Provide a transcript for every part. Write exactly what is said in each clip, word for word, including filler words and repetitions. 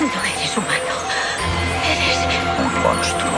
No eres humano. Eres... un monstruo.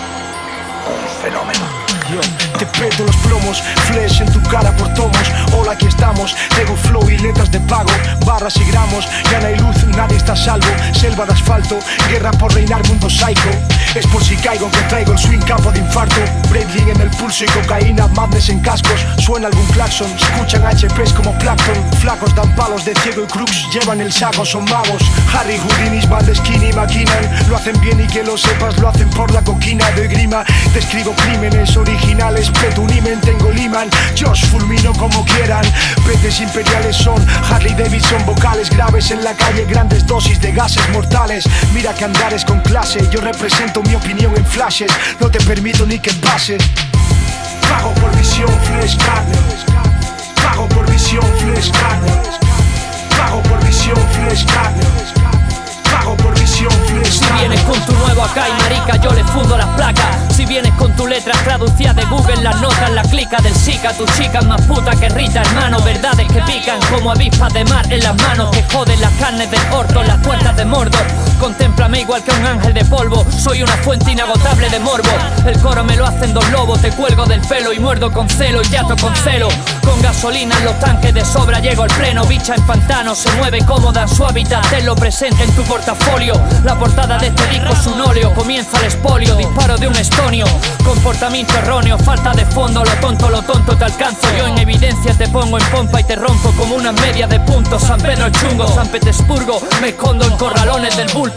Un fenómeno. Yo te peto los plomos, flash en tu cara por tomos. Hola, aquí estamos, tengo flow y letras de pago, barras y gramos, ya no hay luz, nadie está a salvo. Selva de asfalto, guerra por reinar mundo psycho. Es por si caigo que traigo el swing capo de infarto. Breitling en el pulso y cocaína, madness en cascos. Suena algún claxon, escuchan H Ps como Plankton. Flacos dan palos de ciego y crux, llevan el saco, son magos. Harry Houdinis van de skinny, maquinan. Lo hacen bien y que lo sepas, lo hacen por la coquina de grima. Describo crímenes originales, peto un imen, tengo liman. Josh fulmino como quieran. Peces imperiales son Harley Davidson, vocales graves en la calle, grandes dosis de gases mortales. Mira que andares con clase, yo represento mi opinión en flashes. No te permito ni que pases. Pago por visión, flash carne. Pago por visión, flash carne. Pago por visión, flash carne. Pago por visión, flash carne. Si vienes con tu nuevo acá y marica, yo le fundo las placas. Si vienes con tu letra traducida de Google, las notas, la clica del Zika. Tu chica es más puta que Rita, hermano. Verdades que pican como avispas de mar en las manos, que joden las carnes del orto, las puertas de Mordor. Contémplame igual que un ángel de polvo, soy una fuente inagotable de morbo. El coro me lo hacen dos lobos, te cuelgo del pelo y muerdo con celo y te ato con celo. Con gasolina en los tanques de sobra llego al pleno. Bicha en pantano, se mueve cómoda en su hábitat, tenlo presente en tu portafolio. La portada de este disco es un óleo, comienza el expolio, disparo de un estonio. Comportamiento erróneo, falta de fondo, lo tonto, lo tonto te alcanzo. Yo en evidencia te pongo en pompa y te rompo como unas medias de punto. San Pedro el chungo, San Petersburgo, me escondo en corralones del bulto.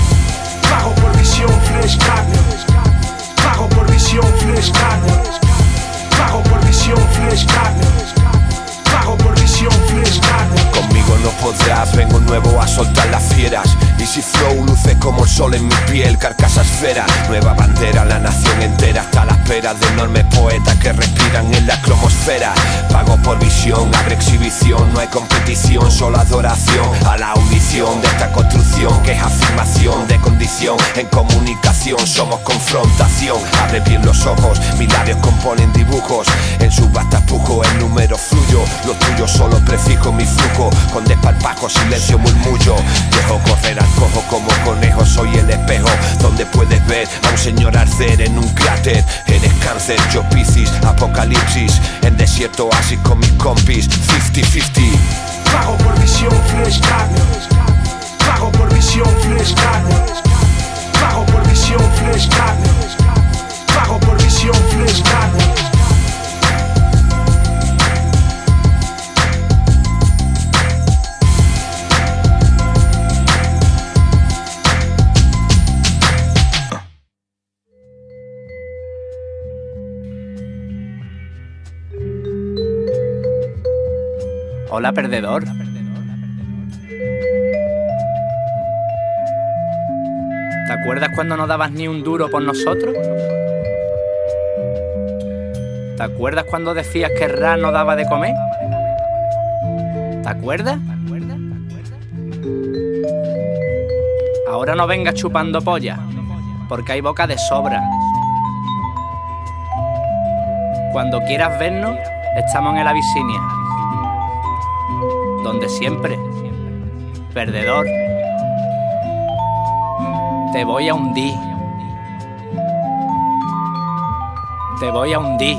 Pago por visión, flash carne. Pago por visión, flash carne. Pago por visión, flash carne. Pago por visión, flash carne. Conmigo no podrás, vengo nuevo a soltar las fieras. Easy flow luce como el sol en mi piel, carcasa esfera. Nueva bandera, la nación entera está a la espera de enormes poetas que respiran en la cromosfera. Pago por visión, abre exhibición, no hay competición, solo adoración a la audición de esta construcción que es afirmación de condición. En comunicación somos confrontación, abre bien los ojos, mis labios componen dibujos. En su bastapujo el número fluyo, lo tuyo solo prefijo mi flujo. Con desparpajo, silencio, murmullo, dejo correr al cojo como conejo. Soy el espejo donde puedes ver a un señor arder en un cráter. Eres cáncer, yo Piscis, apocalipsis. En desierto oasis con mis compis, cincuenta cincuenta. Pago por visión, flash carne. Pago por visión, flash carne. Pago por visión, flash carne. Pago por visión, flash carne. Hola, perdedor. ¿Te acuerdas cuando no dabas ni un duro por nosotros? ¿Te acuerdas cuando decías que Ra no daba de comer? ¿Te acuerdas? Ahora no vengas chupando polla, porque hay boca de sobra. Cuando quieras vernos, estamos en el Abisinia, donde siempre, perdedor, te voy a hundir, te voy a hundir.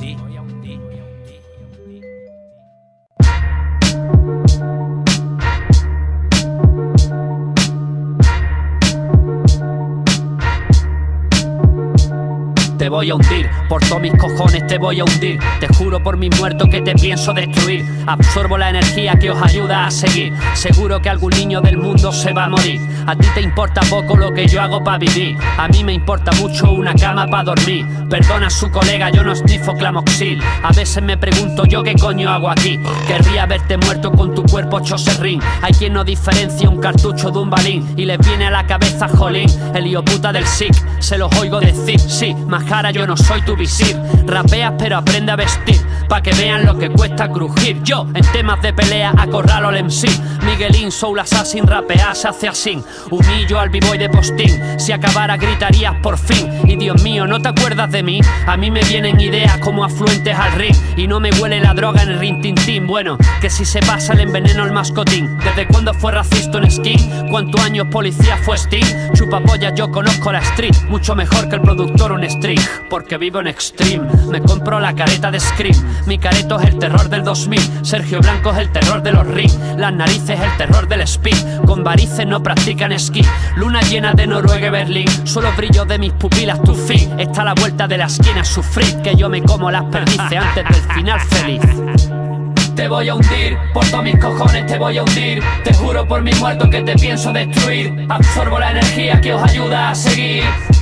Te voy a hundir, por todos mis cojones te voy a hundir. Te juro por mi muerto que te pienso destruir. Absorbo la energía que os ayuda a seguir. Seguro que algún niño del mundo se va a morir. A ti te importa poco lo que yo hago para vivir. A mí me importa mucho una cama para dormir. Perdona a su colega, yo no snifo clamoxil. A veces me pregunto yo qué coño hago aquí. Querría verte muerto con tu cuerpo hecho serrín. Hay quien no diferencia un cartucho de un balín y les viene a la cabeza jolín, el hijo puta del S I C. Se los oigo decir, sí, más cara, yo no soy tu visir. Rapeas pero aprende a vestir, pa' que vean lo que cuesta crujir. Yo, en temas de pelea, acorralo al M C. Miguelín, Soul Assassin, rapear se hace así. Humillo al b-boy de postín. Si acabara gritarías por fin. Y Dios mío, ¿no te acuerdas de mí? A mí me vienen ideas como afluentes al ring. Y no me huele la droga en el rintintín. Bueno, que si se pasa le enveneno el mascotín. ¿Desde cuándo fue racista en skin? ¿Cuántos años policía fue Sting? Chupapollas, yo conozco la street mucho mejor que el productor un string. Porque vivo en extreme. Me compro la careta de Scream. Mi careto es el terror del dos mil. Sergio Blanco es el terror de los ring. Las narices el terror del speed. Con varices no practican esquí. Luna llena de Noruega y Berlín. Solo brillo de mis pupilas tu fin. Está a la vuelta de la esquina sufrir. Que yo me como las perdices antes del final feliz. Te voy a hundir, por todos mis cojones te voy a hundir. Te juro por mi muerto que te pienso destruir. Absorbo la energía que os ayuda a seguir.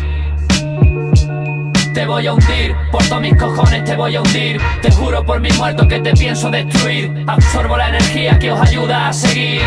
Te voy a hundir, por todos mis cojones te voy a hundir. Te juro por mi muerto que te pienso destruir. Absorbo la energía que os ayuda a seguir.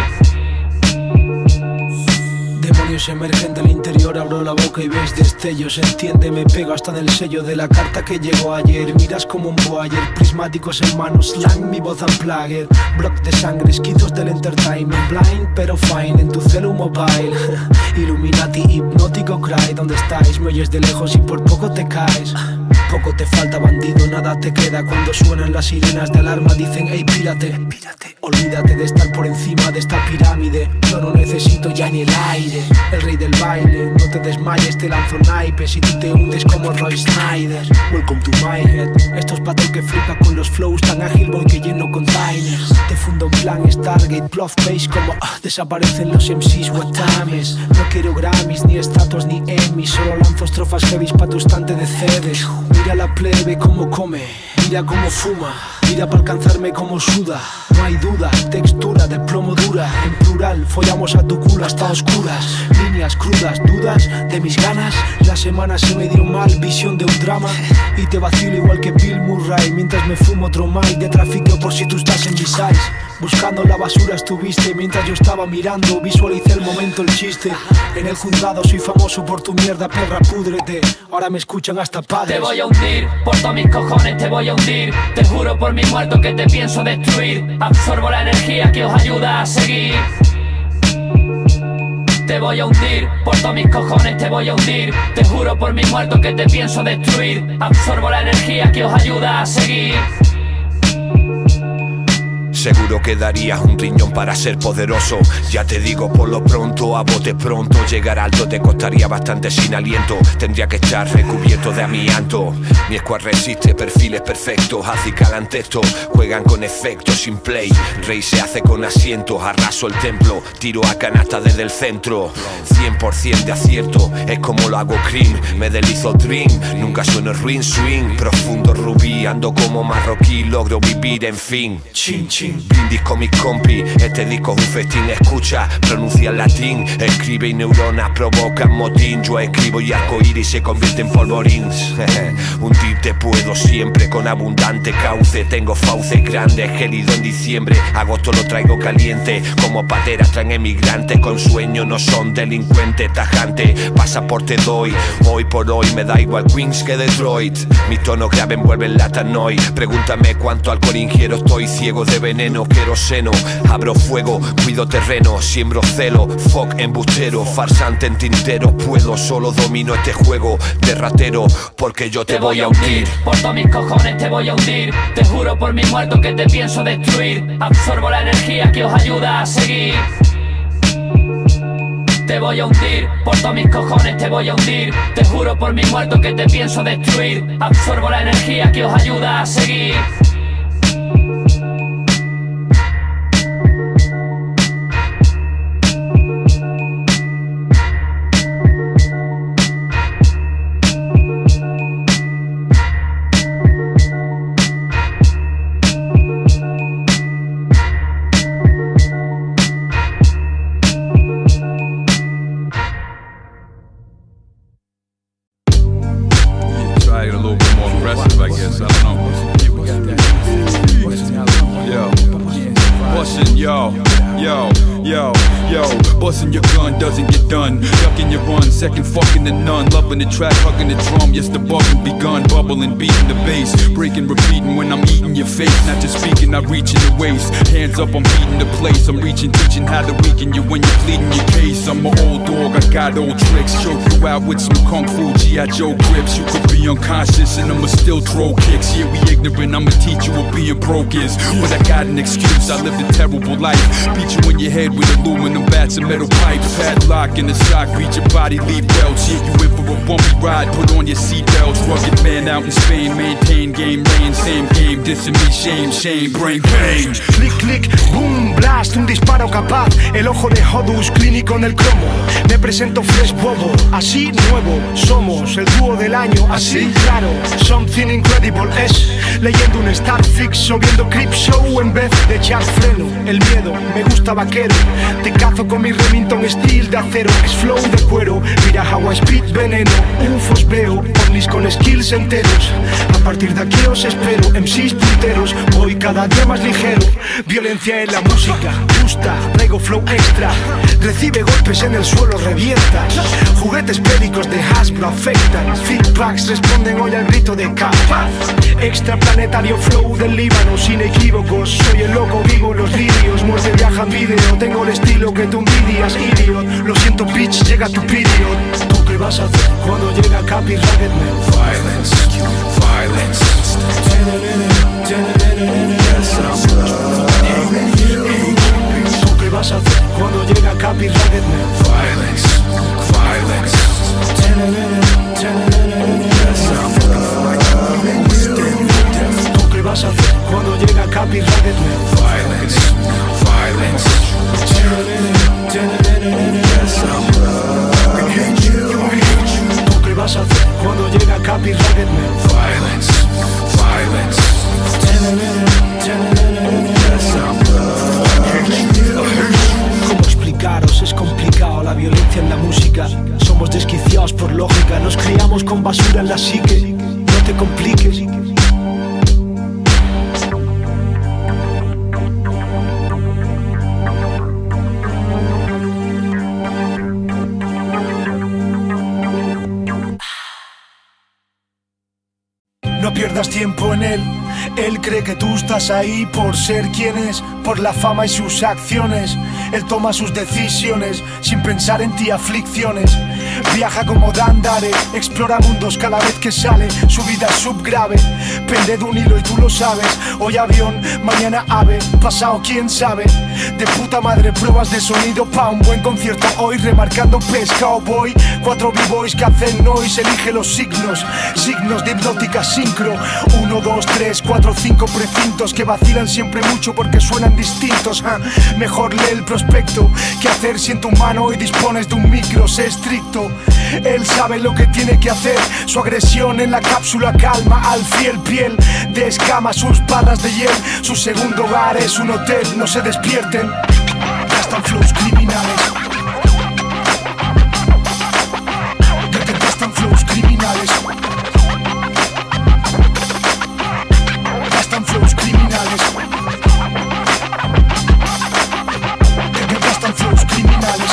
Demonios emergen del interior, abro la boca y ves destellos. Entiende, me pego hasta en el sello de la carta que llegó ayer. Miras como un voyager, prismáticos en manos, slang, mi voz unplugged. Block de sangre, esquizos del entertainment. Blind pero fine, en tu celu mobile. Illuminati, hipnótico cry, ¿dónde estáis? Me oyes de lejos y por poco te caes. Poco te falta, bandido, nada te queda. Cuando suenan las sirenas de alarma dicen, hey, pírate, pírate. Olvídate de estar por encima de esta pirámide. Yo no necesito ya ni el aire. El rey del baile, no te desmayes, te lanzo naipes y tú te hundes como Roy Snyder. Welcome to my head. Esto es patrón que flipa con los flows tan ágil, voy que lleno containers. Te fundo en plan Stargate, bluff bass como ah, desaparecen los M Cs, what time is. No quiero Grammys, ni estatuas, ni Emmys. Solo lanzo estrofas heavies pa' tu estante de C Ds. Mira la plebe como come, mira como fuma. Mira para alcanzarme como suda. No hay duda, textura de plomo dura. En plural, follamos a tu culo hasta oscuras. Líneas crudas, dudas de mis ganas. La semana se me dio mal, visión de un drama. Y te vacilo igual que Bill Murray. Mientras me fumo otro mic de tráfico por si tú estás en mis eyes. Buscando la basura estuviste mientras yo estaba mirando. Visualicé el momento, el chiste. En el juzgado soy famoso por tu mierda, perra, púdrete. Ahora me escuchan hasta padres. Te voy a hundir, por todos mis cojones te voy a hundir. Te juro por mi muerto que te pienso destruir. Absorbo la energía que os ayuda a seguir. Te voy a hundir, por todos mis cojones te voy a hundir. Te juro por mi muerto que te pienso destruir. Absorbo la energía que os ayuda a seguir. Seguro que darías un riñón para ser poderoso. Ya te digo por lo pronto, a bote pronto. Llegar alto te costaría bastante sin aliento. Tendría que estar recubierto de amianto. Mi squad resiste perfiles perfectos. Acicalan texto, juegan con efectos sin play. Rey se hace con asientos, arraso el templo. Tiro a canasta desde el centro. Cien por ciento de acierto, es como lo hago cream. Me deslizo dream, nunca sueno ring swing. Profundo rubí, ando como marroquí. Logro vivir en fin. Chin chin. Brindis con mis compis, este disco es un festín. Escucha, pronuncia en latín. Escribe y neuronas provocan motín. Yo escribo y arcoíris se convierte en polvorín. Hundirte puedo siempre con abundante cauce. Tengo fauces grandes, gélido en diciembre. Agosto lo traigo caliente, como pateras traen emigrantes. Con sueño no son delincuentes, tajante. Pasaporte doy, hoy por hoy me da igual Queens que Detroit. Mis tonos grave envuelven la tannoy. Pregúntame cuánto alcohol ingiero, estoy ciego de veneno. Queroseno, abro fuego, cuido terreno, siembro celo, fuck embustero, farsante en tintero. Puedo, solo domino este juego de ratero, porque yo te, te voy a hundir. Por todos mis cojones te voy a hundir. Te juro por mi muerto que te pienso destruir. Absorbo la energía que os ayuda a seguir. Te voy a hundir, por todos mis cojones te voy a hundir. Te juro por mi muerto que te pienso destruir. Absorbo la energía que os ayuda a seguir. I get a little bit more aggressive, I guess. I don't know. you're done. Ducking your run, second fucking the none. Loving the track, hugging the drum. Yes, the bugging begun. Bubbling, beating the bass. Breaking, repeating when I'm eating your face. Not just speaking, I'm reaching the waist. Hands up, I'm beating the place. I'm reaching, teaching how to weaken you when you're pleading your case. I'm an old dog, I got old tricks. Choke you out with some kung fu G I Joe grips. You could be unconscious and I'ma still throw kicks. Yeah, we ignorant, I'ma teach you what being broke is. But I got an excuse, I lived a terrible life. Beat you in your head with aluminum bats and metal pipes. Padlock in the sock, beat your body, leave welts. Yeah, you in for a bumpy ride, put on your seatbelts. Rugged man out in Spain, maintain game reign. Same game, dissing me, shame, shame, brain pain. Click, click, boom, blast, un disparo capaz. El ojo de Hodus, clínico en el cromo. Me presento fresh bobo, así nuevo. Somos el dúo del año, así claro. Something incredible es leyendo un Starfix o viendo Creepshow en vez de echar freno. El miedo, me gusta vaquero. Te cazo con mi Remington Steel de acero. Es flow de cuero, mira Hawaii Speed veneno. Ufos veo, ovnis con skills enteros. A partir de aquí os espero, M Cs punteros. Voy cada día más ligero. Violencia en la música, justa, traigo flow extra. Recibe golpes en el suelo, revientas. Juguetes bélicos de Hasbro afectan. Feedbacks responden hoy al grito de capaz. Extraplanetario flow del Líbano, sin equívocos. Soy el loco vivo, los lirios. Muerte viaja en vídeo, tengo el estilo que tú envidias, idiot. Lo siento bitch, llega tu period. ¿Tú qué vas a hacer cuando llega Capi Ragged Man? Violence, violence. ¿Tú qué vas a hacer cuando llega Capi Ragged Man? Violence, violence. ¿Tú qué vas a hacer cuando llega Capi Ragged Man? Violence, violence. ¿Tú qué vas a hacer cuando llega Capi Ragged Man? Violence, violence. ¿Cómo explicaros? Es complicado la violencia en la música. Somos desquiciados por lógica. Nos criamos con basura en la psique. No te compliques. No pierdas tiempo en él. Él cree que tú estás ahí por ser quien es, por la fama y sus acciones. Él toma sus decisiones sin pensar en ti aflicciones. Viaja como Dandare, explora mundos cada vez que sale. Su vida es subgrave, pende de un hilo y tú lo sabes. Hoy avión, mañana ave, pasado quién sabe. De puta madre pruebas de sonido pa' un buen concierto hoy. Remarcando pescado boy, cuatro b-boys que hacen noise. Elige los signos, signos de hipnótica sincro. Uno, dos, tres, cuatro, cinco precintos que vacilan siempre mucho porque suenan distintos. ¿eh? Mejor lee el prospecto que hacer si en tu mano hoy dispones de un micro. Sé estricto, él sabe lo que tiene que hacer. Su agresión en la cápsula calma al fiel, piel de escama, sus barras de hiel. Su segundo hogar es un hotel, no se despierten. Gastan flows criminales. Gastan flows criminales. Gastan flows criminales. Gastan flows criminales.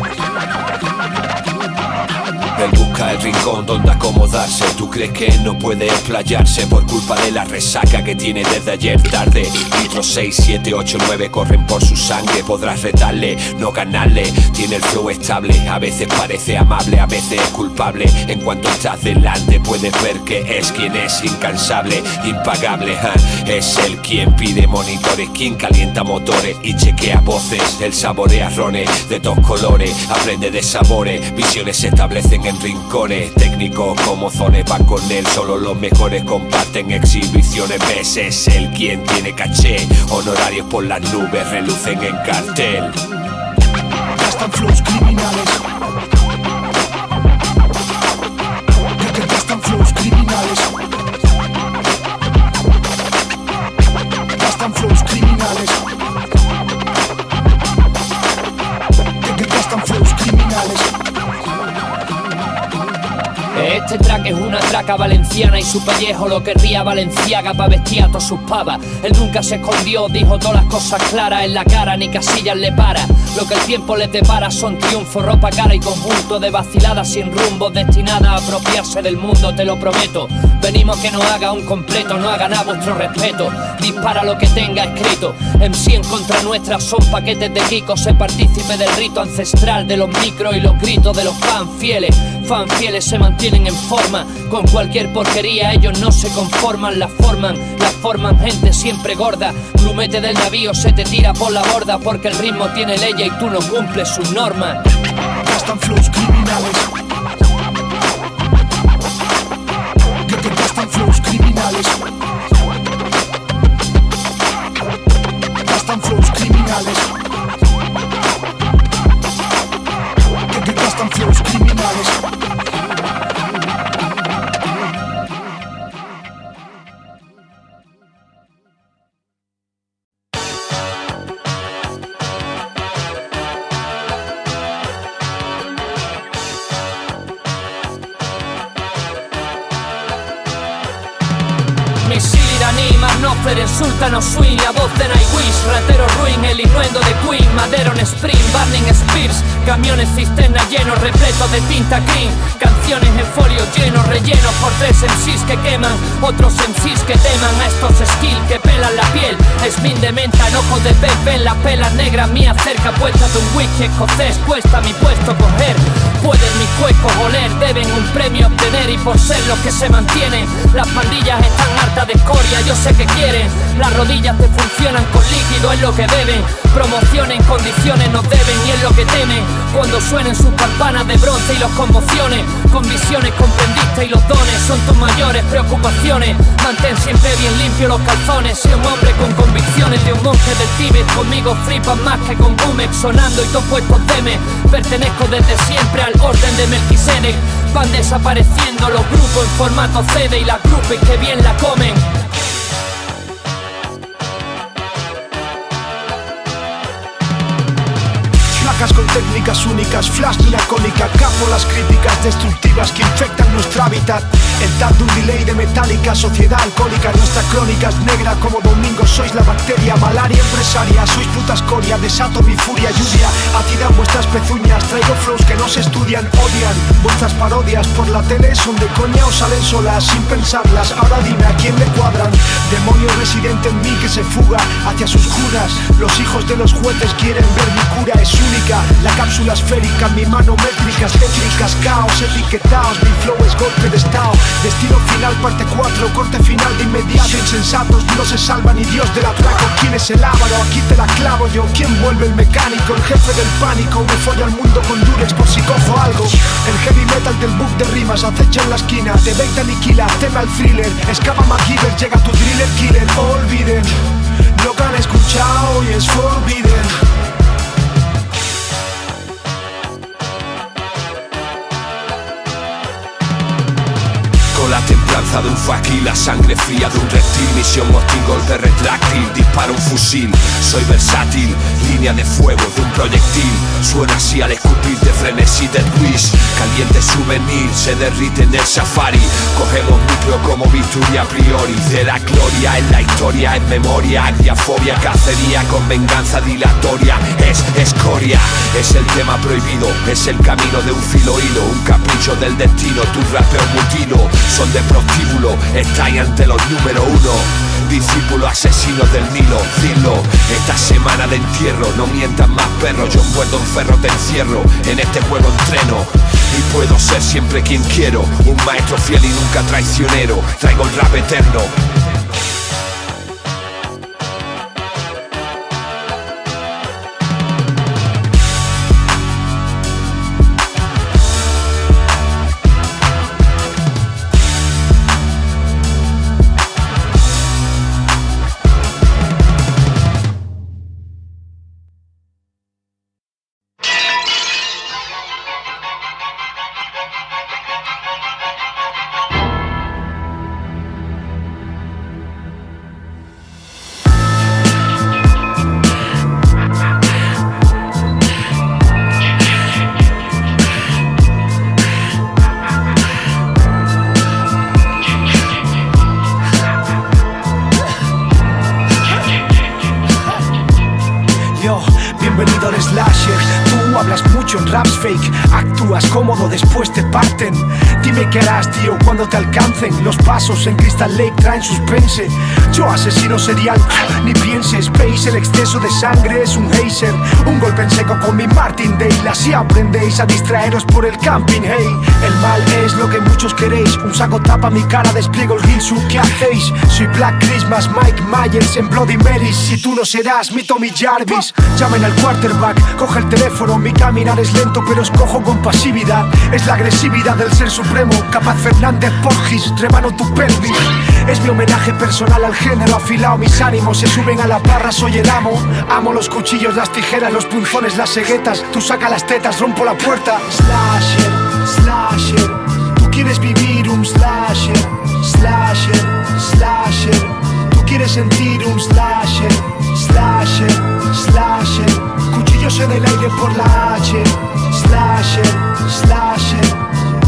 Él busca el rincón donde acomodarse. ¿Tú crees que no puede explayarse por culpa de la resaca que tiene desde ayer tarde? Litros seis, siete, ocho, nueve corren por su sangre. Podrás retarle, no ganarle. Tiene el flow estable. A veces parece amable, a veces es culpable. En cuanto estás delante puedes ver que es quien es. Incansable, impagable, ¿eh? Es él quien pide monitores, quien calienta motores y chequea voces. Él saborea rones de todos colores, aprende de sabores. Visiones se establecen en rincones. Técnicos como zones van con él. Solo los mejores comparten exhibiciones. Ves, es él quien tiene caché. Honorarios por las nubes relucen en cartel. Gastan flows criminales. Gastan flows criminales. Gastan flows criminales. Gastan flows criminales. Este track es una traca valenciana y su pellejo lo querría Valenciaga pa' vestir a todas sus pavas. Él nunca se escondió, dijo todas las cosas claras en la cara, ni Casillas le para. Lo que el tiempo les depara son triunfos, ropa cara y conjunto de vaciladas sin rumbo, destinadas a apropiarse del mundo, te lo prometo. Venimos que no haga un completo, no hagan a vuestro respeto. Dispara lo que tenga escrito. M C en contra nuestra son paquetes de Kiko. Sé partícipe del rito ancestral de los micros y los gritos de los fans fieles. Fans fieles se mantienen en forma. Con cualquier porquería ellos no se conforman, la forman, la forman gente siempre gorda. Grumete del navío se te tira por la borda porque el ritmo tiene leyes y tú no cumples sus normas. Gastan flows criminales. Que te gastan flows criminales. Gastan flows criminales. Que te gastan flows criminales. Knopfler, Sultano Swing, la voz de Nightwish, Ratero Ruin, el innuendo de Queen, Madero en Spring, Burning Spears, camiones cisterna llenos, repletos de tinta green, canciones en folio llenos, rellenos por tres M Cs que queman, otros M Cs que teman a estos skills que pelan la piel, Esmin de menta, en ojos de pez, ven las pelas negras mías cerca, puesta de un whisky escocés, cuesta mi puesto coger, pueden mis cuecos oler, deben un premio obtener y por ser los que se mantienen, las pandillas están hartas de escoria, yo sé que quieren, las rodillas te funcionan con líquido, es lo que beben, promoción en condiciones nos deben y es lo que temen, cuando suenen sus campanas de bronce y los conmociones, con visiones comprendiste y los dones son tus mayores preocupaciones, mantén siempre bien limpios los calzones, sé un hombre con convicciones de un monje del Tíbet, conmigo flipan más que con Gumex sonando y todos puestos deme, pertenezco desde siempre al orden de Melquisedec, van desapareciendo los grupos en formato C D y las grupos que bien la comen. Con técnicas únicas, flash de una cónica, capo las críticas destructivas que infectan nuestro hábitat. El tap de un delay de metálica, sociedad alcohólica, nuestra crónica es negra como domingo, sois la bacteria, malaria empresaria, sois puta escoria, desato mi furia, lluvia, atidan vuestras pezuñas, traigo flows que no se estudian, odian, vuestras parodias por la tele son de coña o salen solas, sin pensarlas, ahora dime a quién le cuadran, demonio residente en mí que se fuga hacia sus curas, los hijos de los jueces quieren ver mi cura, es única. La cápsula esférica, mi mano métricas, técnicas, caos, etiquetaos, mi flow es golpe de estado. Destino final, parte cuatro, corte final de inmediato. Insensatos, no se salva ni Dios del atraco. ¿Quién es el ávaro? Aquí te la clavo yo. ¿Quién vuelve el mecánico? El jefe del pánico. Me folla al mundo con durex por si cojo algo. El heavy metal del book de rimas acecha en la esquina. Te veita aniquila, teme al thriller. Escapa MacGyver, llega tu driller killer. Olviden lo que han escuchado y es forbidden. La templanza de un faquil, la sangre fría de un reptil, misión motín, golpe retráctil, disparo un fusil, soy versátil, línea de fuego de un proyectil, suena así al escupir de frenesí del wish, caliente souvenir, se derrite en el safari, cogemos micro como victoria a priori, de la gloria en la historia, en memoria, agriafobia, cacería con venganza dilatoria, es escoria, es el tema prohibido, es el camino de un filo hilo, un capricho del destino, tu rapeo mutilo, son de prostíbulo, estáis ante los número uno, discípulos asesinos del Nilo, dilo, esta semana de entierro, no mientas más perro, yo muerdo en ferro te encierro, en este juego entreno, y puedo ser siempre quien quiero, un maestro fiel y nunca traicionero, traigo el rap eterno. raps fake. Actúas cómodo, después te parten. Dime qué harás, tío, cuando te alcancen. Los pasos en Crystal Lake traen suspense. Yo asesino serial, ni pienses. Veis, el exceso de sangre es un geyser. Un golpe en seco con mi Martindale. Así aprendéis a distraeros por el camping, hey. El mal es lo que muchos queréis. Un saco tapa mi cara, despliego el Gilsu, ¿qué hacéis? Soy Black Christmas, Mike Myers en Bloody Marys. Si tú no serás mi Tommy Jarvis. Llamen al quarterback, coge el teléfono. Mi caminar es lento pero escojo con pasividad. Es la agresividad del ser supremo. Capaz Fernández Porgis, rebano tu pelvis. Es mi homenaje personal al género afilado. Mis ánimos se suben a la barra, soy el amo. Amo los cuchillos, las tijeras, los punzones, las ceguetas. Tú saca las tetas, rompo la puerta. Slasher, slasher. Tú quieres vivir un slasher. Slasher, slasher. Tú quieres sentir un slasher. Slasher, slasher. Cuchillos en el aire por la H. Slasher, slasher.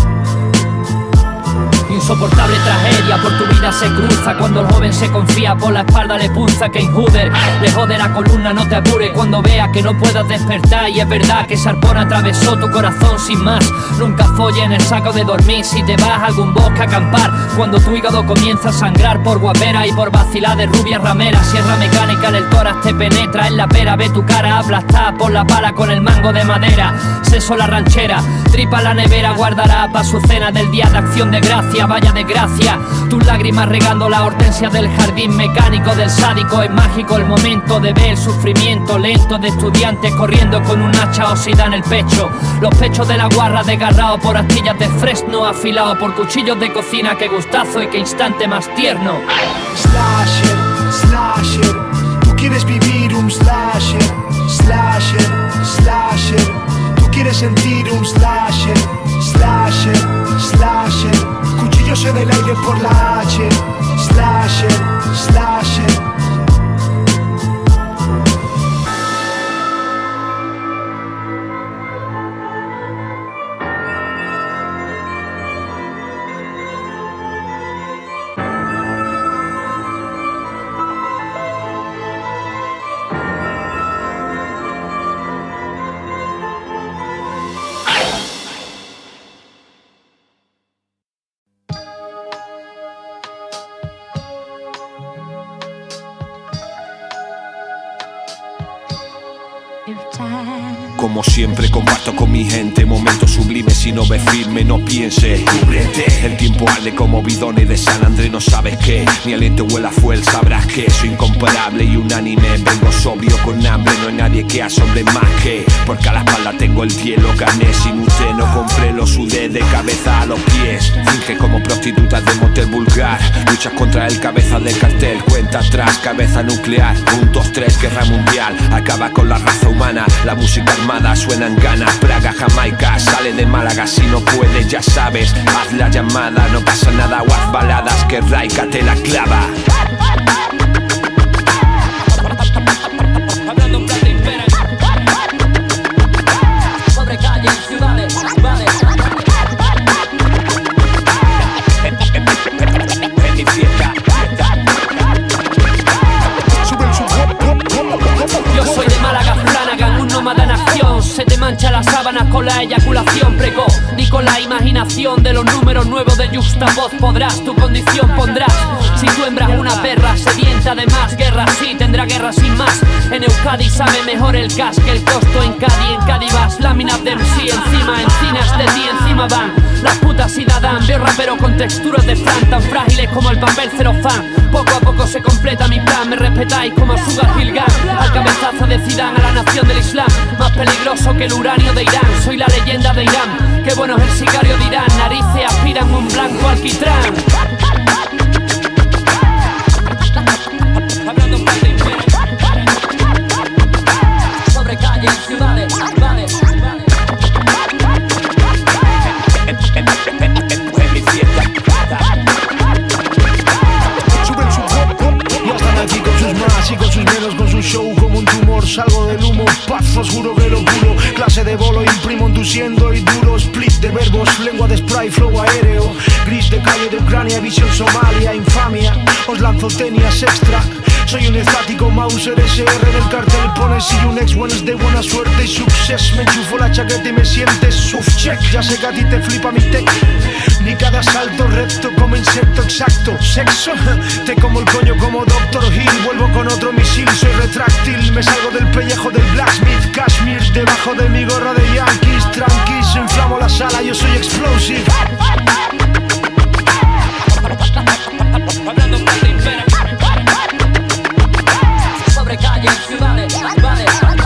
Insoportable tragedia por tu vida se cruza. Cuando el joven se confía, por la espalda le punza. Kane Hooder, le jode la columna, no te apures cuando veas que no puedas despertar. Y es verdad que Sarpón atravesó tu corazón sin más. Nunca folles en el saco de dormir si te vas a algún bosque a acampar. Cuando tu hígado comienza a sangrar por guapera y por vacilar de rubias rameras. Sierra mecánica en el tórax te penetra en la pera. Ve tu cara aplastada por la pala con el mango de madera. Seso la ranchera, tripa la nevera, guardará pa' su cena del día de acción de gracia. Vaya desgracia, tus lágrimas regando la hortensia del jardín mecánico del sádico. Es mágico el momento de ver el sufrimiento lento de estudiantes corriendo con un hacha oxida en el pecho. Los pechos de la guarra desgarrados por astillas de fresno, afilados por cuchillos de cocina. Qué gustazo y qué instante más tierno. Slasher, slasher. Tú quieres vivir un slasher. Slasher, slasher. Tú quieres sentir un slasher. Slasher, slasher. Cuchillos en el aire por la H. Slasher, slasher. Como siempre comparto con mi gente momentos sublimes. Si no ves firme no pienses, cúbrete. El tiempo arde como bidones de San Andrés. No sabes qué, mi aliento huele a fuel. Sabrás que soy incomparable y unánime. Vengo sobrio con hambre, no hay nadie que asombre más que. Porque a la espalda tengo el hielo. Gané sin usted, no compré, lo sudé de cabeza a los pies. Finge como prostituta de motel vulgar. Luchas contra el cabeza del cartel. Cuenta atrás, cabeza nuclear. Un, dos, tres, guerra mundial. Acaba con la raza humana. La música armada suenan ganas. Praga, Jamaica, sale de Málaga. Si no puedes, ya sabes, haz la llamada. No pasa nada, o haz baladas que Raika te la clava. Hablando en plata impera sobre calles, ciudades, vale. En mi fiesta. Yo soy de Málaga, Flanagan, un nómada en acción. Se te mancha las sábanas con la eyaculación precoz, ni con la imaginación de los números nuevos de Juxtapoz podrás, tu condición pondrás. Si tú hembras una perra sedienta de más guerra, sí, tendrá guerra sin más. En Euskadi sabe mejor el gas que el costo. En Cádiz, en Cádiz vas, láminas de M C encima, encinas de ti encima van. Las putas y dan, veo rapero con texturas de Fran, tan frágiles como el papel celofán. Poco a poco se completa mi plan, me respetáis como Sugar Hill Gang. Al cabezazo de Zidane, a la nación del Islam, más peligroso que el uranio de Irán. Soy la leyenda de Irán, qué bueno es el sicario de Irán. Narices aspiran un blanco alquitrán. Hablando en plata impera sobre calles, ciudades, vale. En mi fiesta. Suben su cuerpo, ya están aquí con sus más y con sus menos, con su show como un tumor. Salgo del humo, paz, os juro que lo curo. Clase de bolo, imprimo en tu siendo y duro, split de verbos, lengua de spray, flow aéreo. Gris de calle de Ucrania, visión Somalia, infamia. Os lanzo tenias extra. Soy un estático Mauser S R del cartel. Pones y un ex Wednesday, buena suerte y success. Me enchufo la chaqueta y me sientes uf, check. Ya sé que a ti te flipa mi tech. Ni cada salto recto como insecto exacto. Sexo, te como el coño como doctor Hill. Vuelvo con otro misil, soy retráctil. Me salgo del pellejo del blacksmith Kashmir. Debajo de mi gorra de Yankees. Tranquis, inflamo la sala, yo soy explosive. Hablando con Rivera sobre calles, ciudades, ciudades.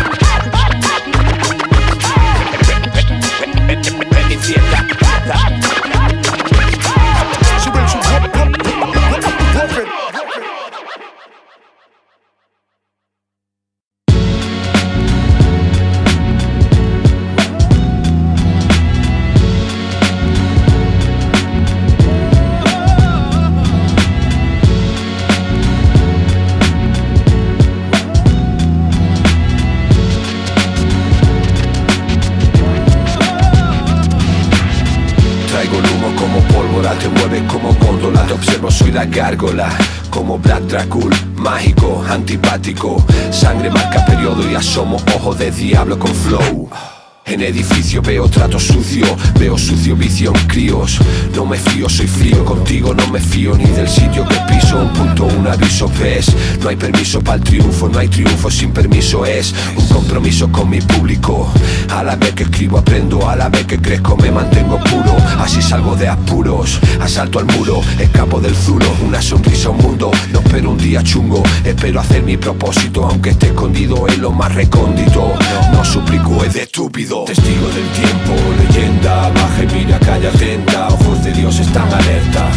Te mueves como góndola, te observo, soy la gárgola. Como Black Dracul, mágico, antipático. Sangre marca periodo y asomo, ojo de diablo con flow. En edificio veo trato sucio, veo sucio vicio en críos. No me fío, soy frío, contigo no me fío ni del sitio que piso. Un punto, un aviso, ves. No hay permiso para el triunfo, no hay triunfo sin permiso. Es un compromiso con mi público. A la vez que escribo aprendo, a la vez que crezco me mantengo puro. Así salgo de apuros, asalto al muro, escapo del zulo. Una sonrisa, un mundo, no espero un día chungo. Espero hacer mi propósito, aunque esté escondido en lo más recóndito. No suplico, es de estúpido. Testigo del tiempo, leyenda, baja y mira, calla atenta, ojos de Dios están alerta.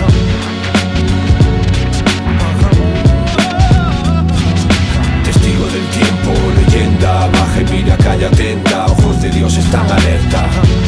Testigo del tiempo, leyenda, baja y mira, calla atenta, ojos de Dios están alerta.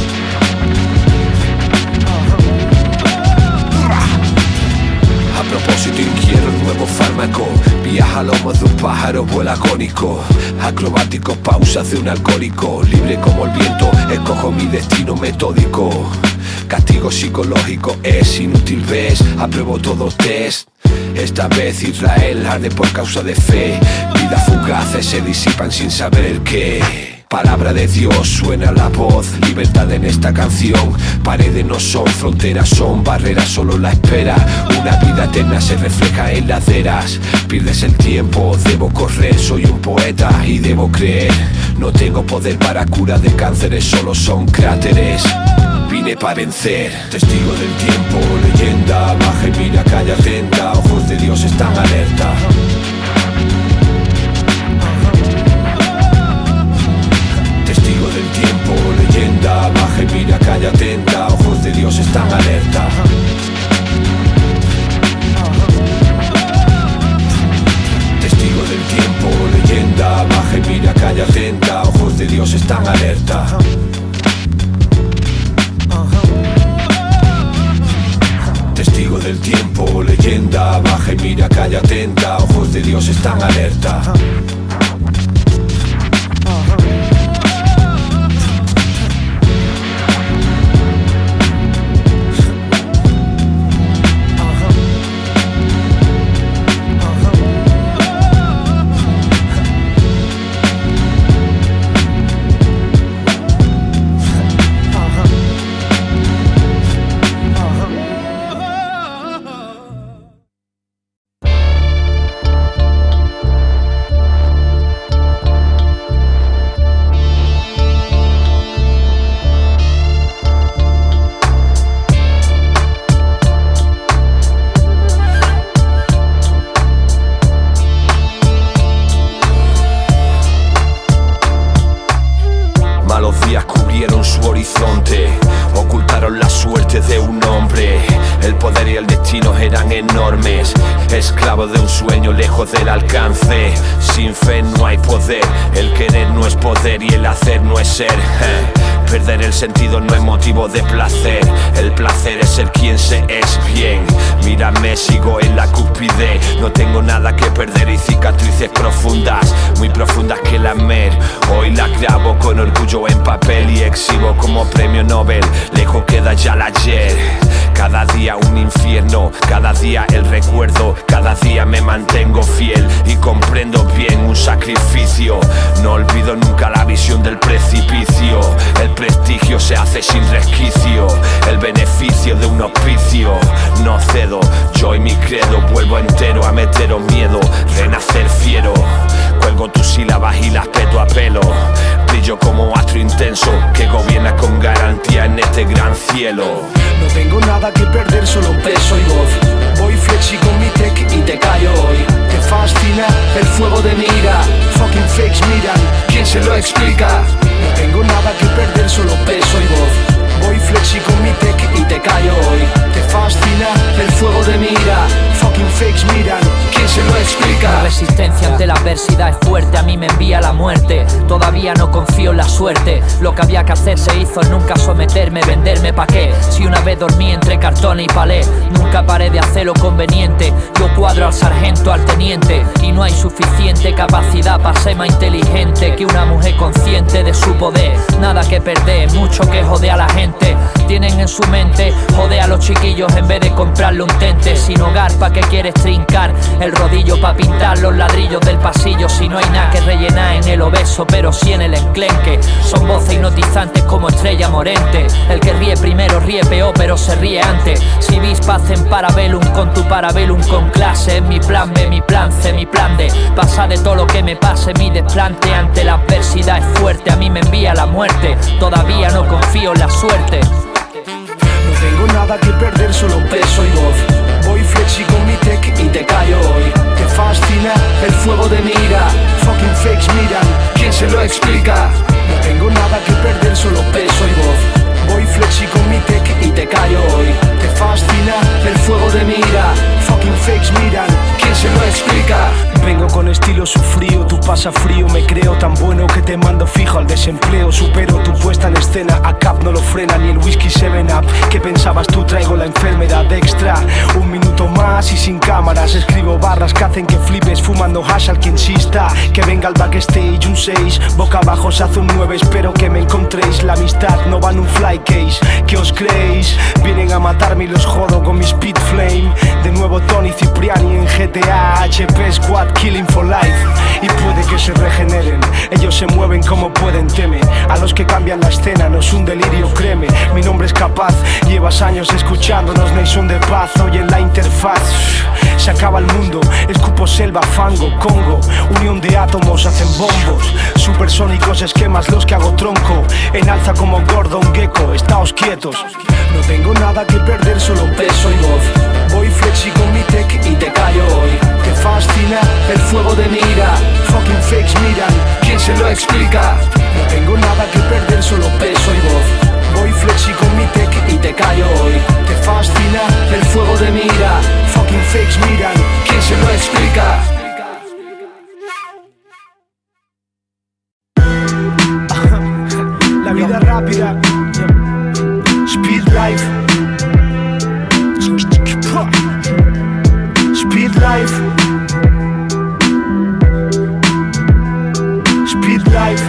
A propósito inquiero un nuevo fármaco. Viaja a lomos de un pájaro, vuela agónico. Acrobático, pausas de un alcohólico. Libre como el viento, escojo mi destino metódico. Castigo psicológico es inútil, ves. Apruebo todo test. Esta vez Israel arde por causa de fe. Vidas fugaces se disipan sin saber el qué. Palabra de Dios, suena la voz, libertad en esta canción. Paredes no son fronteras, son barreras, solo la espera. Una vida eterna se refleja en laderas. Pierdes el tiempo, debo correr, soy un poeta y debo creer. No tengo poder para cura de cánceres, solo son cráteres. Vine para vencer. Testigo del tiempo, leyenda, baja y mira, calla atenta, ojos de Dios están alerta. Testigo del tiempo, leyenda, baja y mira, calla atenta, ojos de Dios están alerta. Testigo del tiempo, leyenda, baja y mira, calla atenta, ojos de Dios están alerta. Testigo del tiempo, leyenda, baja y mira, calla atenta, ojos de Dios están alerta. Ocultaron la suerte de un hombre. El poder y el destino eran enormes. Esclavo de un sueño lejos del alcance. Sin fe no hay poder. El querer no es poder y el hacer no es ser. Perder el sentido no es motivo de placer. El placer es ser quien se es bien. Mírame, sigo en la cúspide. No tengo nada que perder y cicatrices profundas, muy profundas que lamer. Hoy la grabo con orgullo en papel y exhibo como premio Nobel. Lejos queda ya el ayer. Cada día un infierno, cada día el recuerdo. Cada día me mantengo fiel y comprendo bien un sacrificio. No olvido nunca la visión del precipicio. El prestigio se hace sin resquicio. El beneficio de un hospicio. No cedo, yo y mi credo. Vuelvo entero a meteros miedo. Renacer fiero. Cuelgo tus sílabas y las peto a pelo. Brillo como astro intenso que gobierna con garantía en este gran cielo. No tengo nada que perder, solo peso y voz. Voy flexi con mi tech y te callo hoy. Te fascina el fuego de mi ira. Fucking fakes miran, ¿quién se lo explica? No tengo nada que perder, solo peso y voz. Voy flexi con mi tech y te callo hoy. Te fascina el fuego de mi ira. Fucking fakes miran, ¿quién se lo explica? La resistencia ante la adversidad es fuerte, a mí me envía la muerte. Todavía no confío en la suerte. Lo que había que hacer se hizo, nunca someterme, venderme pa' qué. Si una vez dormí entre cartón y palé, nunca paré de hacer lo conveniente. Yo cuadro al sargento, al teniente, y no hay suficiente capacidad para ser más inteligente que una mujer consciente de su poder. Nada que perder, mucho que joder a la gente. Tienen en su mente joder a los chiquillos en vez de comprarle un tente. Sin hogar, ¿pa' qué quieres trincar el rodillo pa' pintar los ladrillos del pasillo? Si no hay nada que rellenar en el obeso, pero sí en el enclenque. Son voces hipnotizantes como Estrella Morente. El que ríe primero ríe peor, pero se ríe antes. Si vis paz en Parabellum con tu Parabellum con clase. Es mi plan B, mi plan C, mi plan D. Pasa de todo lo que me pase, mi desplante ante la adversidad es fuerte. A mí me envía la muerte, todavía no confío en la suerte. No tengo nada que perder, solo peso y voz. Voy flexi con mi tech y te callo hoy. Te fascina el fuego de mi ira. Fucking fakes miran, ¿quién se lo explica? No tengo nada que perder, solo peso y voz. Voy flexi con mi tech y te callo hoy. Te fascina el fuego de mi ira. Fucking fakes miran, ¿quién se lo explica? Vengo con estilo sufrío, tú pasa frío. Me creo tan bueno que te mando fijo al desempleo. Supero tu puesta en escena, a cap no lo frena ni el whisky seven up. ¿Qué pensabas tú? Traigo la enfermedad extra. Un minuto más y sin cámaras. Escribo barras que hacen que flipes fumando hash al que insista. Que venga al backstage un seis, boca abajo se hace un nueve. Espero que me encontréis, la amistad no va en un fly case. ¿Qué os creéis? Vienen a matarme y los jodo con mi speed flame. De nuevo Tony Cipriani en G T A, H P Squad, killing for life. Y puede que se regeneren, ellos se mueven como pueden, teme. A los que cambian la escena no es un delirio, créeme. Mi nombre es capaz, llevas años escuchándonos, Nation de paz. Hoy en la interfaz se acaba el mundo, escupo selva, fango, Congo. Unión de átomos hacen bombos, supersónicos esquemas los que hago tronco. En alza como Gordon Gekko, estáos quietos. No tengo nada que perder, solo peso y voz. Voy flexi con mi tech y te callo hoy. Te fascina el fuego de mi ira. Fucking fakes miran, ¿quién se lo explica? No tengo nada que perder, solo peso y voz. Voy flexi con mi tech y te callo hoy. Te fascina el fuego de mi ira. Fucking fakes miran, ¿quién se lo explica? La vida rápida, Speed Life, Speed Life, Speed Life.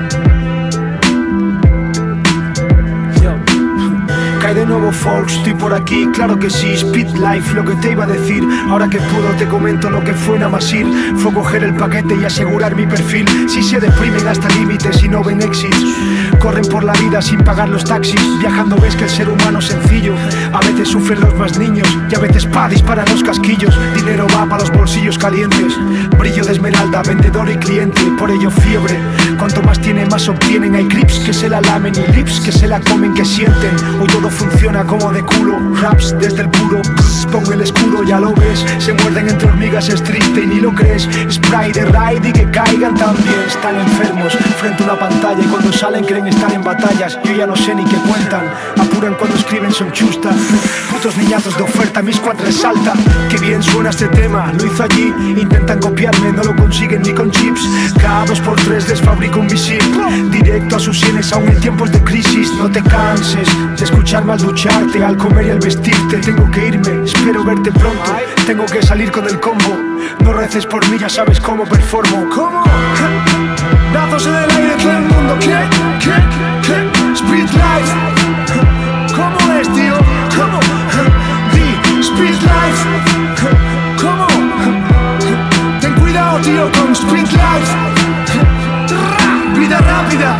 Cae de nuevo folks, estoy por aquí, claro que sí. Speed Life, lo que te iba a decir. Ahora que puedo te comento lo que fue Namasir. Fue coger el paquete y asegurar mi perfil. Si se deprimen hasta límites y no ven exits. Corren por la vida sin pagar los taxis. Viajando ves que el ser humano es sencillo. A veces sufren los más niños y a veces pa' disparan los casquillos. Dinero va para los bolsillos calientes. Brillo de esmeralda, vendedor y cliente. Por ello fiebre, cuanto más tiene más obtienen. Hay clips que se la lamen y lips que se la comen, que sienten. Hoy todo funciona como de culo. Raps desde el puro, pss, pongo el escudo, ya lo ves. Se muerden entre hormigas, es triste y ni lo crees. Spray de ride y que caigan también. Están enfermos frente a una pantalla y cuando salen creen estar en batallas, yo ya no sé ni qué cuentan. Apuran cuando escriben, son chustas. Putos niñatos de oferta, mis cuatros salta. Qué bien suena este tema, lo hizo allí. Intentan copiarme, no lo consiguen ni con chips. Cada dos por tres les fabrico un misil directo a sus sienes, aún en tiempos de crisis. No te canses de escucharme al ducharte, al comer y al vestirte. Tengo que irme, espero verte pronto. Tengo que salir con el combo. No reces por mí, ya sabes cómo performo. ¿Cómo? Brazos en el aire, todo el mundo. ¿Qué? ¿Qué? ¿Qué? Speed Life. ¿Cómo es, tío? ¿Cómo? Di Speed Life. ¿Cómo? Ten cuidado, tío, con Speed Life. Vida rápida.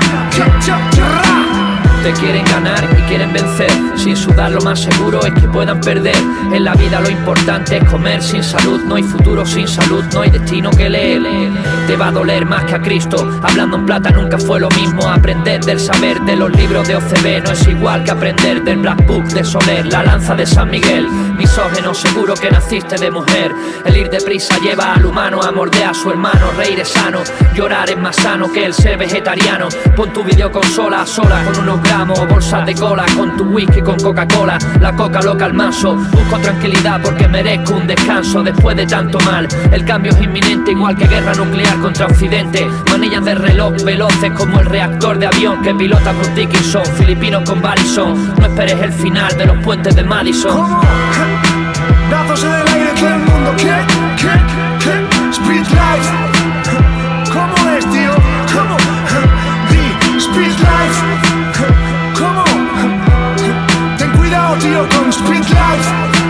Te quieren ganar y quieren vencer. Sin sudar lo más seguro es que puedan perder. En la vida lo importante es comer. Sin salud no hay futuro, sin salud no hay destino que leer. Te va a doler más que a Cristo. Hablando en plata nunca fue lo mismo. Aprender del saber de los libros de O C B no es igual que aprender del Black Book de Soler. La lanza de San Miguel. Misógeno, seguro que naciste de mujer. El ir deprisa lleva al humano a morder a su hermano. Reír es sano, llorar es más sano que el ser vegetariano. Pon tu videoconsola a sola con unos gramos o bolsas de cola, con tu whisky con Coca-Cola. La coca loca al mazo. Busco tranquilidad porque merezco un descanso después de tanto mal. El cambio es inminente, igual que guerra nuclear contra Occidente. Manillas de reloj veloces como el reactor de avión que pilota Bruce Dickinson. Filipinos con Barrison. No esperes el final de los puentes de Madison. ¿Cómo? Brazos en el aire, todo el mundo. ¿Qué? ¿Qué? ¿Qué? Speed Life. ¿Cómo es, tío? ¿Cómo? Di Speed Life. ¿Cómo? Ten cuidado, tío, con Speed Life.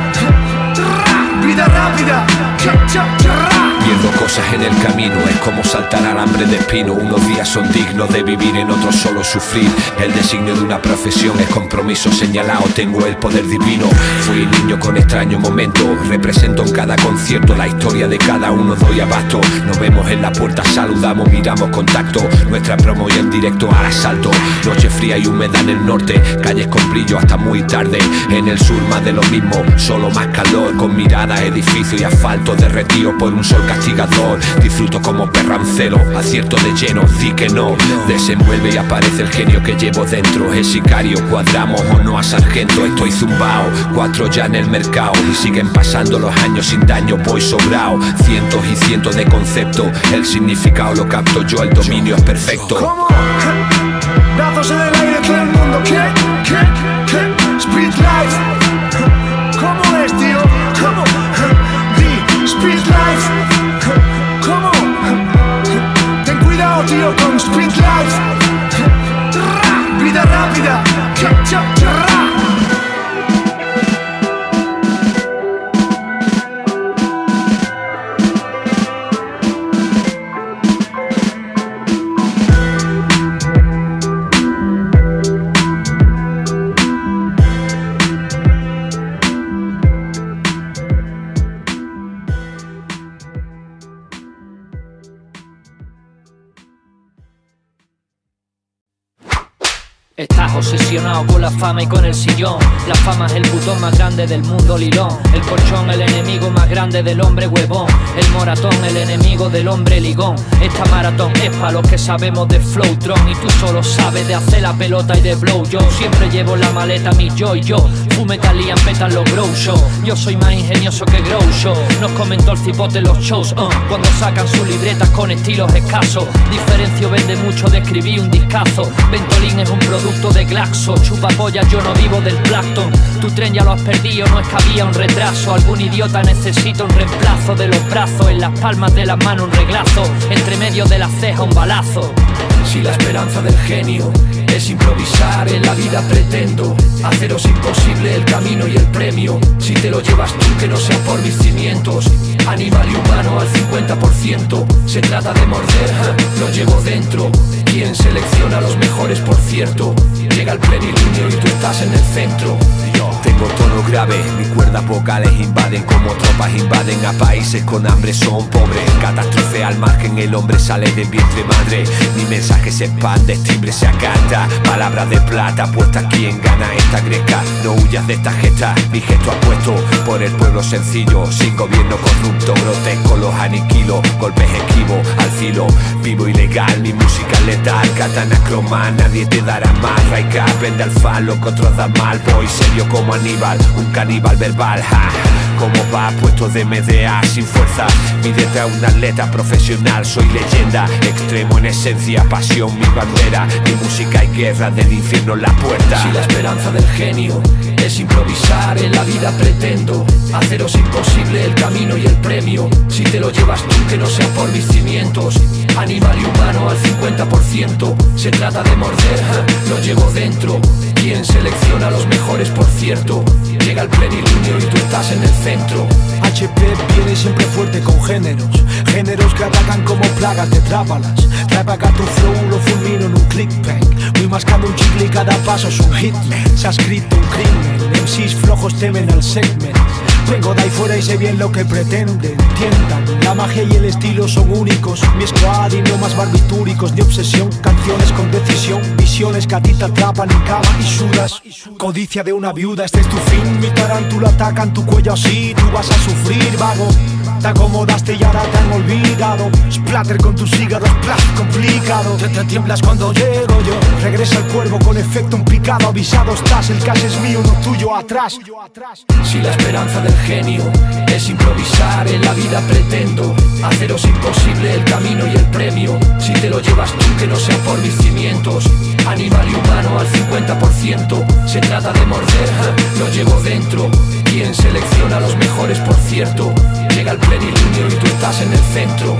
Vida rápida. Viendo cosas en el camino es como saltar al hambre de espino. Unos días son dignos de vivir, en otros solo sufrir. El designio de una profesión es compromiso señalado. Tengo el poder divino. Fui niño con extraño momento. Represento en cada concierto la historia de cada uno. Doy abasto. Nos vemos en la puerta, saludamos, miramos contacto. Nuestra promo y en directo al asalto. Noche fría y húmeda en el norte. Calles con brillo hasta muy tarde. En el sur más de lo mismo, solo más calor. Con miradas, edificio y asfalto derretido por un sol castigador. Disfruto como perrancero, acierto de lleno, di que no. Desenvuelve y aparece el genio que llevo dentro. Es sicario, cuadramos o no a sargento. Estoy zumbao, cuatro ya en el mercado. Y siguen pasando los años sin daño, voy sobrao. Cientos y cientos de conceptos. El significado lo capto yo, el dominio es perfecto. ¿Cómo? Brazos en el aire, todo el mundo. ¿Qué? ¿Qué? ¿Qué? Speed Life. ¿Cómo es, tío? ¿Cómo? Di Speed Life. ¿Cómo? Ten cuidado, tío, con Speed Life. Vida rápida. Estás obsesionado con la fama y con el sillón. La fama es el botón más grande del mundo, lilón. El colchón, el enemigo más grande del hombre huevón. El moratón, el enemigo del hombre ligón. Esta maratón es para los que sabemos de Flowtron. Y tú solo sabes de hacer la pelota y de blow. Yo siempre llevo en la maleta mi yo y yo. Fume talían, petan los grow show. Yo soy más ingenioso que grow show. Nos comentó el cipote en los shows uh, cuando sacan sus libretas con estilos escasos. Diferencio vende mucho de escribir un discazo. Ventolin es un producto de Glaxo, chupa polla, yo no vivo del plancton. Tu tren ya lo has perdido, no es que había un retraso. Algún idiota necesita un reemplazo. De los brazos, en las palmas de las manos un reglazo. Entre medio de la ceja un balazo. Si la esperanza del genio es improvisar, en la vida pretendo haceros imposible el camino y el premio. Si te lo llevas tú, que no sea por mis cimientos. Animal y humano al cincuenta por ciento. Se trata de morder, ¿eh? Lo llevo dentro. Quien selecciona a los mejores, por cierto. Llega el plenilunio y tú estás en el centro. Yo. Tengo tono grave, mis cuerdas vocales invaden como tropas invaden a países con hambre, son pobres. Catástrofe al margen, el hombre sale de vientre madre. Mi mensaje se expande, timbre se acata. Palabras de plata, puesta quien gana esta greca. No huyas de esta gesta, mi gesto apuesto por el pueblo sencillo. Sin gobierno corrupto, grotesco, los aniquilo. Golpes esquivo, al filo, vivo ilegal. Mi música es letal, katana croma, nadie te dará más. Raika, vende al falo, que otros dan mal. Voy serio como Aníbal, un caníbal verbal, ja. Como va puesto de M D A sin fuerza. Mídete a un atleta profesional, soy leyenda. Extremo en esencia, pasión, mi bandera. Mi música y guerra del infierno en la puerta. Si la esperanza del genio es improvisar, en la vida pretendo haceros imposible el camino y el premio. Si te lo llevas tú, que no sea por mis cimientos. Animal y humano al cincuenta por ciento. Se trata de morder, lo llevo dentro. Quien selecciona a los mejores, por cierto. Llega el plenilunio y tú estás en el centro. H P viene siempre fuerte con géneros. Géneros que atacan como plagas de trápalas. Trae pa' acá tu flow, lo fulmino en un clickbait. Voy mascando un chicle y cada paso es un hitman. Se ha escrito un crimen, M Cs flojos temen al segment. Vengo de ahí fuera y sé bien lo que pretenden. Entiendan, la magia y el estilo son únicos. Mi squad y no más barbitúricos ni obsesión. Canciones con decisión, visiones que a ti te atrapan en cama y sudas. Codicia de una viuda, este es tu fin. Mi tarántula ataca en tu cuello así. Tú vas a sufrir, vago. Te acomodaste y ahora te han olvidado. Splatter con tus hígados, plas, complicado. Te, te tiemblas cuando llego yo. Regresa el cuervo con efecto un picado. Avisado estás, el cash es mío, no tuyo, atrás. Si la esperanza del genio es improvisar, en la vida pretendo haceros imposible el camino y el premio. Si te lo llevas tú, que no sea por mis cimientos. Animal y humano al cincuenta por ciento. Se trata de morder, lo llevo dentro. Quien selecciona a los mejores, por cierto. Llega el plenilunio y tú estás en el centro.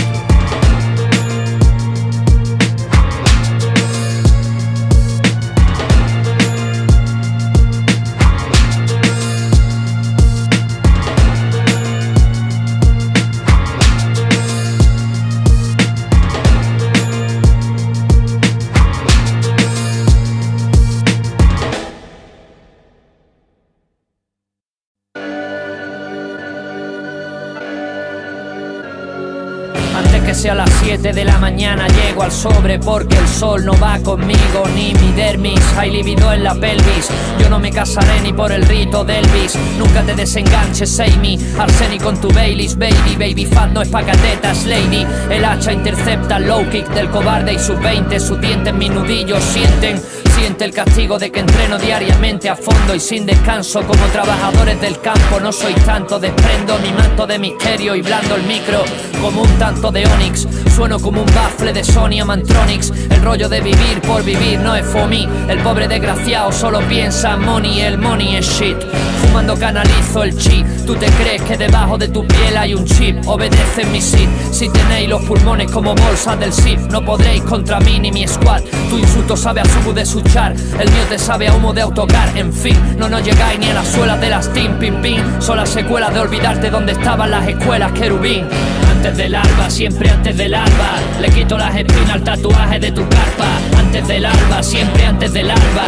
Que sea las siete de la mañana llego al sobre porque el sol no va conmigo ni mi dermis. Hay libido en la pelvis. Yo no me casaré ni por el rito del bis. Nunca te desenganches, Amy. Arsenic con tu Baileys, baby. Baby fat no es pa' catetas, lady. El hacha intercepta el low kick del cobarde y sus veinte. Sus dientes mis nudillos sienten. Siente el castigo de que entreno diariamente a fondo y sin descanso. Como trabajadores del campo no soy tanto. Desprendo mi manto de misterio y blando el micro como un tanto de Onyx. Sueno como un baffle de Sony a Mantronics. El rollo de vivir por vivir no es for me. El pobre desgraciado solo piensa money. El money es shit. Fumando canalizo el chi. Tú te crees que debajo de tu piel hay un chip. Obedece mi sit. Si tenéis los pulmones como bolsas del S I F, no podréis contra mí ni mi squad. Tu insulto sabe a sumo de su char. El mío te sabe a humo de autocar. En fin, no nos llegáis ni a las suelas de las Team Pim Pim. Son las secuelas de olvidarte dónde estaban las escuelas, querubín. Antes del alba, siempre antes del alba. Le quito las espinas al tatuaje de tu carpa. Antes del alba, siempre antes del alba.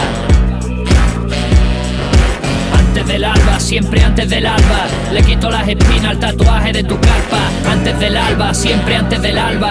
Antes del alba, siempre antes del alba. Le quito las espinas al tatuaje de tu carpa. Antes del alba, siempre antes del alba.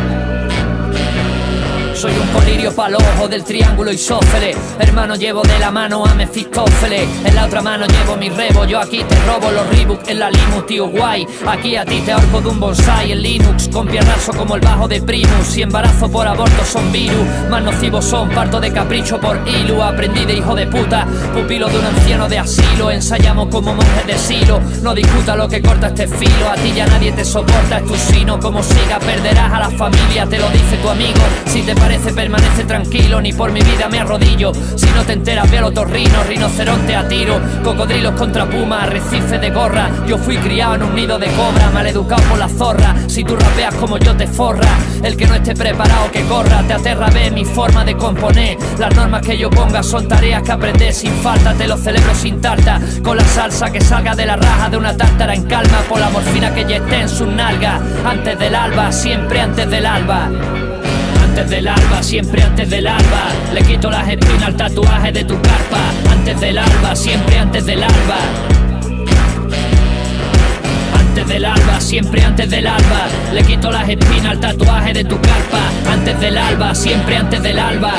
Soy un colirio pa'l ojo del triángulo isósceles. Hermano, llevo de la mano a Mefistófeles. En la otra mano llevo mi rebo. Yo aquí te robo los Reebok en la Limus, tío guay. Aquí a ti te ahorco de un bonsai en Linux. Con piernazo como el bajo de Primus. Y embarazo por aborto son virus. Más nocivos son parto de capricho por Ilu. Aprendí de hijo de puta, pupilo de un anciano de asilo. Ensayamos como monjes de silo. No discuta lo que corta este filo. A ti ya nadie te soporta, es tu sino. Como siga perderás a la familia, te lo dice tu amigo. Si te parece permanece tranquilo, ni por mi vida me arrodillo. Si no te enteras ve a los torrinos, rinoceronte a tiro. Cocodrilos contra pumas, arrecife de gorra. Yo fui criado en un nido de cobra, maleducado por la zorra. Si tú rapeas como yo te forra. El que no esté preparado que corra. Te aterra ver mi forma de componer. Las normas que yo ponga son tareas que aprendes sin falta. Te lo celebro sin tarta, con la salsa que salga de la raja de una tártara en calma. Por la morfina que ya esté en sus nalgas. Antes del alba, siempre antes del alba. Antes del alba, siempre antes del alba. Le quito las espinas al tatuaje de tu carpa. Antes Antes del alba, siempre antes del alba. Antes del alba, siempre antes del alba. Le quito las espinas al tatuaje de tu carpa. Antes del alba, siempre antes del alba.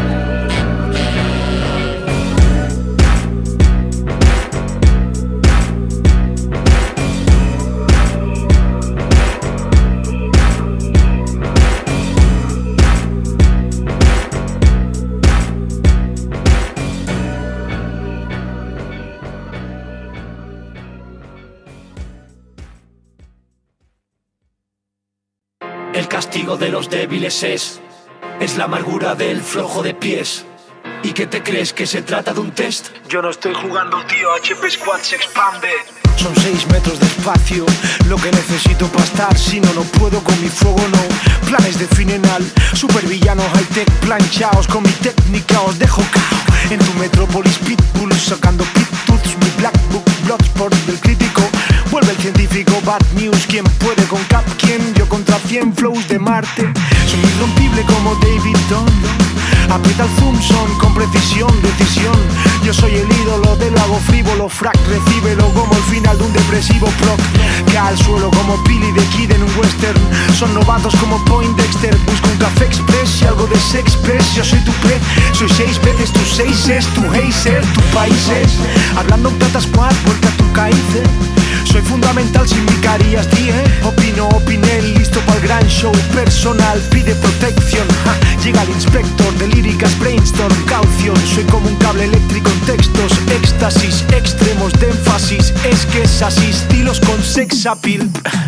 El castigo de los débiles es Es la amargura del flojo de pies. ¿Y qué te crees? ¿Que se trata de un test? Yo no estoy jugando, tío, H P Squad se expande. Son seis metros de espacio, lo que necesito para estar. Si no, no puedo con mi fuego, no. Planes definen al supervillano high-tech. Planchaos con mi técnica, os dejo cao. En tu metrópolis pitbull, sacando pit-tooths. Mi black book, bloodsport del crítico. Vuelve el científico, bad news. ¿Quién puede con Cap? ¿Quién? Yo contra cien flows de Marte. Soy irrompible como David Dunn. Aprieta el zoom, son con precisión, decisión. Yo soy el ídolo de lo hago frívolo. Frac, recíbelo como el final de un depresivo proc. Cae al suelo como Billy the Kid en un western. Son novatos como Poindexter. Busco un café express y algo de sex press. Yo soy tu pez, soy seis veces tu seis es. Tu hazer, tu país es. Hablando en plata squad, vuelta a tu caíce. Soy fundamental sin micarías, dije. Opino, opiné, listo para el gran show. Personal, pide protección. Ja, llega el inspector de líricas, brainstorm, caución. Soy como un cable eléctrico en textos. Éxtasis, extremos de énfasis. Es que es así, estilos con sex appeal.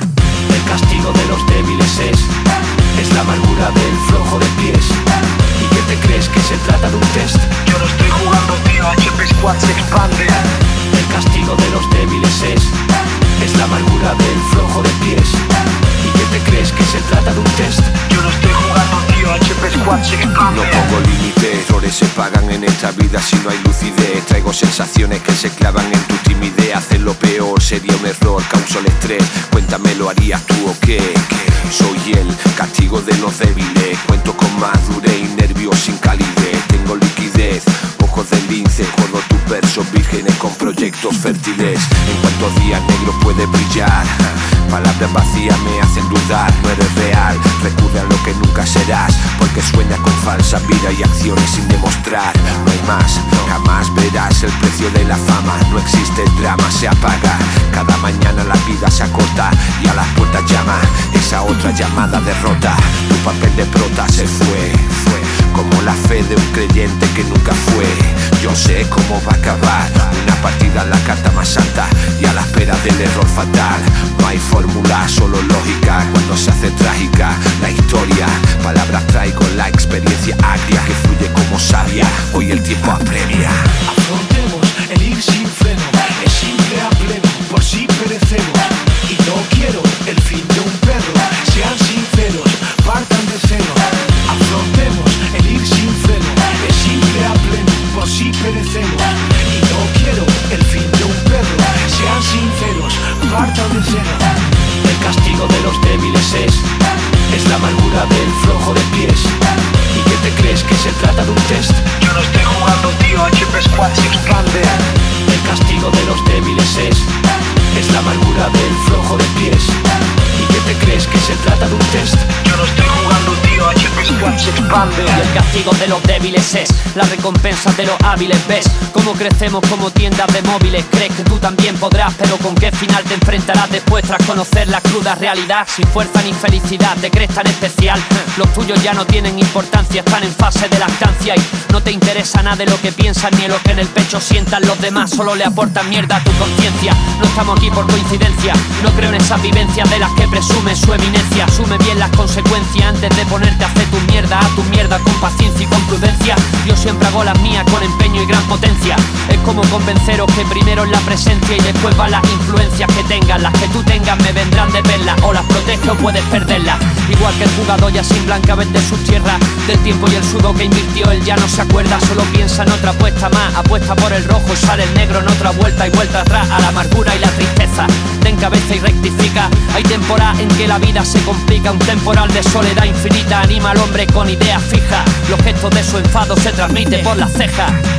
El castigo de los débiles es Es la amargura del flojo de pies. ¿Y qué te crees? ¿Que se trata de un test? Yo no estoy jugando, tío, H P Squad se expande. El castigo de los débiles es Es la amargura del flojo de pies. ¿Y qué te crees? ¿Que se trata de un test? Yo no estoy jugando, tío, H P Squad se expande. No pongo límite, errores se pagan en esta vida si no hay lucidez. Traigo sensaciones que se clavan en tu timidez. Hacer lo peor sería un error, causa el estrés. Cuéntame, ¿lo harías tú o qué? Soy el castigo de los débiles. Cuento con madurez y nervios sin calidez. Tengo liquidez, ojos de lince. Juego tus versos vírgenes con proyectos fértiles. En cuantos días negros puede brillar. Palabras vacías me hacen dudar. No eres real, recurre a lo que nunca serás. Porque sueña con falsa vida y acciones sin demostrar. No hay más, jamás verás el precio de la fama. No existe el drama, se apaga. Cada mañana la vida se acorta y a las puertas llama esa otra llamada derrota. Tu papel de prota se fue, fue como la fe de un creyente que nunca fue. Yo sé cómo va a acabar una partida en la carta más alta y a la espera del error fatal. No hay fórmula, solo lógica cuando se hace trágica la historia. Palabras traigo la experiencia agria que fluye como savia. Hoy el tiempo apremia. Afrontemos el ir sin freno. Es simple a pleno, por si perecemos. Y no quiero el fin de un perro. Sean sinceros, partan de cero. Afrontemos el ir sin freno. Es simple a pleno, por si perecemos. Y no quiero el fin de un perro. Sean sinceros, partan de cero. El castigo de los débiles es Es la amargura del flojo de pies. ¿Y qué te crees? ¿Que se trata de un test? Yo no estoy jugando, tío, H P Squad se expande. El castigo de los débiles es Es la amargura del flojo de pies. ¿Y qué te crees? ¿Que se trata de un test? Yo no estoy jugando, tío, H P Squad se expande. Y el castigo de los débiles es la recompensa de los hábiles. ¿Ves cómo crecemos como tiendas de móviles? Crees que tú también podrás, pero ¿con qué final te enfrentarás después tras conocer la cruda realidad? Sin fuerza ni felicidad, ¿te crees tan especial? Los tuyos ya no tienen importancia, están en fase de lactancia y no te interesa nada de lo que piensan ni de lo que en el pecho sientan los demás. Solo le aportan mierda a tu conciencia. No estamos aquí por coincidencia, no creo en esas vivencias de las que presume su eminencia. Asume bien las consecuencias antes de ponerte a hacer tu mierda. A tu mierda con paciencia y con prudencia. Yo siempre hago las mías con empeño y gran potencia. Es como convenceros que primero es la presencia y después van las influencias que tengan. Las que tú tengas me vendrán de verlas, o las protege o puedes perderlas. Igual que el jugador ya sin blanca vende sus tierras. Del tiempo y el sudor que invirtió él ya no se acuerda. Solo piensa en otra apuesta más. Apuesta por el rojo y sale el negro en otra vuelta y vuelta atrás a la amargura y la tristeza. Ten cabeza y rectifica. Hay temporadas en que la vida se complica. Un temporal de soledad infinita anima al hombre con ideas fijas. Los gestos de su enfado se transmiten por las cejas. El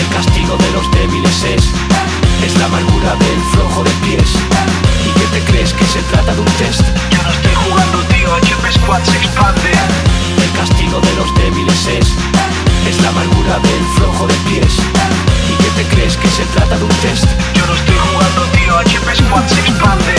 El castigo de los débiles es Es la amargura del flojo de pies. ¿Y qué te crees que se trata de un test? Yo no estoy jugando, tío, H P Squad se expande. El castigo de los débiles es Es la amargura del flojo de pies. ¿Y qué te crees que se trata de un test? Yo no estoy jugando, tío, H P Squad se expande.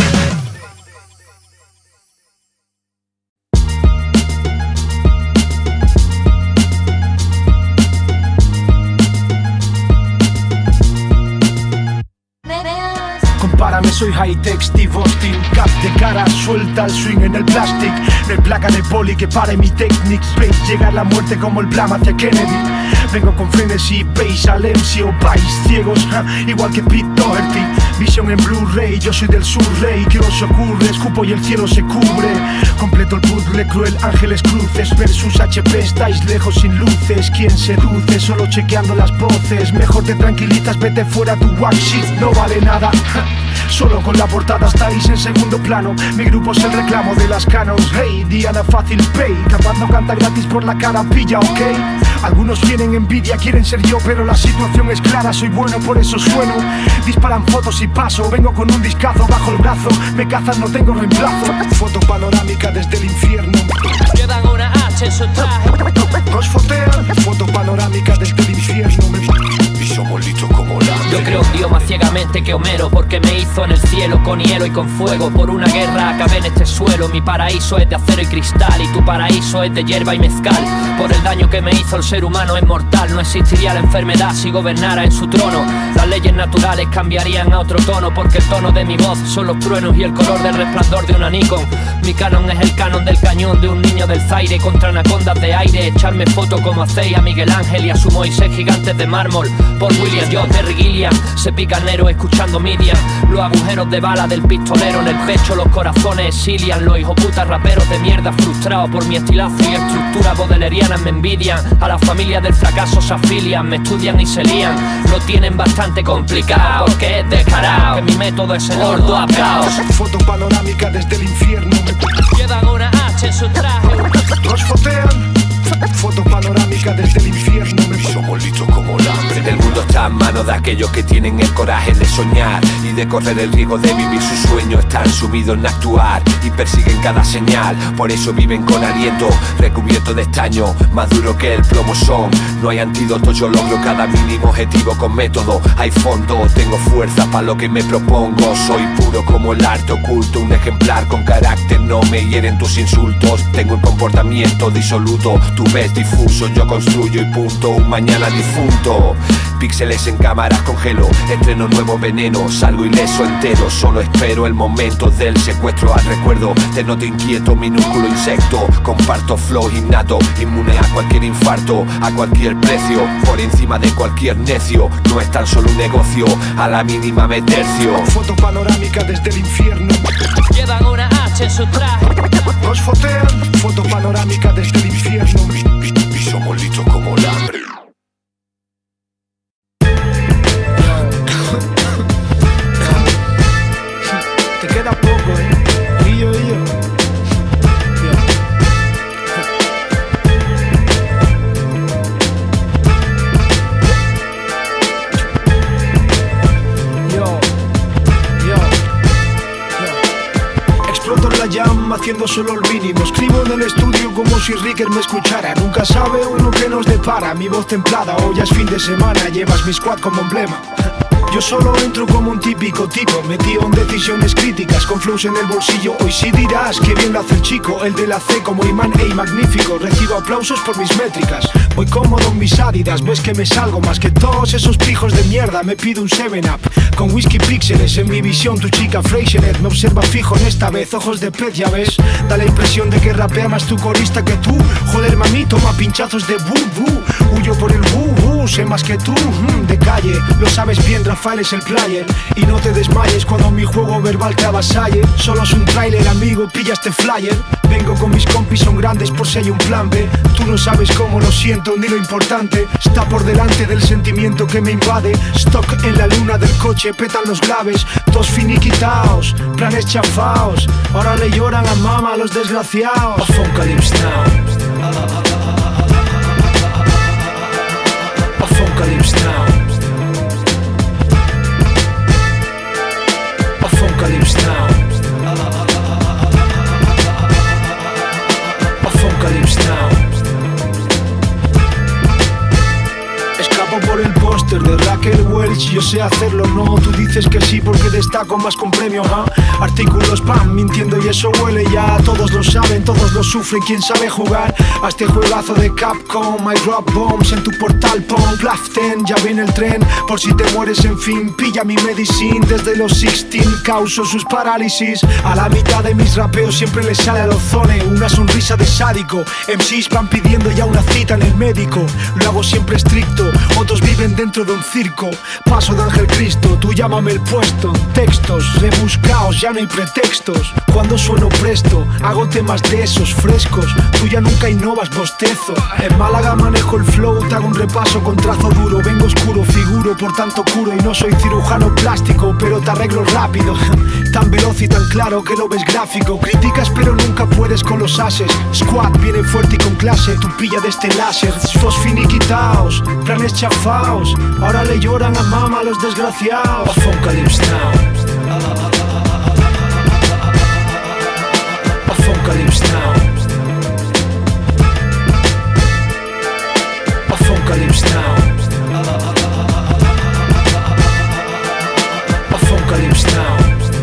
Compárame, soy high-tech, Steve Austin. Cap de cara, suelta el swing en el plastic. No hay placa de poli que pare mi technique. Veis llegar la muerte como el blam hacia Kennedy. Vengo con frenesí, veis al M C o vais ciegos, ja, igual que Pete Doherty. Visión en Blu-ray, yo soy del sur rey. ¿Qué os ocurre? Escupo y el cielo se cubre. Completo el puzzle cruel, ángeles cruces versus H P, estáis lejos sin luces. ¿Quién seduce? Solo chequeando las voces. Mejor te tranquilizas, vete fuera, tu one shit no vale nada. Solo con la portada estáis en segundo plano. Mi grupo es el reclamo de las canos. Hey, Diana Fácil Pay. Capaz no canta gratis por la cara, pilla, ok. Algunos tienen envidia, quieren ser yo, pero la situación es clara. Soy bueno, por eso sueno. Disparan fotos y paso. Vengo con un discazo bajo el brazo. Me cazan, no tengo reemplazo. Foto panorámica desde el infierno. Llevan una H en su traje. Nos fotean. Foto panorámica desde el infierno. Y somos listos como la. Yo creo un dios más ciegamente que Homero, porque me hizo en el cielo con hielo y con fuego. Por una guerra acabé en este suelo. Mi paraíso es de acero y cristal y tu paraíso es de hierba y mezcal. Por el daño que me hizo el ser humano es mortal. No existiría la enfermedad si gobernara en su trono. Las leyes naturales cambiarían a otro tono, porque el tono de mi voz son los truenos y el color del resplandor de una Nikon. Mi canon es el canon del cañón de un niño del Zaire contra anacondas de aire. Echarme foto como hacéis a Miguel Ángel y a su Moisés gigantes de mármol. Por William Jones de Gilliam se pican héroes escuchando Midian. Los agujeros de bala del pistolero en el pecho, los corazones exilian. Los hijoputas raperos de mierda frustrados por mi estilazo y estructura bodeleriana me envidian. A la familia del fracaso se afilian, me estudian y se lían. Lo tienen bastante complicado porque es descarado que mi método es el ordo a caos. Foto panorámica desde el infierno. Llevan una H en su traje. Nos fotean. Foto panorámica desde el infierno. Y somos listos como el hambre. El mundo está en manos de aquellos que tienen el coraje de soñar y de correr el riesgo de vivir su sueño. Están sumidos en actuar y persiguen cada señal. Por eso viven con aliento recubierto de estaño, más duro que el plomo son. No hay antídoto, yo logro cada mínimo objetivo con método. Hay fondo, tengo fuerza para lo que me propongo. Soy puro como el arte oculto, un ejemplar con carácter. No me hieren tus insultos, tengo el comportamiento disoluto. Tú ves difuso, yo construyo y punto. Un mañana difunto. Píxeles en cámaras congelo, estreno nuevo veneno. Salgo ileso entero, solo espero el momento del secuestro al recuerdo. Te noto inquieto, minúsculo insecto. Comparto flow innato, inmune a cualquier infarto, a cualquier precio, por encima de cualquier necio. No es tan solo un negocio, a la mínima me tercio. Foto panorámica desde el infierno. Llevan una H en su traje. Nos fotean. Foto panorámica desde el infierno. Y, y somos listos como el hambre. Te queda poco, eh. Y yo, y yo. Exploto la llama haciendo solo el mínimo. Escribo en el estudio como si Ricker me escuchara. Nunca sabe uno que nos depara. Mi voz templada, hoy ya es fin de semana. Llevas mi squad como emblema. Yo solo entro como un típico tico, metido en decisiones críticas, con flows en el bolsillo. Hoy sí dirás que bien lo hace el chico, el de la C como imán, ey magnífico. Recibo aplausos por mis métricas, voy cómodo en mis Adidas. Ves que me salgo más que todos esos pijos de mierda. Me pido un seven up, con whisky píxeles. En mi visión tu chica Freixenet me observa fijo en esta vez. Ojos de pez, ya ves, da la impresión de que rapea más tu corista que tú. Joder mami, toma pinchazos de bu bu. Huyo por el bu bu, sé más que tú, mm, de calle. Lo sabes bien, Rafael es el player. Y no te desmayes cuando mi juego verbal te avasalle. Solo es un trailer, amigo, pilla este flyer. Vengo con mis compis, son grandes por si hay un plan B. Tú no sabes cómo lo siento, ni lo importante está por delante del sentimiento que me invade. Stock en la luna del coche, petan los graves. Todos finiquitaos, planes chafaos. Ahora le lloran a mama a los desgraciados. Apocalypse now. Apocalypse now. sé hacerlo, no. Tú dices que sí porque destaco más con premio, ¿ah? Artículos spam, mintiendo y eso huele ya. Todos lo saben, todos lo sufren. ¿Quién sabe jugar a este juegazo de Capcom? I drop bombs en tu portal, pon Plaften, ya viene el tren. Por si te mueres, en fin, pilla mi medicine. Desde los dieciséis causo sus parálisis. A la mitad de mis rapeos siempre les sale al ozone una sonrisa de sádico. M Cs van pidiendo ya una cita en el médico. Lo hago siempre estricto, otros viven dentro de un circo. Paso de Ángel Cristo, tú llámame el puesto. Textos rebuscados, ya no hay pretextos. Cuando sueno presto, hago temas de esos frescos. Tú ya nunca innovas, bostezo. En Málaga manejo el flow, te hago un repaso con trazo duro. Vengo oscuro, figuro, por tanto curo. Y no soy cirujano plástico, pero te arreglo rápido. Tan veloz y tan claro que lo ves gráfico. Criticas pero nunca puedes con los ases. Squad viene fuerte y con clase, tú pilla de este láser. Estos finiquitaos, planes chafaos. Ahora le lloran a mama a los desgraciados. Apocalypse Now. Apocalypse Now. Apocalypse Now. Apocalypse Now.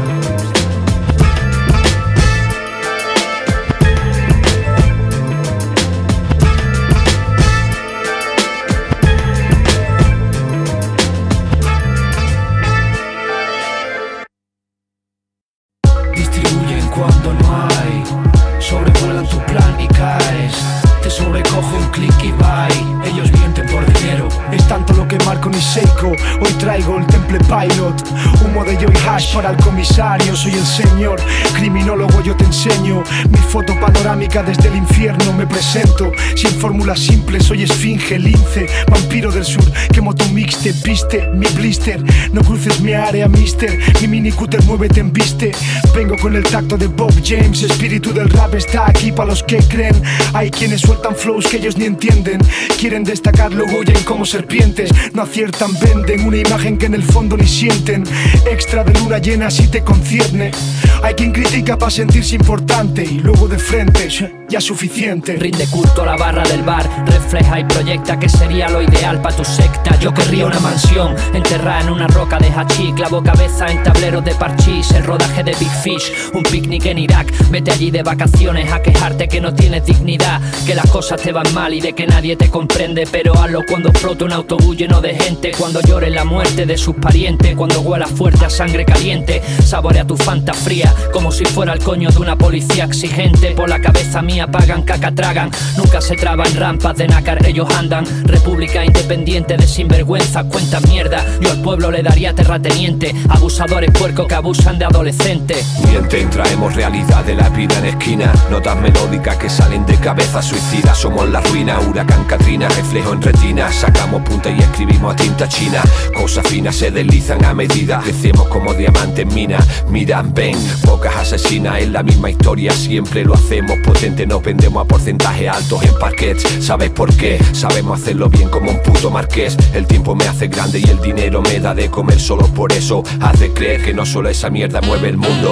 Distribuyen cuando no hay, sobrevuelan tu plan y caes. Te sobrecoge un click y bye. Ellos mienten por dinero. Es tanto lo que marco ni Seiko. Hoy traigo el temple pilot. Humo de yo y hash para el comisario. Soy el señor criminólogo, yo te enseño. Mi foto panorámica desde el infierno. Me presento sin fórmulas simples. Soy esfinge, lince, vampiro del sur. Quemo tu mixte, viste mi blister. No cruces mi área, mister. Mi mini cúter, muévete en viste. Vengo con el tacto de Bob James. Espíritu del rap está aquí para los que creen. Hay quienes sueltan flows que ellos ni entienden. Quieren destacar, luego huyen como serpientes. No aciertan, venden una imagen que en el fondo ni sienten. Extra de luna llena si te concierne. Hay quien critica para sentirse importante y luego de frente, ya suficiente. Rinde culto a la barra del bar, refleja y proyecta que sería lo ideal para tu secta. Yo querría una mansión enterrada en una roca de hachís, clavo cabeza en tableros de parchís, el rodaje de Big Fish, un picnic en Irak. Vete allí de vacaciones a quejarte que no tienes dignidad, que las cosas te van mal y de que nadie te comprende. Pero hazlo cuando explote un autobús lleno de gente, cuando llore la muerte de sus parientes, cuando huela fuerte a sangre caliente. Saborea tu Fanta fría como si fuera el coño de una policía exigente. Por la cabeza mía pagan, caca tragan, nunca se traban rampas de nácar, ellos andan. República independiente de sinvergüenza, cuenta mierda. Yo al pueblo le daría terrateniente, abusadores puercos que abusan de adolescentes. Mienten, traemos realidad de la vida en esquina, notas melódicas que salen de cabeza suicida. Somos la ruina, huracán Katrina, reflejo en retina. Sacamos punta y escribimos a tinta china. Cosas finas se deslizan a medida, crecemos como diamantes en mina. Miran, ven, pocas asesinas en la misma historia. Siempre lo hacemos potente, nos vendemos a porcentaje altos en parquets. ¿Sabes por qué? Sabemos hacerlo bien como un puto marqués. El tiempo me hace grande y el dinero me da de comer. Solo por eso hace creer que no solo esa mierda mueve el mundo.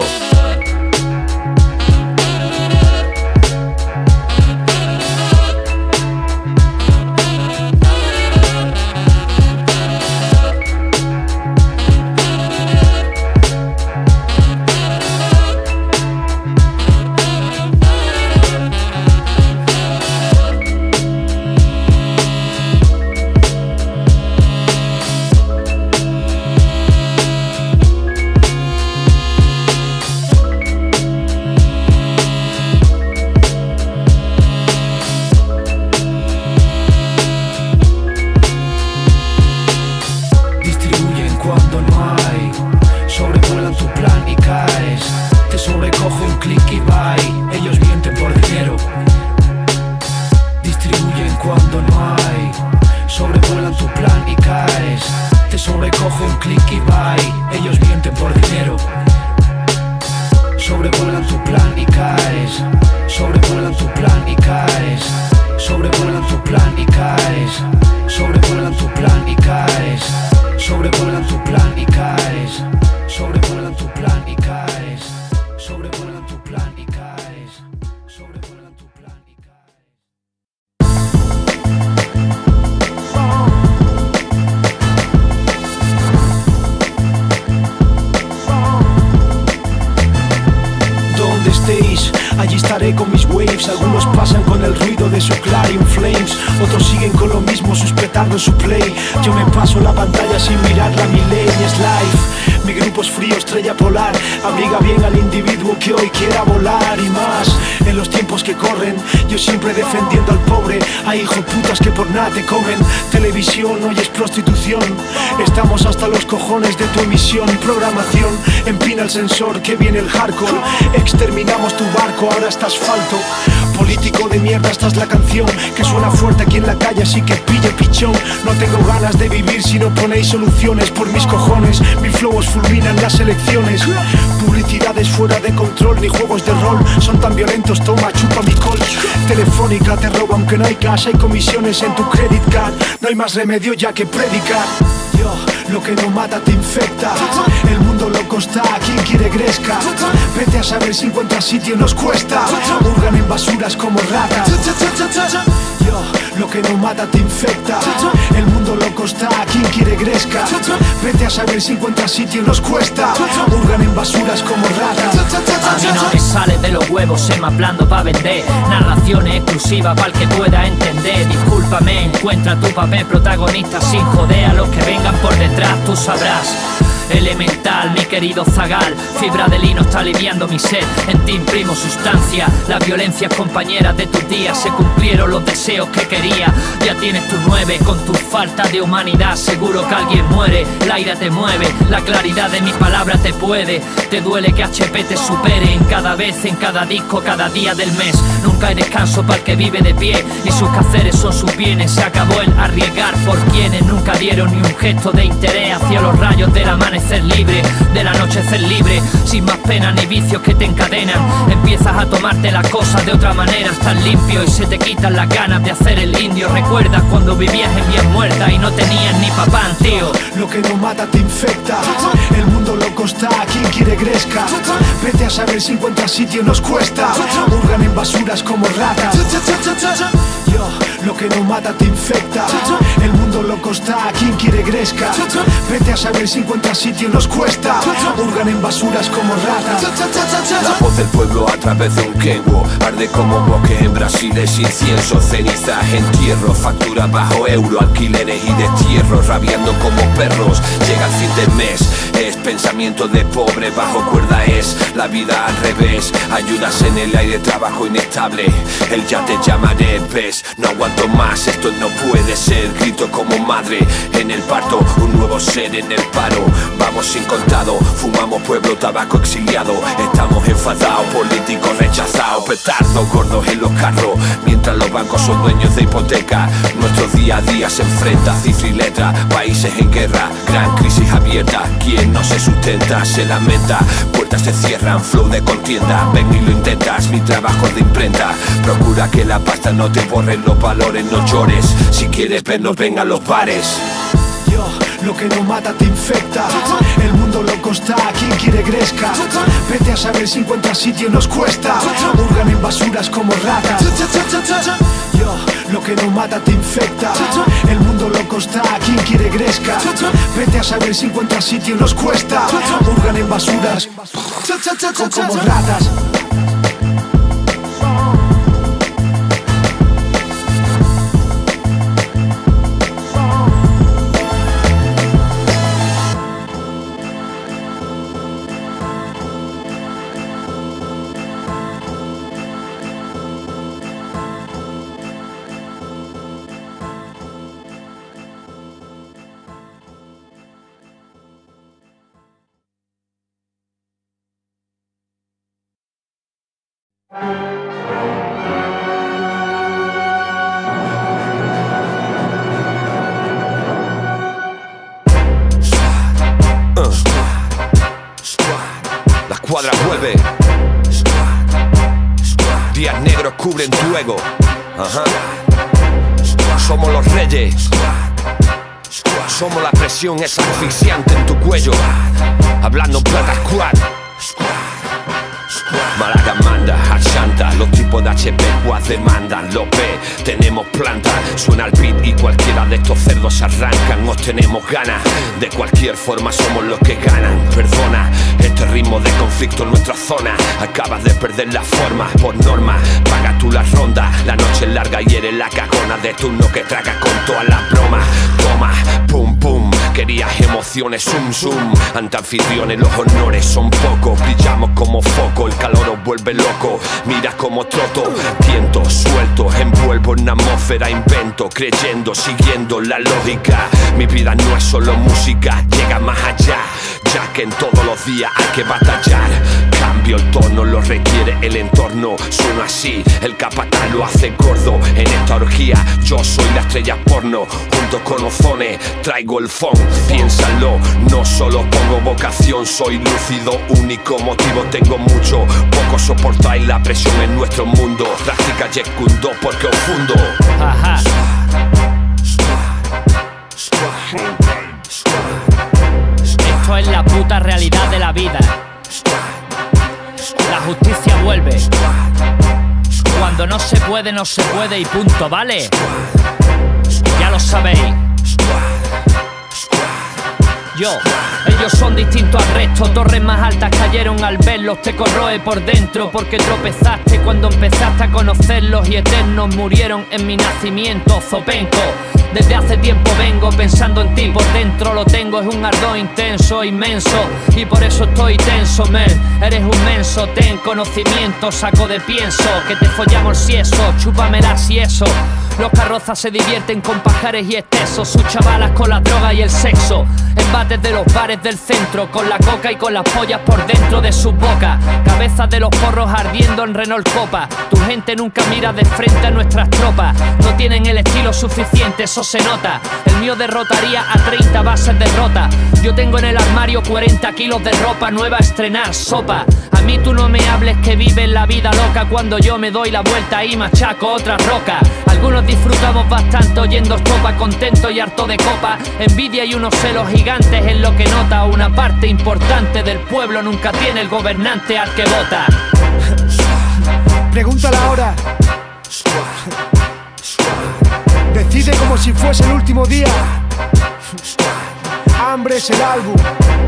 Navegaré con mis waves, algunos pasan con el ruido de su Clarion Flames, otros siguen con lo mismo, sus petardos, su play. Yo me paso la pantalla sin mirarla, mi ley es life. Mi grupo es frío, estrella polar, abriga bien al individuo que hoy quiera volar y más. En los tiempos que corren, yo siempre defendiendo al pobre. Hay hijos putas que por nada te comen. Televisión hoy es prostitución. Estamos hasta los cojones de tu emisión. Programación, empina el sensor que viene el hardcore. Exterminamos tu barco, ahora está asfalto. Político de mierda, esta es la canción que suena fuerte aquí en la calle, así que pille pichón. No tengo ganas de vivir si no ponéis soluciones por mis cojones. Mis flowos fulminan las elecciones. Publicidades fuera de control, ni juegos de rol son tan violentos, toma, chupa mi col. Telefónica te roba aunque no hay cash, hay comisiones en tu credit card. No hay más remedio ya que predicar. Yo, lo que no mata te infecta. El mundo loco está, quien quiere gresca. Vete a saber si encuentras sitio, nos cuesta. Hurgan en basuras como ratas. Yo, lo que no mata te infecta. El mundo loco está, quien quiere gresca. Vete a saber si encuentras sitio, nos cuesta. Hurgan en basuras como ratas. A mí no me sale de los huevos, se me hablando pa' vender. Narraciones exclusivas para el que pueda entender. Discúlpame, encuentra tu papel protagonista sin joder a los que vengan por detrás, tú sabrás. Elemental, mi querido zagal, fibra de lino está aliviando mi sed. En ti imprimo sustancia, las violencias compañeras de tus días. Se cumplieron los deseos que quería. Ya tienes tu nueve, con tu falta de humanidad seguro que alguien muere. La ira te mueve, la claridad de mis palabras te puede. Te duele que H P te supere en cada vez, en cada disco, cada día del mes. Nunca hay descanso para el que vive de pie y sus quehaceres son sus bienes. Se acabó el arriesgar por quienes nunca dieron ni un gesto de interés hacia los rayos del amanecer libre, del anochecer libre, sin más pena ni vicios que te encadenan. Empiezas a tomarte las cosas de otra manera, estás limpio y se te quitan las ganas de hacer el indio. ¿Recuerdas cuando vivías en vías muertas y no tenías ni papá, tío? Lo que no mata te infecta. El mundo loco está, quien quiere gresca. Vete a saber si encuentras sitio, nos cuesta. Hurgan en basuras como ratas. Yo, lo que no mata te infecta. El mundo loco está, quien quiere gresca. Vete a saber si encuentras sitio, nos cuesta. Hurgan en basuras como ratas. La voz del pueblo a través de un kenwo arde como bosque en Brasil, es incienso, cenizas, entierro, factura bajo euro, alquileres y destierro, rabiando como perros. Llega el fin del mes, es pensamiento de pobre, bajo cuerda es la vida al revés. Ayudas en el aire, trabajo inestable, el ya te llamaré, ves. No aguanto más, esto no puede ser. Grito como madre en el parto, un nuevo ser en el paro. Vamos sin contado, fumamos pueblo, tabaco exiliado. Estamos enfadados, políticos rechazados. Petardos gordos en los carros, mientras los bancos son dueños de hipoteca. Nuestro día a día se enfrenta, cifra y letra, países en guerra, gran crisis abierta. Quien no se sustenta se lamenta, puertas se cierran, flow de contienda. Ven y lo intentas, mi trabajo de imprenta. Procura que la pasta no te borre los valores, no llores. Si quieres vernos, ven a los bares. Yo, lo que no mata te infecta. El mundo loco está, quien quiere gresca. Vete a saber si encuentras sitio, nos cuesta. Hurgan en basuras como ratas. Yo, lo que no mata te infecta. El mundo loco está, quien quiere gresca. Vete a saber si encuentras sitio, nos cuesta. Hurgan en basuras como ratas. La cuadra vuelve. Días negros cubren tu ego. Ajá. Somos los reyes. Somos la presión esa asfixiante en tu cuello. Hablando plata squad. Malaga man. ronda, achanta. Los tipos de H P Quad demandan, lo ve, tenemos planta. Suena el beat y cualquiera de estos cerdos se arrancan. Os tenemos ganas, de cualquier forma somos los que ganan. Perdona, este ritmo de conflicto en nuestra zona. Acabas de perder la forma, por norma. Paga tú la ronda, la noche es larga y eres la cagona de turno que traga con todas las bromas. Toma, pum pum, querías emociones, zoom zoom. Ante anfitriones los honores son pocos. Brillamos como foco, el calor os vuelve loco. Mira como troto, tiento, suelto. Envuelvo en atmósfera, invento, creyendo, siguiendo la lógica. Mi vida no es solo música, llega más allá, ya que en todos los días hay que batallar. Cambio el tono, lo requiere el entorno. Suena así, el capataz lo hace gordo. En esta orgía yo soy la estrella porno. Junto con Ozone traigo el funk. Piénsalo, no solo pongo vocación. Soy lúcido, único motivo tengo mucho. Poco soportáis la presión en nuestro mundo. Práctica Jecundo porque os fundo. Ajá. Esto es la puta realidad de la vida. La justicia vuelve. Cuando no se puede, no se puede y punto, ¿vale? Ya lo sabéis. Yo, ellos son distintos al resto. Torres más altas cayeron al verlos. Te corroe por dentro porque tropezaste cuando empezaste a conocerlos. Y eternos murieron en mi nacimiento, zopenco. Desde hace tiempo vengo pensando en ti por dentro. Lo tengo, es un ardor intenso, inmenso. Y por eso estoy tenso, men. Eres un menso, ten conocimiento. Saco de pienso, que te follamos si eso. Chúpamela si eso. Los carrozas se divierten con pajares y excesos. Sus chavalas con la droga y el sexo. Embates de los bares del centro, con la coca y con las pollas por dentro de sus bocas. Cabezas de los porros ardiendo en Renault Copa. Tu gente nunca mira de frente a nuestras tropas. No tienen el estilo suficiente, eso se nota. El mío derrotaría a treinta bases de rota. Yo tengo en el armario cuarenta kilos de ropa nueva a estrenar, sopa. A mí tú no me hables que vives la vida loca cuando yo me doy la vuelta y machaco otra roca. Algunos disfrutamos bastante oyendo estopa, contento y harto de copa. Envidia y unos celos gigantes es lo que nota. Una parte importante del pueblo nunca tiene el gobernante al que vota. Pregúntala ahora. Decide como si fuese el último día. Hambre es el álbum.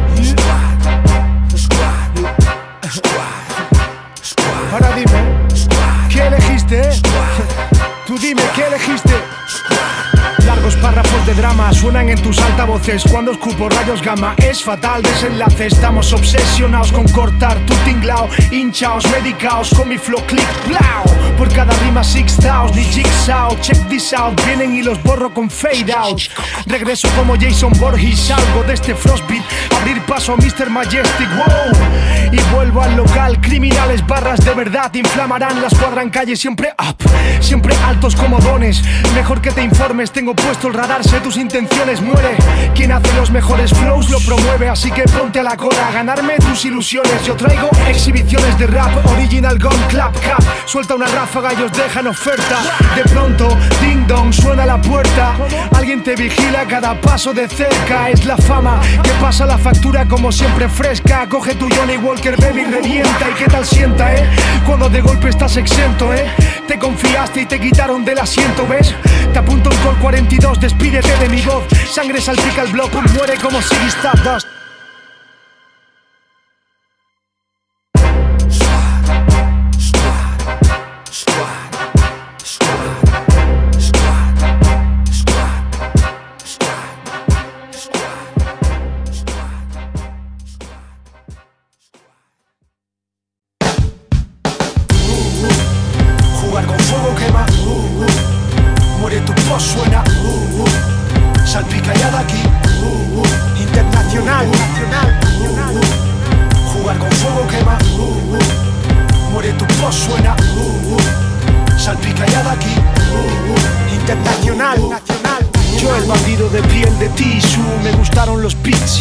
Ahora dime, ¿qué elegiste? Tú dime, ¿qué elegiste? Largos párrafos de drama suenan en tus altavoces cuando escupo rayos gamma. Es fatal desenlace, estamos obsesionados con cortar tu tinglao. Hinchaos, medicaos con mi flow click, plau. Por cada rima six thousand ni jigsaw. Check this out, vienen y los borro con fade out. Regreso como Jason Voorhees, salgo de este frostbeat. Abrir paso a mister Majestic, wow. Y vuelvo al local, criminales, barras de verdad inflamarán las cuadrancalles siempre up. Siempre altos como dones, mejor que te informes. Tengo puesto el radar, sé tus intenciones, muere. Quien hace los mejores flows lo promueve, así que ponte a la cola a ganarme tus ilusiones. Yo traigo exhibiciones de rap, original gun, clap, cap. Suelta una ráfaga y os dejan oferta. De pronto, ding dong, suena la puerta. Alguien te vigila cada paso de cerca. Es la fama que pasa la factura como siempre fresca. Coge tu Johnny Walker, baby, revienta. ¿Y qué tal sienta, eh? Cuando de golpe estás exento, eh. Te confiaste y te quitaron del asiento, ¿ves? Te apunto un Col cuarenta y dos, despídete de mi voz. Sangre salpica el bloque, muere como Ziggy Stardust. Jugar con fuego quema, uh, uh. Muere tu voz, suena, uh, uh. Salpicallada aquí, uh, uh. Internacional, nacional, uh, uh. Jugar con fuego quema, uh, uh. Muere tu voz, suena, uh, uh. Salpicallada aquí, uh, uh. Internacional, nacional. Yo el bandido de piel de tisú. Me gustaron los beats y lo flipé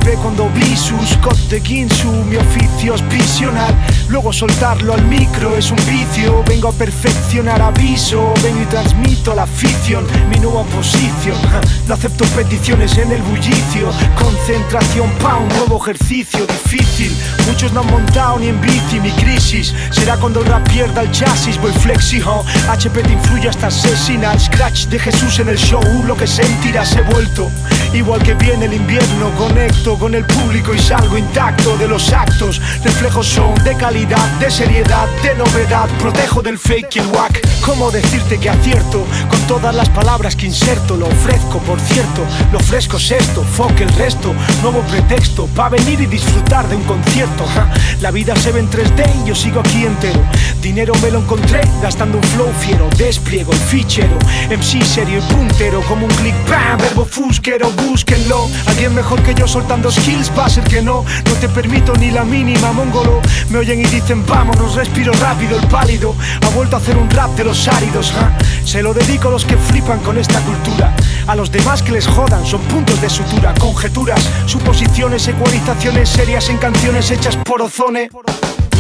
flipé cuando vi sus Scott de Ginsu. Mi oficio es visionar, luego soltarlo al micro es un vicio. Vengo a perfeccionar, aviso, vengo y transmito la afición, mi nueva posición. No acepto peticiones en el bullicio, concentración pa' un nuevo ejercicio difícil. Muchos no han montado ni en bici, mi crisis será cuando el rap pierda el chasis. Voy flexi, oh. H P te influye hasta asesinar. Scratch de Jesús en el show, lo que sentirás he vuelto. Igual que viene el invierno, conecto con el público y salgo intacto de los actos. Reflejos son de calidad, de seriedad, de novedad. Protejo del fake y el wack. ¿Cómo decirte que acierto? Con todas las palabras que inserto, lo ofrezco, por cierto. Lo fresco es esto, fuck el resto. Nuevo pretexto, pa' venir y disfrutar de un concierto. Ja. La vida se ve en tres D y yo sigo aquí entero. Dinero me lo encontré, gastando un flow fiero. Despliego el fichero, M C serio y puntero. Como un click, bam, verbo fusquero. Búsquenlo, alguien mejor que yo soltando skills va a ser que no. No te permito ni la mínima, mongolo. Me oyen y dicen vámonos, respiro rápido. El pálido ha vuelto a hacer un rap de los áridos, ¿eh? Se lo dedico a los que flipan con esta cultura. A los demás que les jodan, son puntos de sutura. Conjeturas, suposiciones, ecualizaciones serias en canciones hechas por Ozone. uh,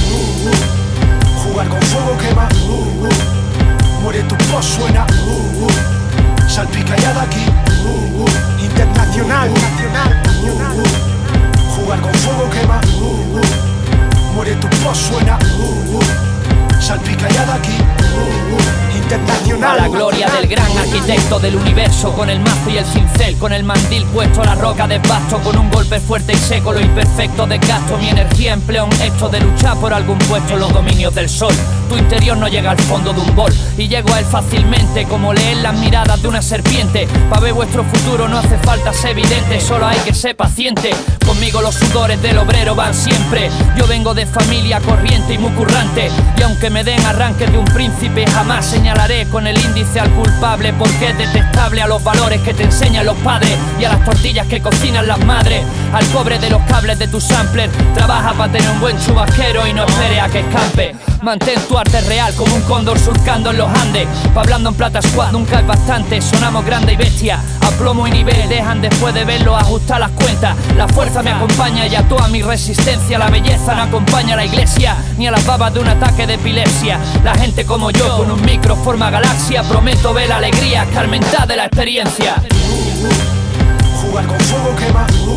uh, Jugar con fuego quema, uh, uh, muere tu voz suena, uh, uh, salpicallada aquí, uh, uh, internacional, nacional, uh, uh, jugar con fuego quema, uh, uh, muere tu voz suena, uh, uh, salpicallada aquí, uh, uh, internacional. A la gloria del gran arquitecto del universo, con el mazo y el cincel, con el mandil puesto, la roca desbasto, con un golpe fuerte y seco, lo imperfecto desgasto. Mi energía empleo en esto de luchar por algún puesto en los dominios del sol. Tu interior no llega al fondo de un bol y llego a él fácilmente, como leer las miradas de una serpiente. Pa' ver vuestro futuro no hace falta ser evidente, solo hay que ser paciente. Conmigo los sudores del obrero van siempre. Yo vengo de familia corriente y muy currante, y aunque me den arranques de un príncipe, jamás señalaré con el índice al culpable, porque es detestable a los valores que te enseñan los padres y a las tortillas que cocinan las madres. Al cobre de los cables de tu sampler, trabaja para tener un buen chubasquero y no espere a que escampe. Mantén tu arte real como un cóndor surcando en los Andes. Pa' hablando en plata squad nunca es bastante, sonamos grande y bestia. A plomo y nivel dejan después de verlo ajustar las cuentas. La fuerza me acompaña y a toda mi resistencia. La belleza no acompaña a la iglesia, ni a las babas de un ataque de epilepsia. La gente como yo con un micro forma galaxia. Prometo ver la alegría escarmentada de la experiencia. uh, uh, Jugar con fuego quema, uh,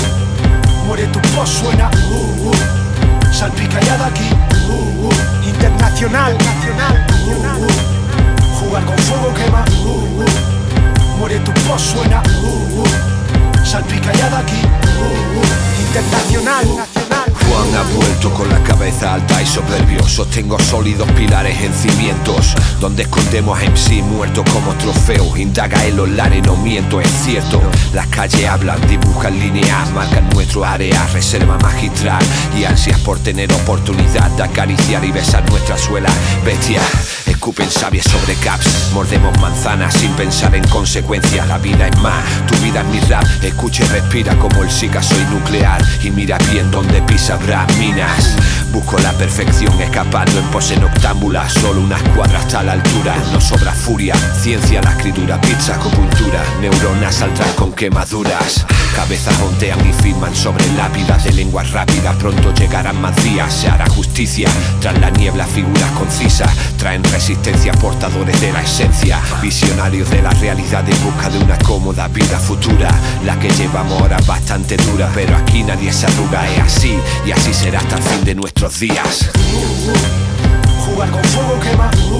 uh, muere tu voz suena, uh, uh, salpicallada aquí, uh, uh, internacional, nacional, uh, uh, jugar con fuego quema, uh, uh, muere tu voz suena, uh, uh, salpicallada aquí, uh, uh, internacional, nacional. Juan ha vuelto con la cabeza alta y soberbio. Sostengo sólidos pilares en cimientos, donde escondemos a M C muerto como trofeo. Indaga en los lares, no miento, es cierto. Las calles hablan, dibujan líneas, marcan nuestro área, reserva magistral y ansias por tener oportunidad de acariciar y besar nuestra suela. Bestia, escupen sabias sobre caps, mordemos manzanas sin pensar en consecuencias. La vida es más, tu vida es mi rap. Escucha y respira como el Zika, soy nuclear. Y mira bien donde pisa habrá minas. Busco la perfección escapando en pose noctámbula. Solo una escuadra hasta la altura. No sobra furia, ciencia la escritura, pizza, acupuntura. Neuronas saldrán con quemaduras. Cabezas ondean y firman sobre lápidas de lenguas rápidas. Pronto llegarán más días, se hará justicia. Tras la niebla figuras concisas traen resistencia, portadores de la esencia. Visionarios de la realidad en busca de una cómoda vida futura. La que llevamos ahora es bastante dura, pero aquí nadie se arruga, es así. Y así será hasta el fin de nuestros días. uh, uh, Jugar con fuego quema, uh,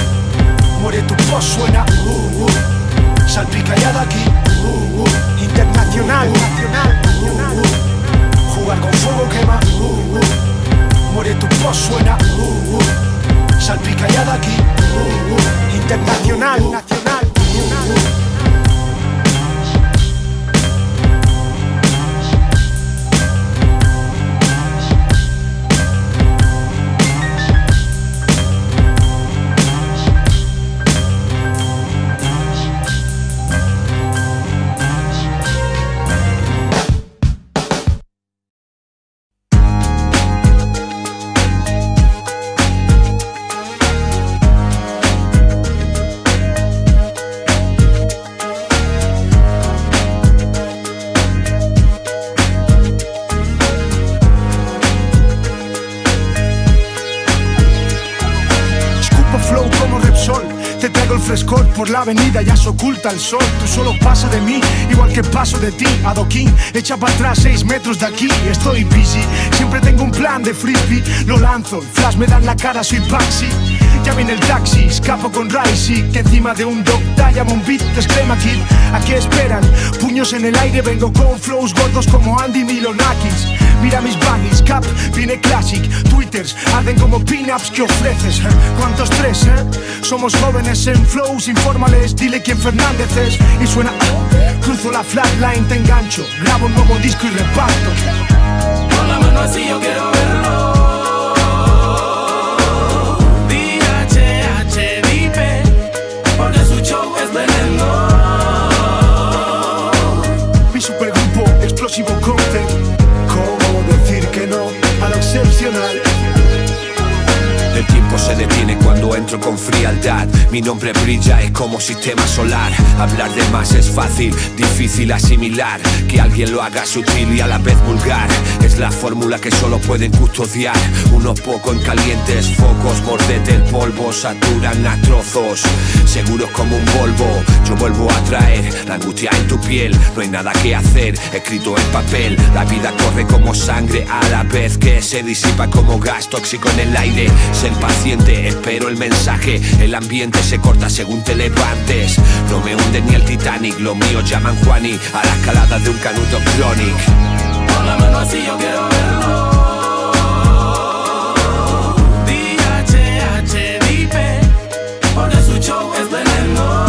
uh, muere tu voz suena, uh, uh, salpicallada aquí, uh, uh, internacional, nacional, uh, uh, jugar con fuego quema, uh, uh, muere tu voz suena, uh, uh, salpicallada aquí, uh, uh, internacional, nacional, uh, uh. tipo flow como Repsol. Te traigo el frescor por la avenida, ya se oculta el sol. Tú solo pasa de mí, igual que paso de ti. Adoquín, echa para atrás seis metros de aquí. Estoy busy, siempre tengo un plan de frisbee. Lo lanzo, el flash me da en la cara, soy Paxi. Ya viene el taxi, escapo con Ricey, que encima de un dog llama un beat de Scream Kid. ¿A qué esperan? Puños en el aire, vengo con flows gordos como Andy Milonakis. Mira mis baggies, cap, vine classic. Twitters arden como pin-ups que ofreces. ¿Cuántos tres, eh? Somos jóvenes en flows informales. Dile quién Fernández es. Y suena, uh, cruzo la flatline, te engancho. Grabo un nuevo disco y reparto. Con la mano así yo quiero verlo. Mi supergrupo, explosivo cóctel. ¿Cómo decir que no a lo excepcional? El tiempo se detiene cuando entro con frialdad. Mi nombre brilla, es como sistema solar. Hablar de más es fácil, difícil asimilar. Que alguien lo haga sutil y a la vez vulgar. Es la fórmula que solo pueden custodiar unos pocos en calientes focos. Mordete el polvo, saturan a trozos. Seguros como un Volvo, yo vuelvo a traer la angustia en tu piel. No hay nada que hacer, escrito en papel. La vida corre como sangre a la vez que se disipa como gas tóxico en el aire. Ser paciente, espero el mensaje. El ambiente se corta según te levantes. No me hunde ni el Titanic, lo mío llaman Juani. A la escalada de un canuto chronic. Con la mano así yo quiero verlo. D H H D P, porque su show es veneno.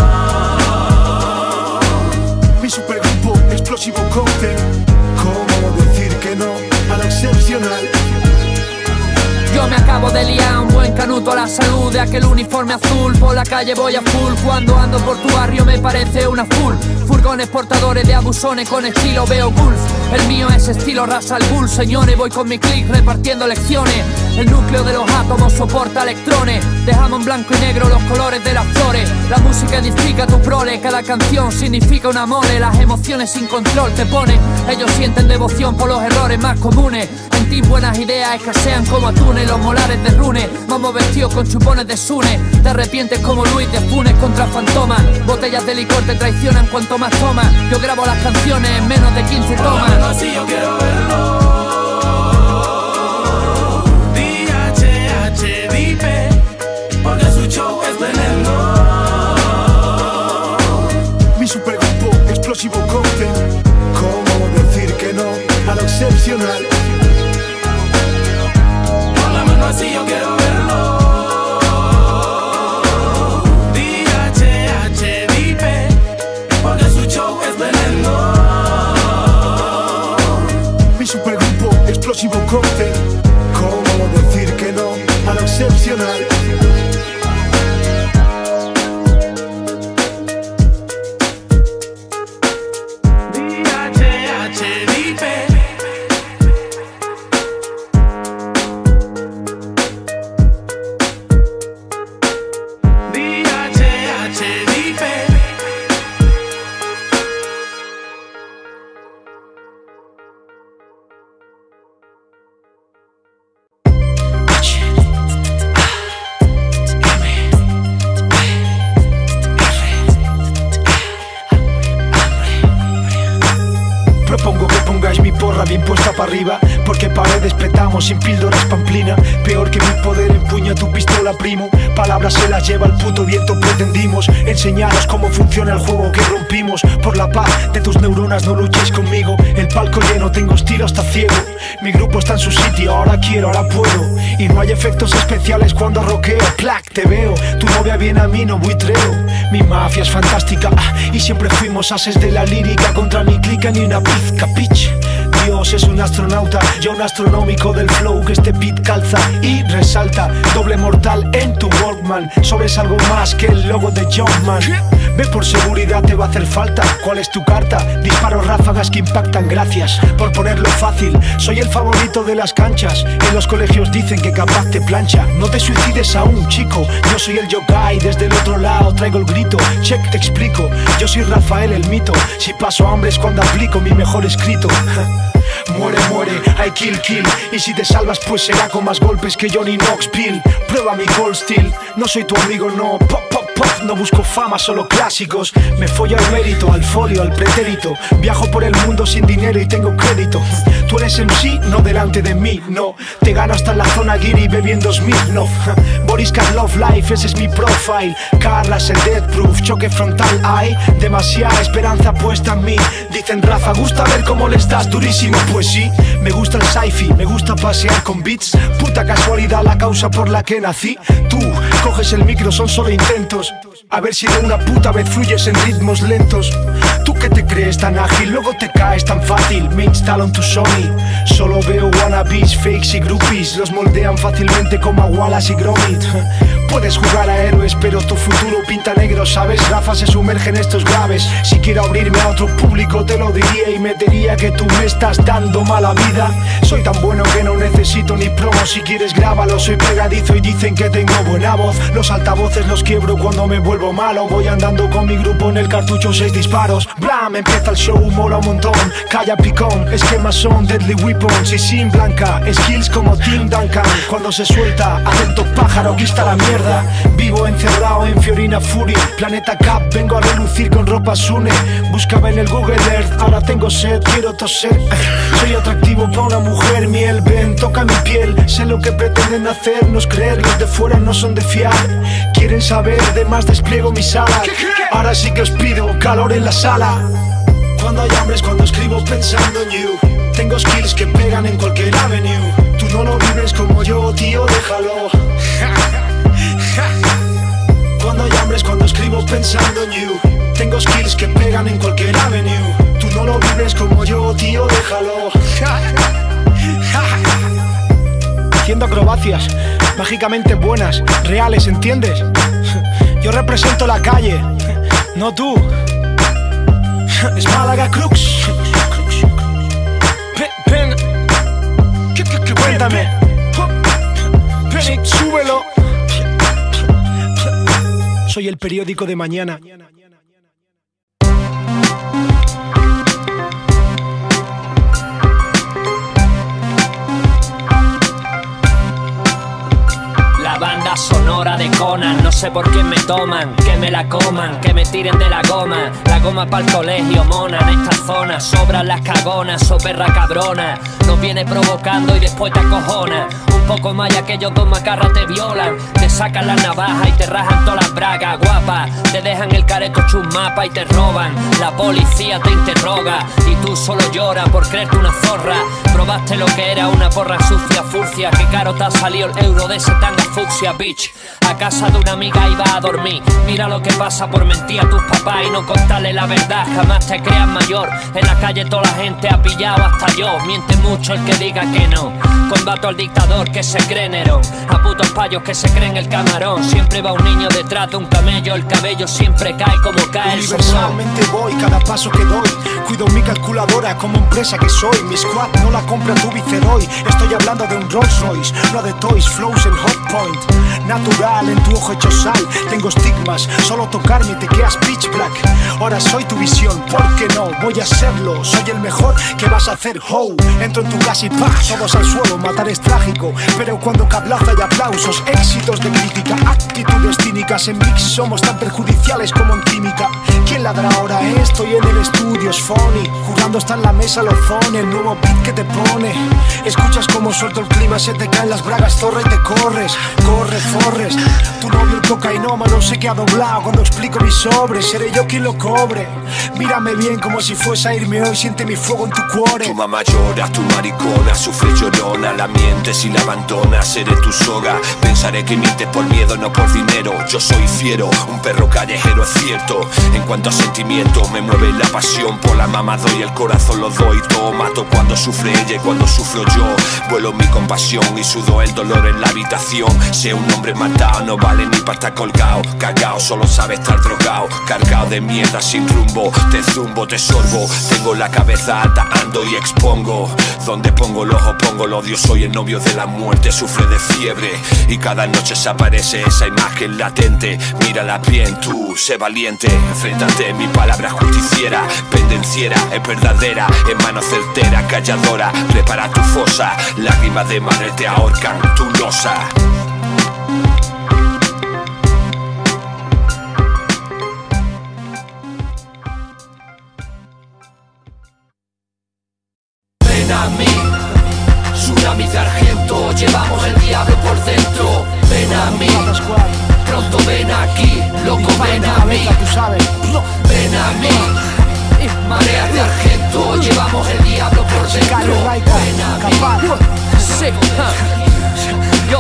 Mi supergrupo, explosivo cóctel. ¿Cómo decir que no a lo excepcional? Yo me acabo de liar un buen canuto a la salud de aquel uniforme azul. Por la calle voy a full, cuando ando por tu barrio me parece una full. Furgones portadores de abusones con estilo veo Gulf. El mío es estilo Ras al Ghul, señores. Voy con mi click repartiendo lecciones. El núcleo de los átomos soporta electrones. Dejamos en blanco y negro los colores de las flores. La música edifica tu prole. Cada canción significa un amore. Las emociones sin control te ponen. Ellos sienten devoción por los errores más comunes. En ti buenas ideas escasean como atunes. Los molares de Rune, vamos vestidos con chupones de Sune. Te arrepientes como Luis de Funes contra fantomas. Botellas de licor te traicionan cuanto más tomas. Yo grabo las canciones en menos de quince tomas. Así yo quiero verlo. D H H D P, porque su show es veneno. Mi supergrupo, explosivo cóctel. ¿Cómo decir que no a lo excepcional? Con la mano así yo quiero verlo. D H H D P, porque su show es veneno. Mi supergrupo, explosivo cóctel. ¿Cómo decir que no a lo excepcional? D H H D P. D H H D P. Propongo que pongáis mi porra bien puesta para arriba, porque paredes petamos sin píldoras pamplina. Peor que mi poder empuña tu pistola, primo. Palabras se las lleva el puto viento, pretendimos enseñaros cómo funciona el juego que rompimos. Por la paz de tus neuronas no luchéis conmigo. El palco lleno, tengo estilo hasta ciego. Mi grupo está en su sitio, ahora quiero, ahora puedo. Y no hay efectos especiales cuando roqueo. Clac, te veo, tu novia viene a mí, no buitreo. Mi mafia es fantástica, ah, y siempre fuimos ases de la lírica. Contra mi clica ni una pizca, pitch. Dios es un astronauta, yo un astronómico del flow que este beat calza y resalta. Doble mortal en tu Walkman, sobresalgo más que el logo de Jumpman. Ve por seguridad, te va a hacer falta. ¿Cuál es tu carta? Disparo ráfagas que impactan, gracias por ponerlo fácil. Soy el favorito de las canchas, en los colegios dicen que capaz te plancha. No te suicides aún, chico, yo soy el yokai. Desde el otro lado traigo el grito, check, te explico. Yo soy Rafael el mito, si paso hambre es cuando aplico mi mejor escrito. Muere, muere, I kill, kill. Y si te salvas pues será con más golpes que Johnny Knoxville. Prueba mi gold steel, no soy tu amigo, no. Pop, pop, pop, no busco fama, solo clásicos. Me follo al mérito, al folio, al pretérito. Viajo por el mundo sin dinero y tengo crédito. Tú eres M C, no delante de mí, no. Te gano hasta en la zona guiri bebiendo Smirnoff. Boris Karloff Life, ese es mi profile. Carlas el Death Proof, choque frontal hay. Demasiada esperanza puesta en mí. Dicen Rafa, gusta ver cómo le estás durísimo. Pues sí, me gusta el sci-fi, me gusta pasear con beats. Puta casualidad la causa por la que nací. Tú coges el micro, son solo intentos. A ver si de una puta vez fluyes en ritmos lentos. Tú que te crees tan ágil, luego te caes tan fácil. Me instalo en tu Sony. Solo veo wannabes, fakes y groupies. Los moldean fácilmente como a Wallace y Gromit. Puedes jugar a héroes, pero tu futuro pinta negro, ¿sabes? Rafa se sumerge en estos graves. Si quiero abrirme a otro público te lo diría y metería que tú me estás dando mala vida. Soy tan bueno que no necesito ni promo. Si quieres grábalo, soy pegadizo y dicen que tengo buena voz. Los altavoces los quiebro cuando me vuelvo malo. Voy andando con mi grupo en el cartucho, seis disparos. Blam, empieza el show, mola un montón. Calla picón, esquemas son deadly weapons. Y sin blanca, skills como Tim Duncan. Cuando se suelta, atento pájaro, aquí está la mierda. Vivo encerrado en Fiorina Fury. Planeta Cap, vengo a relucir con ropa Sune. Búscame en el Google Earth, ahora tengo sed, quiero toser. Soy atractivo para una mujer, miel, ven, toca mi piel. Sé lo que pretenden hacernos creer, los de fuera no son de fiar. Quieren saber, de más despliego mis alas. Ahora sí que os pido calor en la sala. Cuando hay hambre es cuando escribo pensando en you. Tengo skills que pegan en cualquier avenue. Tú no lo vives como yo, tío, déjalo. Cuando hay hambre es cuando escribo pensando en you. Tengo skills que pegan en cualquier avenue. Tú no lo vives como yo, tío, déjalo. Haciendo acrobacias, mágicamente buenas, reales, ¿entiendes? Yo represento la calle, no tú. Es Málaga Crux. Ven, ven, cuéntame. Ven, súbelo. Soy el periódico de mañana. La banda sonora de Conan, no sé por qué me toman, que me la coman, que me tiren de la goma. La goma pa'l colegio, mona, en esta zona sobran las cagonas, so perra cabrona. Nos viene provocando y después te acojona. Un poco más y aquellos dos macarras te violan. Te sacan la navaja y te rajan todas las bragas, guapa. Te dejan el careto chumapa y te roban. La policía te interroga y tú solo lloras por creerte una zorra. Probaste lo que era una porra sucia, furcia. Qué caro te ha salido el euro de ese tanga fucsia, bitch. A casa de una amiga iba a dormir. Mira lo que pasa por mentir a tus papás y no contarle la verdad. Jamás te creas mayor. En la calle toda la gente ha pillado, hasta yo. Miente mucho el que diga que no. Combato al dictador que se cree Nerón. A putos payos que se creen el camarón. Siempre va un niño detrás de un camello. El cabello siempre cae como cae el sol. Universalmente voy cada paso que doy. Cuido mi calculadora como empresa que soy. Mi squad no la compra tu Viceroy. Estoy hablando de un Rolls Royce, no de toys, flows en Hot Point. Natural, en tu ojo hecho sal. Tengo estigmas, solo tocarme te quedas pitch black. Ahora soy tu visión, ¿por qué no? Voy a serlo, soy el mejor, ¿qué vas a hacer? Ho, entro en tu casa y pa, todos al suelo. Matar es trágico, pero cuando cablaza y aplausos, éxitos de crítica, actitudes cínicas. En mix somos tan perjudiciales como en química. ¿Quién ladra ahora? Estoy en el estudio, es funny. Jugando está en la mesa los zone, el nuevo beat que te pone. Escuchas como suelto el clima, se te caen las bragas, zorra y te corres. Corre, forres. Tu novio el cocainómano se queda doblado cuando explico mis sobres. Seré yo quien lo cobre. Mírame bien como si fuese a irme hoy, siente mi fuego en tu cuore. Tu mamá llora, tu maricona sufre llorona. La mientes y la abandonas, seré tu soga. Pensaré que mientes por miedo, no por dinero. Yo soy fiero, un perro callejero, es cierto. En cuanto a sentimiento, me mueve la pasión. Por la mama doy, el corazón lo doy. Todo mato cuando sufre ella y cuando sufro yo. Vuelo mi compasión y sudo el dolor en la habitación. Sé un hombre matado, no vale ni para estar colgado. Cagao, solo sabe estar drogado. Cargado de mierda sin rumbo. Te zumbo, te sorbo. Tengo la cabeza alta, ando y expongo. Donde pongo el ojo, pongo el odio, soy el novio de la muerte, sufre de fiebre y cada noche se aparece esa imagen latente. Mírala bien tú, sé valiente, enfréntate, mi palabra justiciera, pendenciera, es verdadera, en mano certera, calladora, prepara tu fosa, lágrimas de madre te ahorcan tu losa. Ven a mí, tsunami de argento, llevamos el diablo por dentro. Ven a mí, pronto ven aquí, loco, ven a mí. Ven a mí, mareas de argento, llevamos el diablo por dentro. Ven a mí. Sí, uh. Yo,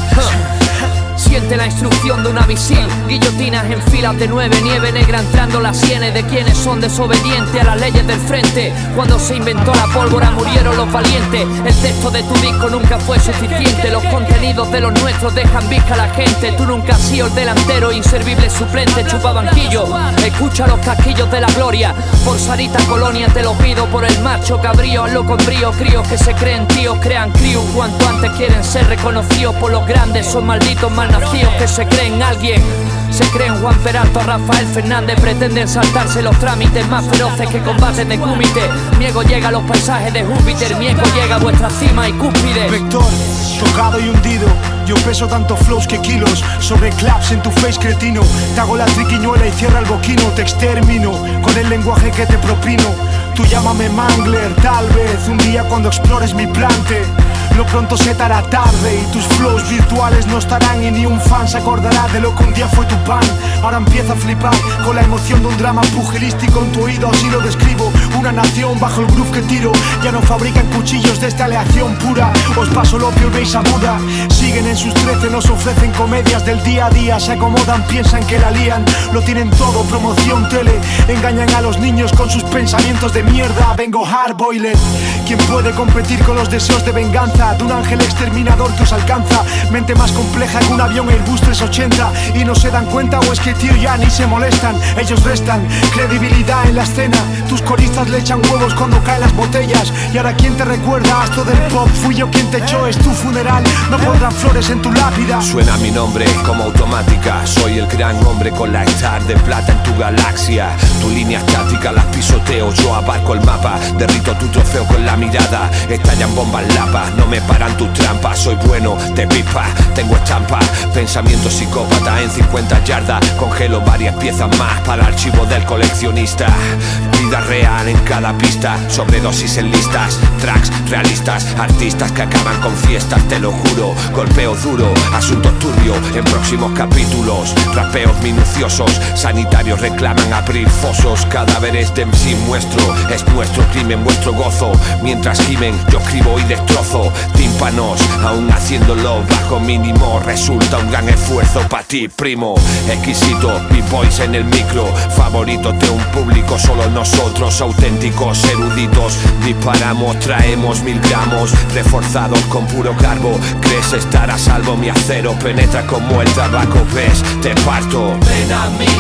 uh. Siente la instrucción de una misil, guillotinas en filas de nueve, nieve negra entrando las sienes de quienes son desobedientes a las leyes del frente. Cuando se inventó la pólvora murieron los valientes. El texto de tu disco nunca fue suficiente, los contenidos de los nuestros dejan visca a la gente. Tú nunca has sido el delantero, inservible suplente, chupa banquillo. Escucha los casquillos de la gloria, por Sarita Colonia te lo pido, por el macho cabrío, hazlo con brío. Críos que se creen tíos, crean críos, cuanto antes quieren ser reconocidos por los grandes. Son malditos malnacidos que se creen alguien, se creen Juan Peralta, Rafael Fernández, pretenden saltarse los trámites más feroces que combates de cúmite. Mi ego llega a los paisajes de Júpiter, mi ego llega a vuestra cima y cúspide. Vector, tocado y hundido, yo peso tanto flows que kilos, sobre claps en tu face cretino. Te hago la triquiñuela y cierra el boquino, te extermino con el lenguaje que te propino. Tú llámame Mangler, tal vez un día cuando explores mi plante. Lo pronto se te hará tarde y tus flows virtuales no estarán y ni un fan se acordará de lo que un día fue tu pan. Ahora empieza a flipar con la emoción de un drama pugilístico en tu oído, así lo describo. Una nación bajo el groove que tiro, ya no fabrican cuchillos de esta aleación pura. Os paso lo que veis a Buda, siguen en sus trece, nos ofrecen comedias del día a día. Se acomodan, piensan que la lían, lo tienen todo, promoción, tele. Engañan a los niños con sus pensamientos de mierda. Vengo hardboiled, ¿quién puede competir con los deseos de venganza de un ángel exterminador que os alcanza? Mente más compleja que un avión Airbus trescientos ochenta. Y no se dan cuenta o es que tío ya ni se molestan. Ellos restan credibilidad en la escena, tus coristas le echan huevos cuando caen las botellas. Y ahora quién te recuerda esto del pop, fui yo quien te echó, es tu funeral. No pondrán flores en tu lápida. Suena mi nombre como automática, soy el gran hombre con la star de plata en tu galaxia. Tu línea estática las pisoteo, yo abarco el mapa, derrito tu trofeo con la mirada. Estallan bombas lapas, no me paran tus trampas. Soy bueno, te pispa, tengo estampa, pensamiento psicópata en cincuenta yardas. Congelo varias piezas más para el archivo del coleccionista. Vida real en cada pista, sobredosis en listas, tracks realistas, artistas que acaban con fiestas, te lo juro. Golpeo duro, asuntos turbios en próximos capítulos. Rapeos minuciosos, sanitarios reclaman abrir fosos. Cadáveres de M C muestro, es nuestro crimen, vuestro gozo. Mientras gimen, yo escribo y destrozo tímpanos, aún haciéndolo bajo mínimo. Resulta un gran esfuerzo para ti, primo. Exquisito, mi voice en el micro, favoritos de un público, solo nosotros, auténticos eruditos. Disparamos, traemos mil gramos, reforzados con puro carbo. Crees estar a salvo, mi acero penetra como el tabaco, ves, te parto. Ven a mí,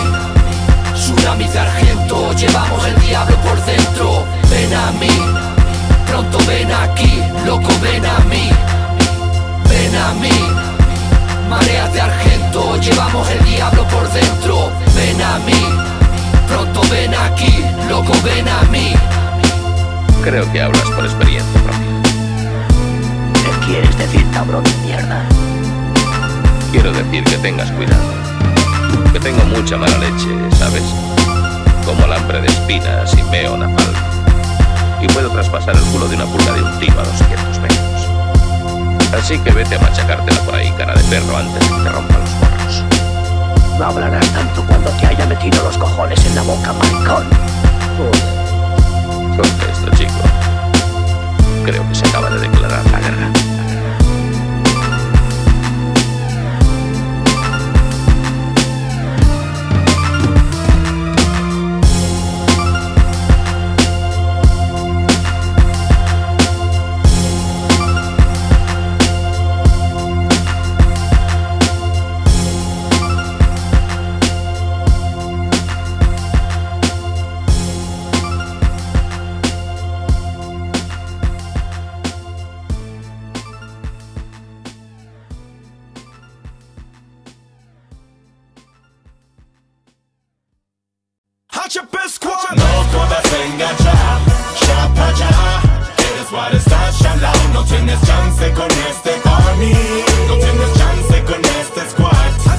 tsunami de argento, llevamos el diablo por dentro. Ven a mí, pronto ven aquí, loco, ven a mí. Ven a mí, mareas de argento, llevamos el diablo por dentro. Ven a mí, pronto ven aquí, loco, ven a mí. Creo que hablas por experiencia propia. ¿Qué quieres decir, cabrón de mierda? Quiero decir que tengas cuidado, que tengo mucha mala leche, ¿sabes? Como alambre de espinas y meo napalm. Y puedo traspasar el culo de una pulga de un tiro a doscientos metros. Así que vete a machacártela por ahí, cara de perro, antes de que te rompan los morros. No hablarás tanto cuando te haya metido los cojones en la boca, maricón. Suelta esto, chico. Creo que se acaba de declarar la guerra. H P Squad. No puedes engañar, ya para allá. Eres what estás shallow. No tienes chance con este army. No tienes chance con este squad.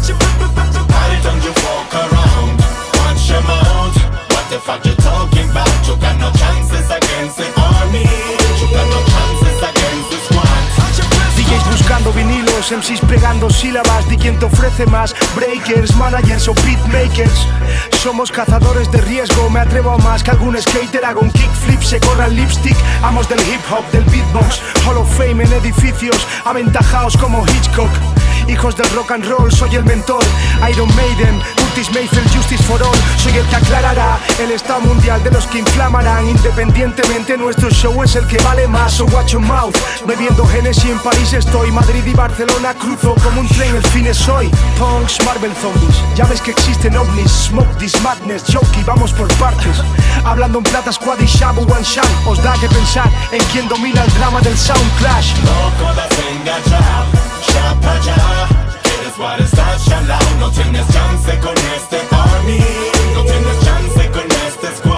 I don't you fuck around. Watch your mouth. What the fuck you talking about? You got no chances against the army. You got no chances against the squad. D Js buscando vinilos, M Cs pegando sílabas. Di quién te ofrece más, breakers, managers o beatmakers. Somos cazadores de riesgo, me atrevo a más que algún skater. Hago un kickflip, se corra el lipstick. Amos del hip hop, del beatbox, Hall of Fame en edificios, aventajaos como Hitchcock. Hijos del rock and roll, soy el mentor. Iron Maiden, Curtis Mayfield, Justice for All. Soy el que aclarará el estado mundial de los que inflamarán. Independientemente, nuestro show es el que vale más. So watch your mouth. Bebiendo Genesis en París estoy. Madrid y Barcelona cruzo como un tren, el fin es hoy. Punks, Marvel Zombies, ya ves que existen ovnis. Smoke this madness, jokey, vamos por partes. Hablando en plata, squad y shabu one shot. Os da que pensar en quién domina el drama del sound clash. No puedes engañar, ya para allá. Eres what estás shallow. No tienes chance con este army. No tienes chance con este squad.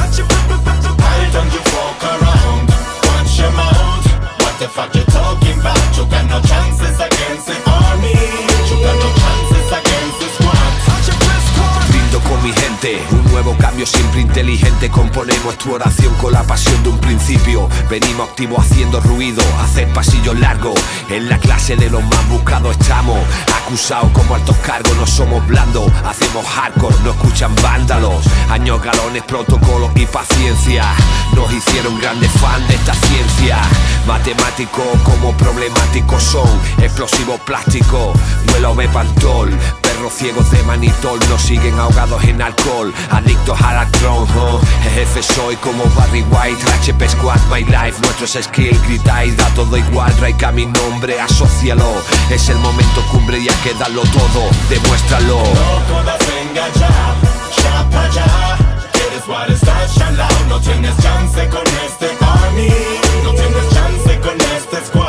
I don't you fuck around. Watch your mouth. What the fuck you talking about? You got no chances against the army. You got no chances against the squad. Brindo con mi gente, un nuevo cambio siempre inteligente. Componemos tu oración con la pasión de un principio. Venimos activos haciendo ruido, hacer pasillos largos. En la clase de los más buscados estamos. Acusados como altos cargos, no somos blandos. Hacemos hardcore, no escuchan vándalos. Años, galones, protocolos y paciencia nos hicieron grandes fans de esta ciencia. Matemáticos como problemáticos son. Explosivos plásticos, vuelo de pantol. Perros ciegos de manitol nos siguen ahogados en alcohol. Adictos al actrón, oh. Jefe soy como Barry White. H P Squad, my life, nuestros skills. Gritáis, da todo igual, raica mi nombre, asócialo. Es el momento cumbre y hay que darlo todo, demuéstralo. No puedes engañar, ya para allá. Eres what estás shallow. No tienes chance con este army. No tienes chance con este squad.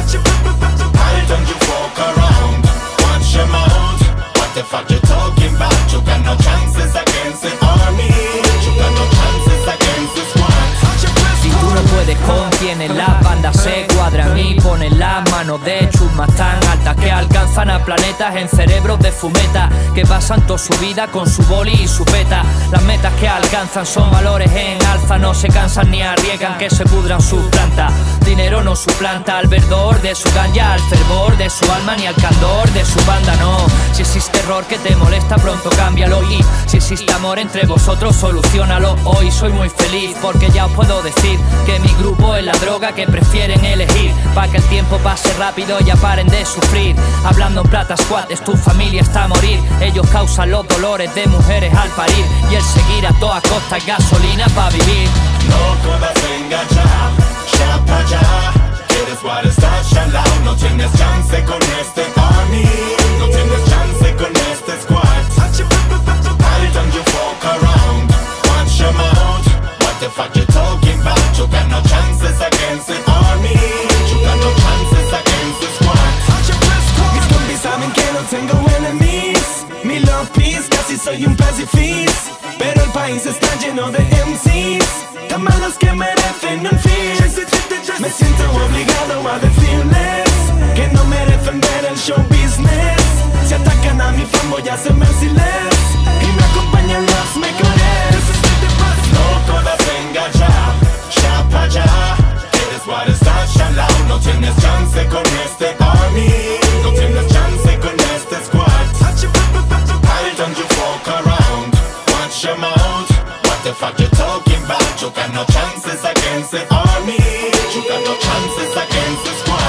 I don't you fuck around. Watch your mouth. What the fuck you talking about? You got no chances against the army. You got no chances against the squad. Si tú no puedes con quienes las bandas se cuadran y ponen las manos de chusmas tan altas que alcanzan a planetas en cerebros de fumeta, que pasan toda su vida con su boli y su peta. Las metas que alcanzan son valores en alza, no se cansan ni arriesgan que se pudran sus plantas. Dinero no suplanta al verdor de su ganja, al fervor de su alma ni al candor de su banda, no. Si existe error que te molesta, pronto cámbialo. Y si existe amor entre vosotros, solucionalo. Hoy soy muy feliz porque ya os puedo decir que mi grupo es la droga que prefieren elegir, pa' que el tiempo pase rápido y ya paren de sufrir. Hablando en plata, squad, es tu familia hasta morir. Ellos causan los dolores de mujeres al parir, y el seguir a toda costa es gasolina pa' vivir. No puedes engañar, ya para allá. Eres what estás shallow. No tienes chance con este army. No tienes chance con este squad. I don't you fuck around. Watch your mouth. What the fuck you talking about? You got no chances against the army. You got no chances against the squad. Mis compis saben que no tengo enemies. Mi love peace, casi soy un pacifist. Pero el país está lleno de M Cs tan malos que merecen un fin. Me siento obligado a decirles que no merecen ver el show business. Si atacan a mi fan voy a ser merciless y me acompañan los mejores. No puedes engañar, ya para allá. Eres what estás shallow. No tienes chance con este army. No tienes chance con este squad. I don't you fuck around. Watch your mouth. What the fuck you talking about? You got no chances against the army. You got no chances against the squad.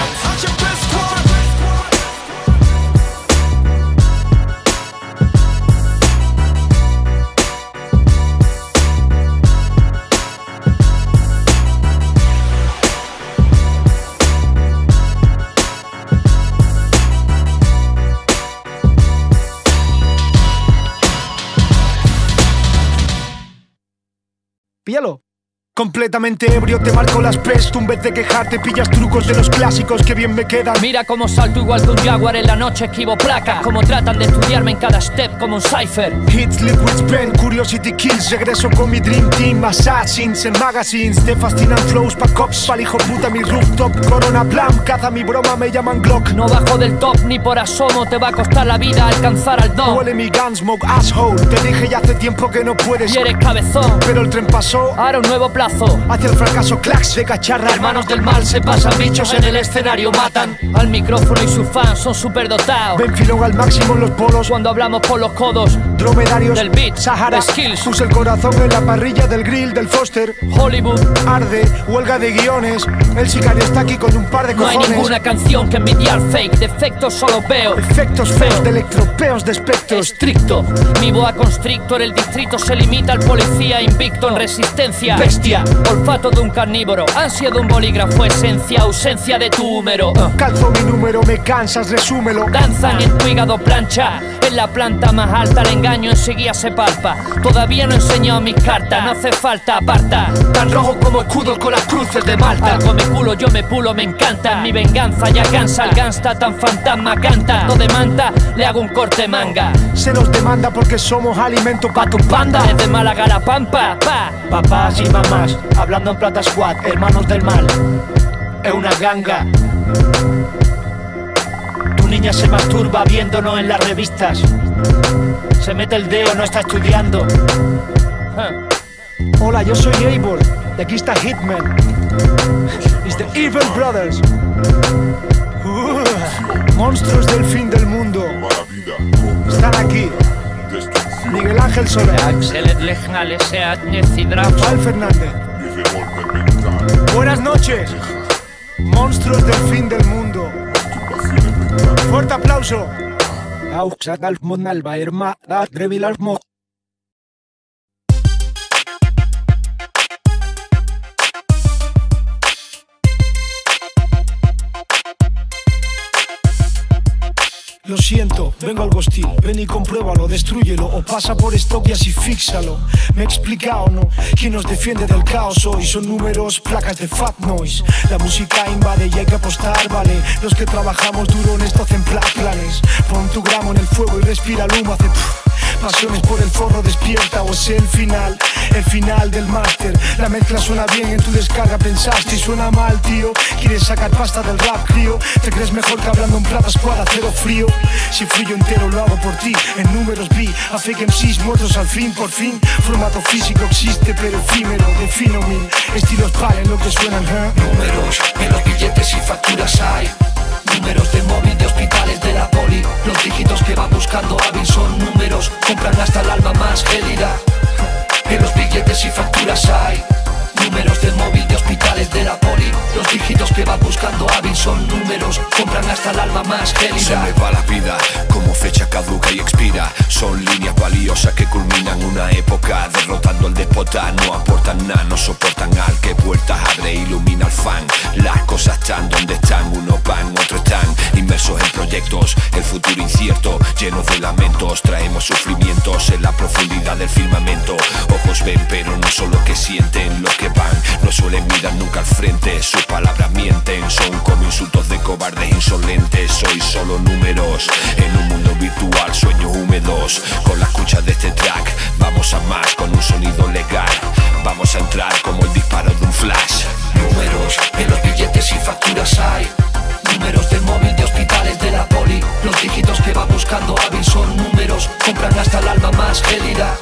Píllalo. Completamente ebrio te marco las pest. Tú en vez de quejarte pillas trucos de los clásicos que bien me quedan. Mira cómo salto igual que un jaguar en la noche, esquivo placas. Como tratan de estudiarme en cada step como un cipher. Hits, liquids, pen, curiosity kills. Regreso con mi dream team, assassins en magazines. Te fascinan flows pa' cops, pa'l hijo puta mi rooftop. Corona Blam, caza mi broma, me llaman Glock. No bajo del top ni por asomo, te va a costar la vida alcanzar al don. Huele mi gunsmoke, asshole. Te dije ya hace tiempo que no puedes. Y eres cabezón, pero el tren pasó. Ahora un nuevo plazo hacia el fracaso, clacks de cacharra. Hermanos del mal se pasan, bichos en el escenario matan. Al micrófono y sus fans son superdotados. Ven filón al máximo en los polos. Cuando hablamos por los codos. Dromedarios del beat, Sahara, skills. Puse el corazón en la parrilla del grill del Foster. Hollywood arde, huelga de guiones. El sicario está aquí con un par de cojones. No hay ninguna canción que envidiar fake. Defectos solo veo. Efectos feos de electropeos de espectros. Estricto, mi boa constrictor. El distrito se limita al policía invicto en resistencia. Bestia, olfato de un carnívoro, ansia de un bolígrafo, esencia, ausencia de tu húmero. uh. Calzo mi número, me cansas, resúmelo. Danzan en tu hígado plancha. En la planta más alta el engaño enseguida se palpa. Todavía no he enseñado mis cartas, no hace falta, aparta. Tan rojo como escudos con las cruces de Malta. Algo me culo, yo me pulo, me encanta. Mi venganza ya cansa, el gangsta tan fantasma canta. No demanda, le hago un corte manga. Se nos demanda porque somos alimento pa' tu panda. Desde Málaga la Pampa, pa. Papás y mamás, hablando en plata squad, hermanos del mal. Es una ganga. Tu niña se masturba viéndonos en las revistas. Se mete el dedo, no está estudiando. huh. Hola, yo soy Abel. Y aquí está Hitman. It's the Evil Brothers. uh, Monstruos del fin del mundo. Están aquí. Miguel Ángel Soler, Al Fernández. Buenas noches, monstruos del fin del mundo. Fuerte aplauso. Lo siento, vengo algo hostil. Ven y compruébalo, destrúyelo o pasa por stock y así fíxalo. Me he explicado, ¿no? ¿Quién nos defiende del caos hoy? Son números, placas de fat noise. La música invade y hay que apostar, vale. Los que trabajamos duro en esto hacen pla planes. Pon tu gramo en el fuego y respira el humo, hace pff. Pasiones por el forro despierta o es el final, el final del máster. La mezcla suena bien en tu descarga, pensaste y suena mal, tío. Quieres sacar pasta del rap, crío. Te crees mejor que hablando en plata escuadra, cero frío. Si fui yo entero lo hago por ti. En números vi a fake M Cs muertos al fin, por fin. Formato físico existe pero efímero. Defino mil estilos paren lo que suenan, ¿eh? Números en los billetes y facturas hay. Números de móvil de hospitales de la poli. Los dígitos que va buscando hábil son números. Compran hasta el alma más gélida. En los billetes y facturas hay. Números de móvil de hospitales de la poli. Los dígitos que va buscando hábil son números. Compran hasta el alma más gélida. Se me va la vida como fecha caduca y expira. Son líneas valiosas que culminan una época. Derrotando al déspota, no aportan nada. No soportan al que puertas abre, ilumina al fan. Las cosas están donde están, unos van, otros están inmersos en proyectos. El futuro incierto, lleno de lamentos. Traemos sufrimientos en la profundidad del firmamento. Ojos ven pero no son lo que sienten, lo que van. No suelen mirar nunca al frente, sus palabras mienten. Son como insultos de cobardes insolentes. Soy solo números en un mundo virtual, sueños húmedos. Con la escucha de este track vamos a más, con un sonido legal. Vamos a entrar como el disparo de un flash. Números en los billetes y facturas hay. Números del móvil de hospitales de la poli. Los dígitos que va buscando hábil son números. Compran hasta el alma más gélida.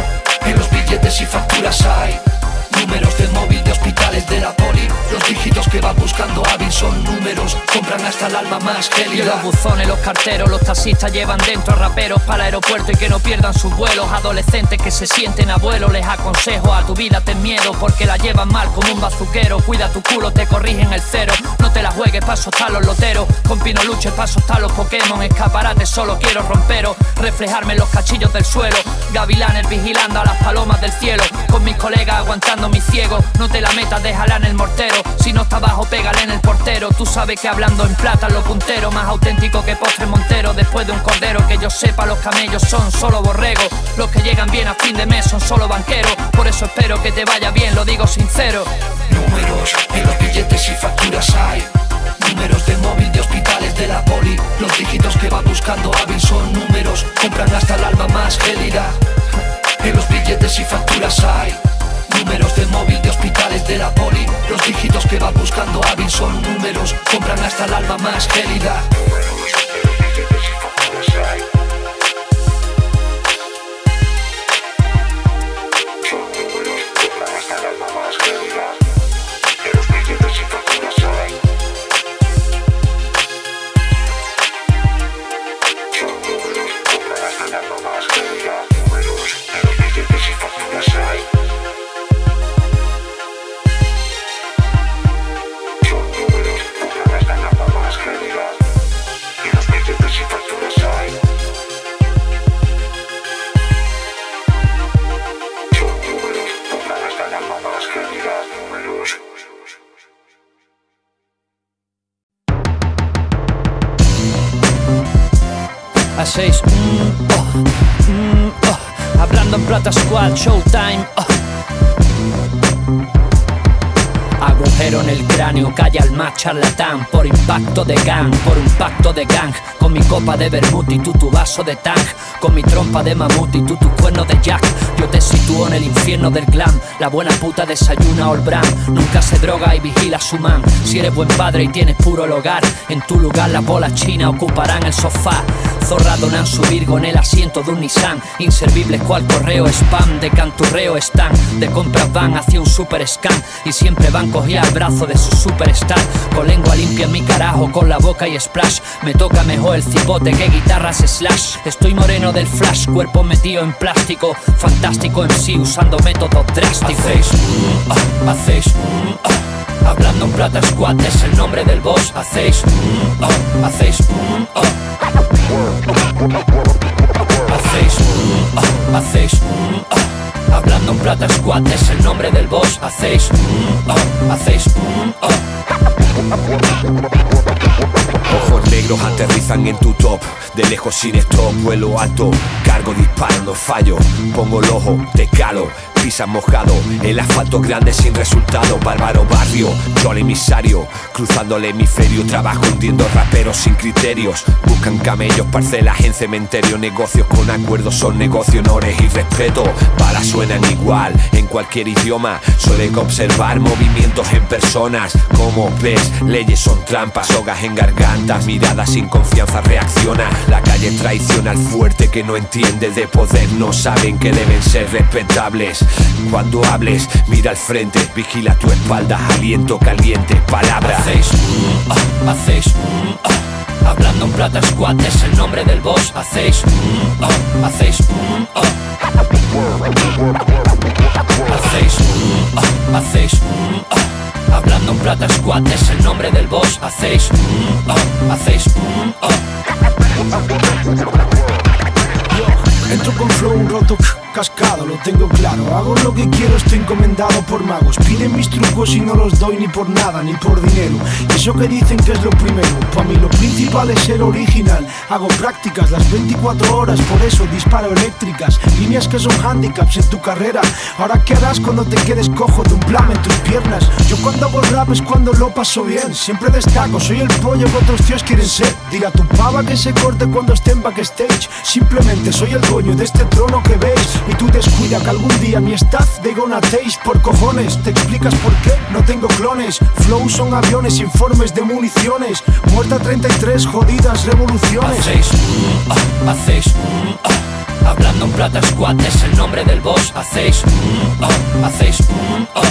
En los billetes y facturas hay. Números del móvil de hospitales de la poli. Los dígitos que va buscando hábil son números. Compran hasta el alma más gélida. Y los buzones, los carteros, los taxistas llevan dentro a raperos para el aeropuerto y que no pierdan sus vuelos. Adolescentes que se sienten abuelos, les aconsejo a tu vida ten miedo porque la llevan mal como un bazuquero. Cuida tu culo, te corrigen el cero. No te la juegues, paso están los loteros. Con Pino Luche, paso están los Pokémon. Escaparate, solo quiero romperos. Reflejarme en los cachillos del suelo. Gavilanes vigilando a las palomas del cielo. Con mis colegas aguantando mi ciego. No te la metas, déjala en el mortero. Si no está abajo, pégale en el portero. Tú sabes sabe que hablando en plata lo puntero, más auténtico que postre Montero. Después de un cordero, que yo sepa, los camellos son solo borregos. Los que llegan bien a fin de mes son solo banqueros. Por eso espero que te vaya bien, lo digo sincero. Números en los billetes y facturas hay. Números de móvil, de hospitales, de la poli. Los dígitos que va buscando hábil son números. Compran hasta el alma más gélida. En los billetes y facturas hay. Números de móvil, de hospitales, de la poli. Los dígitos que va buscando hábil son números. Compran hasta el alma más gélida. Números en los billetes y facturas hay. Son números, compran hasta el alma más gélida. En los billetes y facturas hay. Son números, compran hasta el alma más gélida. Números en los billetes y facturas hay. A seis, mm, oh, mm, oh. Hablando en plata squad, showtime, oh. Agujero en el cráneo, calla al más charlatán. Por impacto de gang, por un pacto de gang. Con mi copa de vermut y tú tu vaso de tank. Con mi trompa de mamut y tú tu cuerno de jack. Yo te sitúo en el infierno del glam. La buena puta desayuna all brand. Nunca se droga y vigila su man. Si eres buen padre y tienes puro el hogar, en tu lugar las bolas chinas ocuparán el sofá. Zorra donan su virgo en el asiento de un Nissan. Inservibles cual correo spam. De canturreo están, de compras van hacia un super scan. Y siempre van cogía al brazo de su superstar. Con lengua limpia en mi carajo, con la boca y splash. Me toca mejor el cipote que guitarras slash. Estoy moreno del flash, cuerpo metido en plástico. Fantástico M C usando métodos drásticos. Hacéis, mm, oh, hacéis, mm, oh. Hablando en plata squad es el nombre del boss. Hacéis, mm, oh, hacéis, mm, oh. Hacéis, mm, oh, hacéis, mm, oh. Hablando en plata squad es el nombre del boss. Hacéis, mm, oh, hacéis, mm, oh. Ojos negros aterrizan en tu top. De lejos sin stop, vuelo alto. Cargo, disparo, no fallo. Pongo el ojo, te calo. Pisas mojado, el asfalto grande sin resultado. Bárbaro barrio, yo al emisario. Cruzando el hemisferio, trabajo hundiendo raperos sin criterios. Buscan camellos, parcelas en cementerio. Negocios con acuerdos son negocios, honores y respeto. Balas suenan igual en cualquier idioma. Suelen observar movimientos en personas. Como ves, leyes son trampas. Sogas en gargantas, miradas sin confianza reacciona. La calle traiciona al fuerte que no entiende de poder. No saben que deben ser respetables. Cuando hables, mira al frente, vigila tu espalda, aliento caliente, palabra. Hacéis, mm, oh, hacéis, mm, oh. Hablando en plata squad es el nombre del boss. Hacéis, mm, oh, hacéis, mm, oh. Hacéis, mm, oh, hacéis, mm, oh. Hablando en plata squad es el nombre del boss. Hacéis, mm, oh, hacéis, mm, oh. Entro con flow roto, cascado, lo tengo claro. Hago lo que quiero, estoy encomendado por magos. Piden mis trucos y no los doy ni por nada, ni por dinero. Y eso que dicen que es lo primero. Para mí lo principal es ser original. Hago prácticas las veinticuatro horas, por eso disparo eléctricas. Líneas que son handicaps en tu carrera. Ahora qué harás cuando te quedes cojo de un plan en tus piernas. Yo cuando hago rap es cuando lo paso bien. Siempre destaco, soy el pollo que otros tíos quieren ser. Dile a tu pava que se corte cuando esté en backstage. Simplemente soy el dueño de este trono que veis. Y tú descuida que algún día mi staff de gonna taste por cojones. ¿Te explicas por qué? No tengo clones. Flow son aviones, informes de municiones. Muerta treinta y tres, jodidas revoluciones. Hacéis, mm, oh, hacéis, mm, oh. Hablando en plata squad es el nombre del boss. Hacéis, mm, oh, hacéis, mm, oh.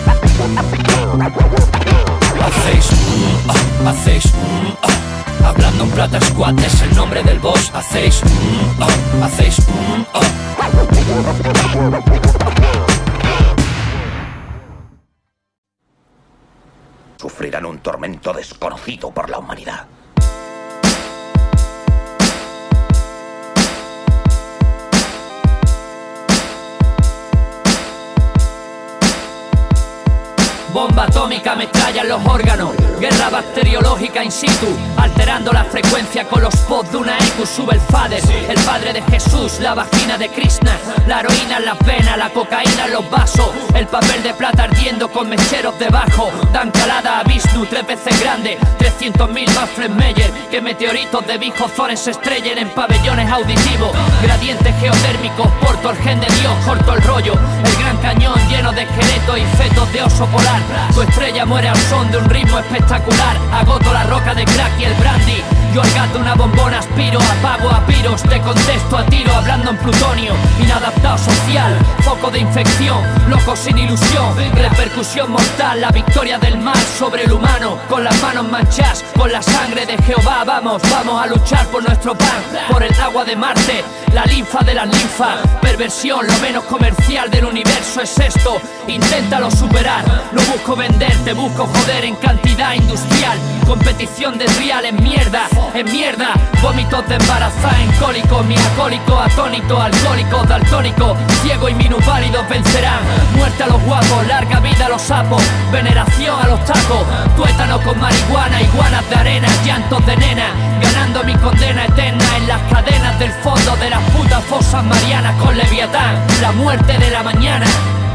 Hacéis, mm, oh, hacéis, mm, oh. Hablando en plata squad es el nombre del boss. Hacéis, mm, oh, hacéis, mm, oh. Sufrirán un tormento desconocido por la humanidad. Bomba atómica me estrallan los órganos. Guerra bacteriológica in situ, alterando la frecuencia con los pods de una E Q. Sube el fader, el padre de Jesús, la vagina de Krishna, la heroína en las venas, la cocaína en los vasos, el papel de plata ardiendo con mecheros debajo. Dan calada a Vishnu, tres veces grande, trescientos mil más Fred Meyer, que meteoritos de Big Hozones se estrellen en pabellones auditivos. Gradientes geotérmicos, porto el gen de Dios, corto el rollo, el gran cañón lleno de esqueletos y fetos de oso polar. Tu estrella muere al son de un ritmo espectacular. Agoto la roca de crack y el brandy. Yo al gato una bombona aspiro, apago a piros, te contesto a tiro hablando en plutonio. Inadaptado social, foco de infección, loco sin ilusión, repercusión mortal, la victoria del mal sobre el humano. Con las manos manchadas, con la sangre de Jehová, vamos, vamos a luchar por nuestro pan, por el agua de Marte, la linfa de las linfas. Perversión, lo menos comercial del universo es esto, inténtalo superar. No busco vender, te busco joder en cantidad industrial. Competición desleal en mierda, en mierda. Vómitos de embarazada en cólico, mi acólico, atónito, alcohólico, daltónico, ciego y minusválidos vencerán. Muerte a los guapos, larga vida a los sapos, veneración a los tacos, tuétano con marihuana, iguanas de arena, llantos de nena, ganando mi condena eterna en las cadenas del fondo de las putas fosas marianas con Leviatán, la muerte de la mañana.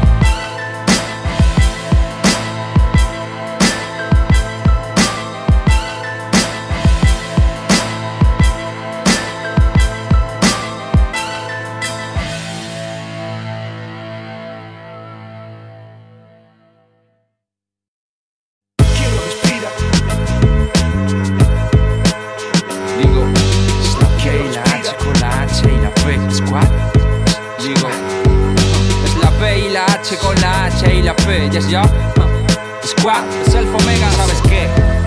Con la H y la P, yes yo Squad, es el Omega, ¿sabes qué?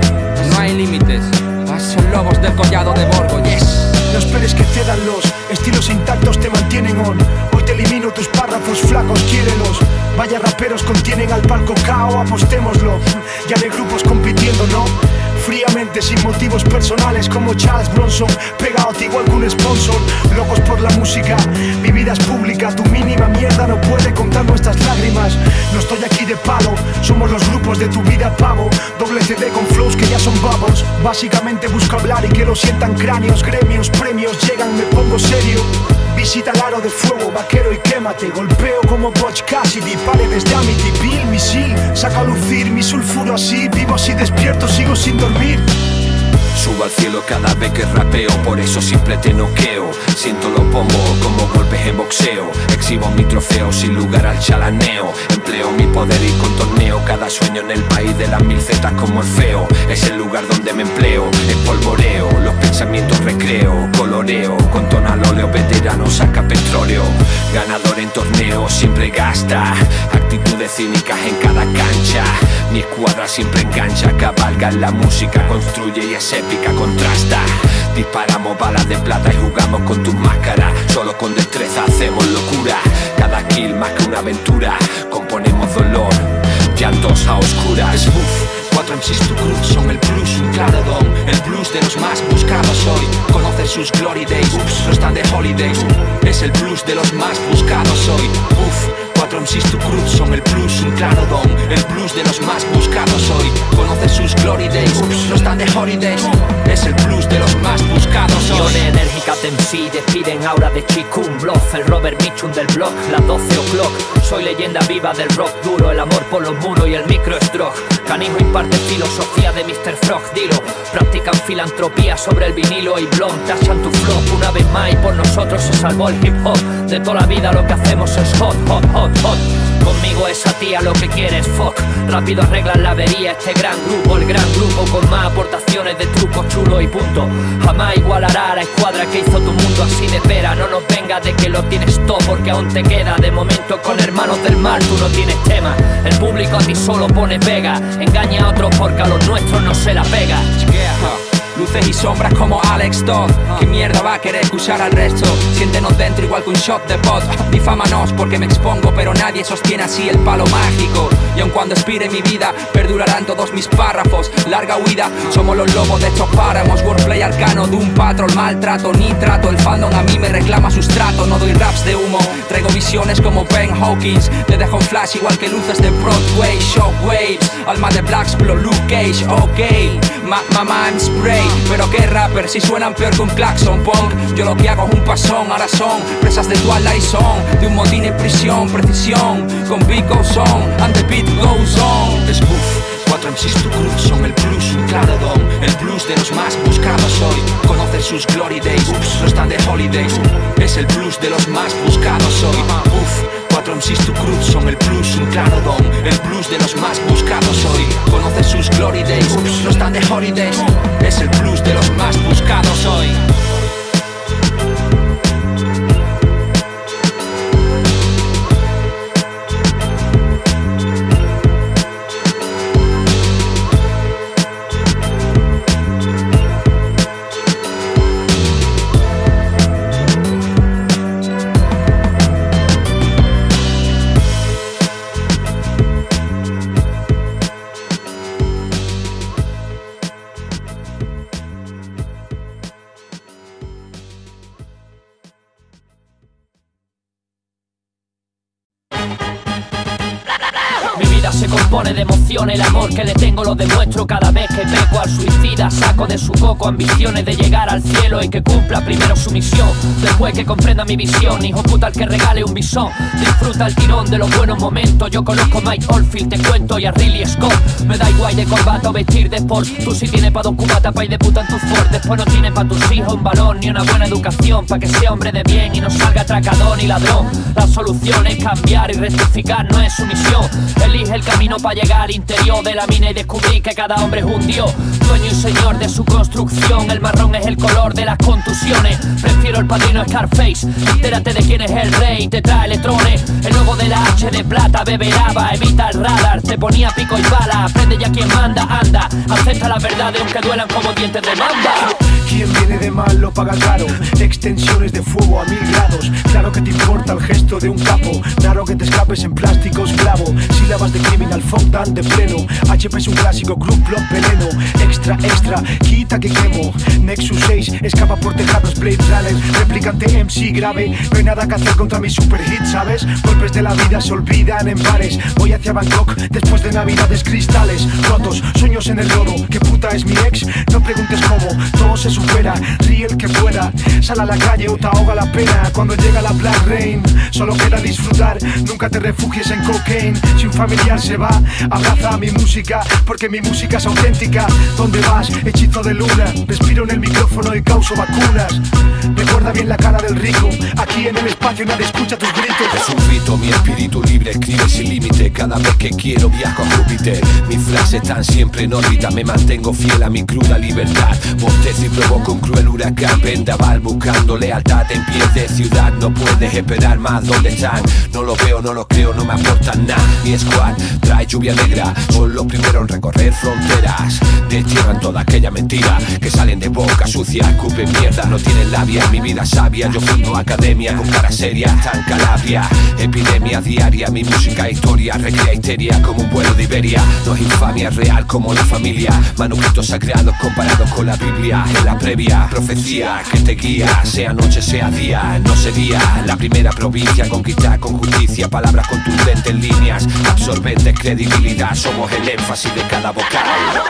No hay límites, son lobos del collado de Borgo, yes. No esperes que cedan los estilos intactos, te mantienen on. Hoy te elimino tus párrafos flacos, quiérelos. Vaya raperos contienen al palco cao, apostémoslo. Ya de grupos compitiendo, ¿no? Fríamente, sin motivos personales como Charles Bronson, pegado a ti igual que un sponsor. Locos por la música, mi vida es pública. Tu mínima mierda no puede contar nuestras lágrimas. No estoy aquí de palo, somos los grupos de tu vida, pavo. Doble C D con flows que ya son babos. Básicamente busco hablar y que lo sientan cráneos. Gremios, premios, llegan, me pongo serio. Visita el aro de fuego, vaquero y quémate. Golpeo como Butch Cassidy, paredes de Amityville. Misil, saca a lucir mi sulfuro así. Vivo así despierto, sigo sin dormir. Subo al cielo cada vez que rapeo, por eso siempre te noqueo. Siento los bombos como golpes en boxeo. Exhibo mi trofeo sin lugar al chalaneo. Empleo mi poder y contorneo cada sueño en el país de las mil zetas como Orfeo. Es el lugar donde me empleo, espolvoreo los pensamientos, recreo, coloreo. Con tono al óleo veterano saca petróleo. Ganador en torneo siempre gasta. Actitudes cínicas en cada cancha. Mi escuadra siempre engancha, cabalga en la música, construye y es épica, contrasta. Disparamos balas de plata y jugamos con tus máscaras. Solo con destreza hacemos locura. Cada kill más que una aventura. Componemos dolor, llantos a oscuras. Uf, cuatro M Cs tu cruz son el blues, un claro don. El blues de los más buscados hoy. Conocer sus glory days, ups, no están de holidays. Es el blues de los más buscados hoy. Uf, cuatro M Cs tu cruz son el blues, un claro don. El blues de los más buscados hoy. Conocer sus glory days, ups, no están de holidays. Es el blues de los más buscados hoy. Millones enérgicas de M C despiden aura de Chikun Bluff. El Robert Mitchum del blog, las doce o'clock. Soy leyenda viva del rock duro. El amor por los muros y el micro stroke. Canijo imparte filosofía de mister Frog, dilo. Practican filantropía sobre el vinilo y blog. Tachan tu flop una vez más y por nosotros se salvó el hip hop. De toda la vida lo que hacemos es hot, hot, hot, hot. Conmigo esa tía lo que quiere es fuck. Rápido arreglan la avería este gran grupo. El gran grupo con más aportaciones de trucos chulos y punto. Jamás igualará a la escuadra que hizo tu mundo así de pera. No nos venga de que lo tienes todo porque aún te queda. De momento con hermanos del mal tú no tienes tema. El público a ti solo pone pega. Engaña a otros porque a los nuestros no se la pega. Luz luces y sombras como Alex Todd. ¿Qué mierda va a querer escuchar al resto? Siéntenos dentro igual que un shot de pot. Difámanos porque me expongo, pero nadie sostiene así el palo mágico. Y aun cuando expire mi vida, perdurarán todos mis párrafos. Larga huida, somos los lobos de estos páramos. Wordplay arcano de un patrón, maltrato, nitrato. El fandom a mí me reclama sustrato. No doy raps de humo, traigo visiones como Ben Hawkins. Te dejo en flash igual que luces de Broadway. Shockwaves, alma de Blacks, pero Luke Cage, ok. Ma, ma, man, spray. Pero qué rapper, si suenan peor que un claxon punk. Yo lo que hago es un pasón, ahora son presas de Twilight Zone. De un motín en prisión, precisión. Con beat goes on, and the beat goes on. Es buff, cuatro M Cs tu cruz son el blues, un claro don. El blues de los más buscados hoy. Conocer sus glory days, ups, no están de holidays. Es el blues de los más buscados hoy. Uff, cuatro M Cs tu cruz son el blues, un claro don. El blues de los más buscados hoy. Conocer sus glory days, ups, no están de holidays. Es el blues de los más buscados hoy. Se compone de emoción, el amor que le tengo lo demuestro cada vez que peco al suicida. Saco de su coco ambiciones de llegar al cielo y que cumpla primero su misión, después que comprenda mi visión. Hijo puta el que regale un bisón, disfruta el tirón de los buenos momentos. Yo conozco a Mike Oldfield, te cuento, y a Ridley Scott. Me da igual de corbata o vestir de sport. Tú si tienes pa' dos cubatas pa' ir de puta en tu Ford. Después no tienes pa' tus hijos un balón ni una buena educación pa' que sea hombre de bien y no salga atracador ni ladrón. La solución es cambiar y rectificar, no es su misión. Elige el camino para llegar al interior de la mina y descubrir que cada hombre es un dios, dueño y señor de su construcción. El marrón es el color de las contusiones. Prefiero el padrino Scarface. Entérate de quién es el rey, te trae electrones. El logo de la H de plata, beberaba, evita el radar. Te ponía pico y bala, aprende ya quién manda, anda. Acepta la verdad aunque duelan como dientes de mamba. Quien viene de mal lo paga caro. Extensiones de fuego a mil grados. Claro que te importa el gesto de un capo. Claro que te escapes en plásticos clavo. Sílabas de criminal folk dan de pleno. H P es un clásico, Group Block veneno. Extra, extra, quita que quemo. Nexus seis, escapa por tejados, Blade Runner. Replicante M C grave. No hay nada que hacer contra mi super hit, ¿sabes? Golpes de la vida se olvidan en bares. Voy hacia Bangkok después de navidades cristales rotos, sueños en el lodo. ¿Qué puta es mi ex? No preguntes cómo, todo se supera. Ríe el que pueda, sal a la calle o te ahoga la pena. Cuando llega la Black Rain, solo queda disfrutar. Nunca te refugies en cocaine. Si un familiar se va, abraza a mi música, porque mi música es auténtica. ¿Dónde vas? Hechizo de luna. Respiro en el micrófono y causo vacunas. Recuerda bien la cara del rico. Aquí en el espacio nadie escucha tus gritos. Es un rito, mi espíritu libre escribe sin límite. Cada vez que quiero viajo a Júpiter. Mis frases están siempre en órbita. Me mantengo fiel a mi cruda libertad. Bostezo y provoco un cruel huracán. Vendaval buscando lealtad en pie de ciudad. No puedes esperar más, ¿dónde están? No lo veo, no lo creo, no me aportan nada. Mi squad trae lluvia negra. Son los primeros en recorrer fronteras. Destierran toda aquella mentira que salen de boca sucia, escupen mierda. No tienen labia, mi vida sabia. Yo fundo academia con cara seria. Está en Calabria, epidemia diaria. Mi música historia, recrea histeria como un vuelo de Iberia. No es infamia real como la familia. Manuscritos sagrados comparados con la Biblia. En la previa profecía que te guía, sea noche, sea día. No sería la primera provincia conquistada con justicia. Palabras contundentes en líneas, absorbentes credibilidad. Somos el énfasis de cada vocal.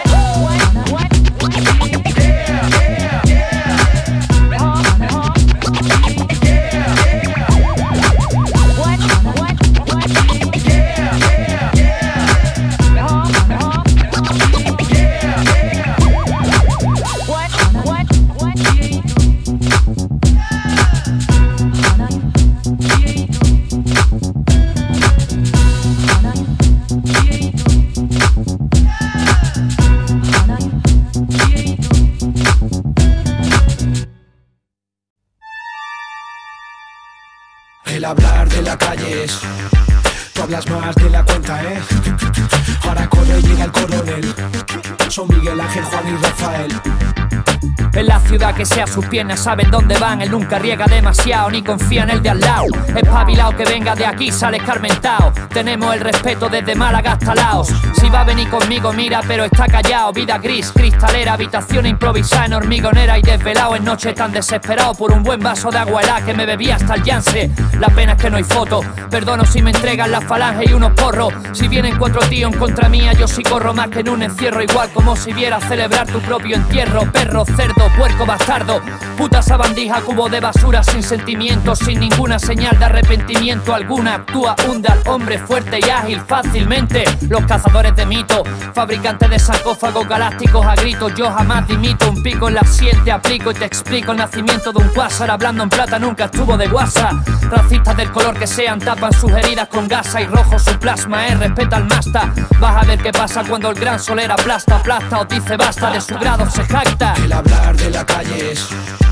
El hablar de la calle es, tú hablas más de la cuenta, eh. Ahora corre y llega el coronel. Son Miguel Ángel, Juan y Rafael. En la ciudad que sea sus piernas saben dónde van. Él nunca riega demasiado ni confía en el de al lado. Espabilado que venga de aquí sale escarmentado. Tenemos el respeto desde Málaga hasta Laos. Si va a venir conmigo mira pero está callado. Vida gris, cristalera, habitación improvisada en hormigonera y desvelado en noche tan desesperado por un buen vaso de agua helada que me bebí hasta el llanse. La pena es que no hay foto. Perdono si me entregan la falange y unos porros. Si vienen cuatro tíos en contra mía yo sí corro más que en un encierro. Igual como si viera celebrar tu propio entierro. Perro, cerdo, puerco, bastardo. Puta sabandija, cubo de basura sin sentimientos, sin ninguna señal de arrepentimiento alguna. Actúa, hunde al hombre fuerte y ágil fácilmente. Los cazadores de mito, fabricantes de sarcófagos galácticos a gritos. Yo jamás dimito, un pico en la sien te aplico y te explico el nacimiento de un cuásar. Hablando en plata nunca estuvo de guasa. Racistas del color que sean tapan sus heridas con gasa y rojo su plasma, eh, respeta al masta. Vas a ver qué pasa cuando el gran soler aplasta, aplasta o dice basta, de su grado se jacta. El hablar de la calle es,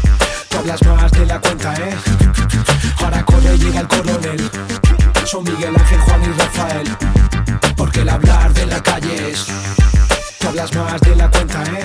tú hablas más de la cuenta, eh. Ahora corre llega el coronel, son Miguel Ángel, Juan y Rafael. Porque el hablar de la calle es, tú hablas más de la cuenta, eh.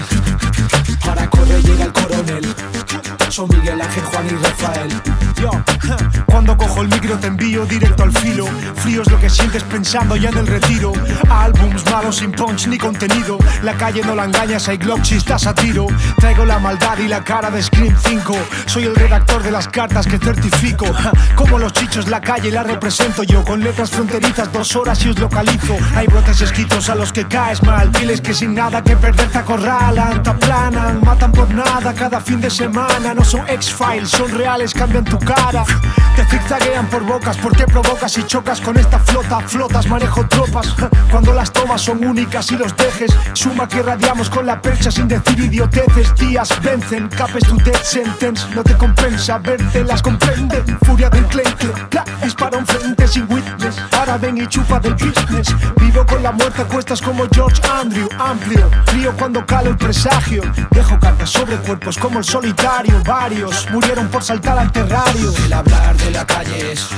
Ahora corre llega el coronel, son Miguel Ángel, Juan y Rafael. Yo, cuando cojo el micro te envío directo al filo. Frío es lo que sientes pensando ya en el retiro. Álbums malos sin punch ni contenido. La calle no la engañas, hay Glock si estás a tiro. Traigo la maldad y la cara de Scream cinco. Soy el redactor de las cartas que certifico. Como los chichos la calle la represento yo. Con letras fronterizas dos horas y os localizo. Hay brotes escritos a los que caes mal. Diles que sin nada que perder te acorralan, te aplanan, matan por nada cada fin de semana. No son X-Files, son reales, cambian tu cara. Te zigzaguean por bocas porque provocas y chocas con esta flota. Flotas, manejo tropas. Cuando las tomas son únicas y los dejes. Suma que radiamos con la percha sin decir idioteces. Días vencen, capes tu death sentence. No te compensa verte, las comprenden. Furia del clenque, es para un frente sin witness. Ahora ven y chupa del business. Vivo con la muerte a cuestas como George Andrew. Amplio, frío cuando calo el presagio. Dejo cartas sobre cuerpos como el solitario. Varios murieron por saltar al terrario. El hablar de la calle es,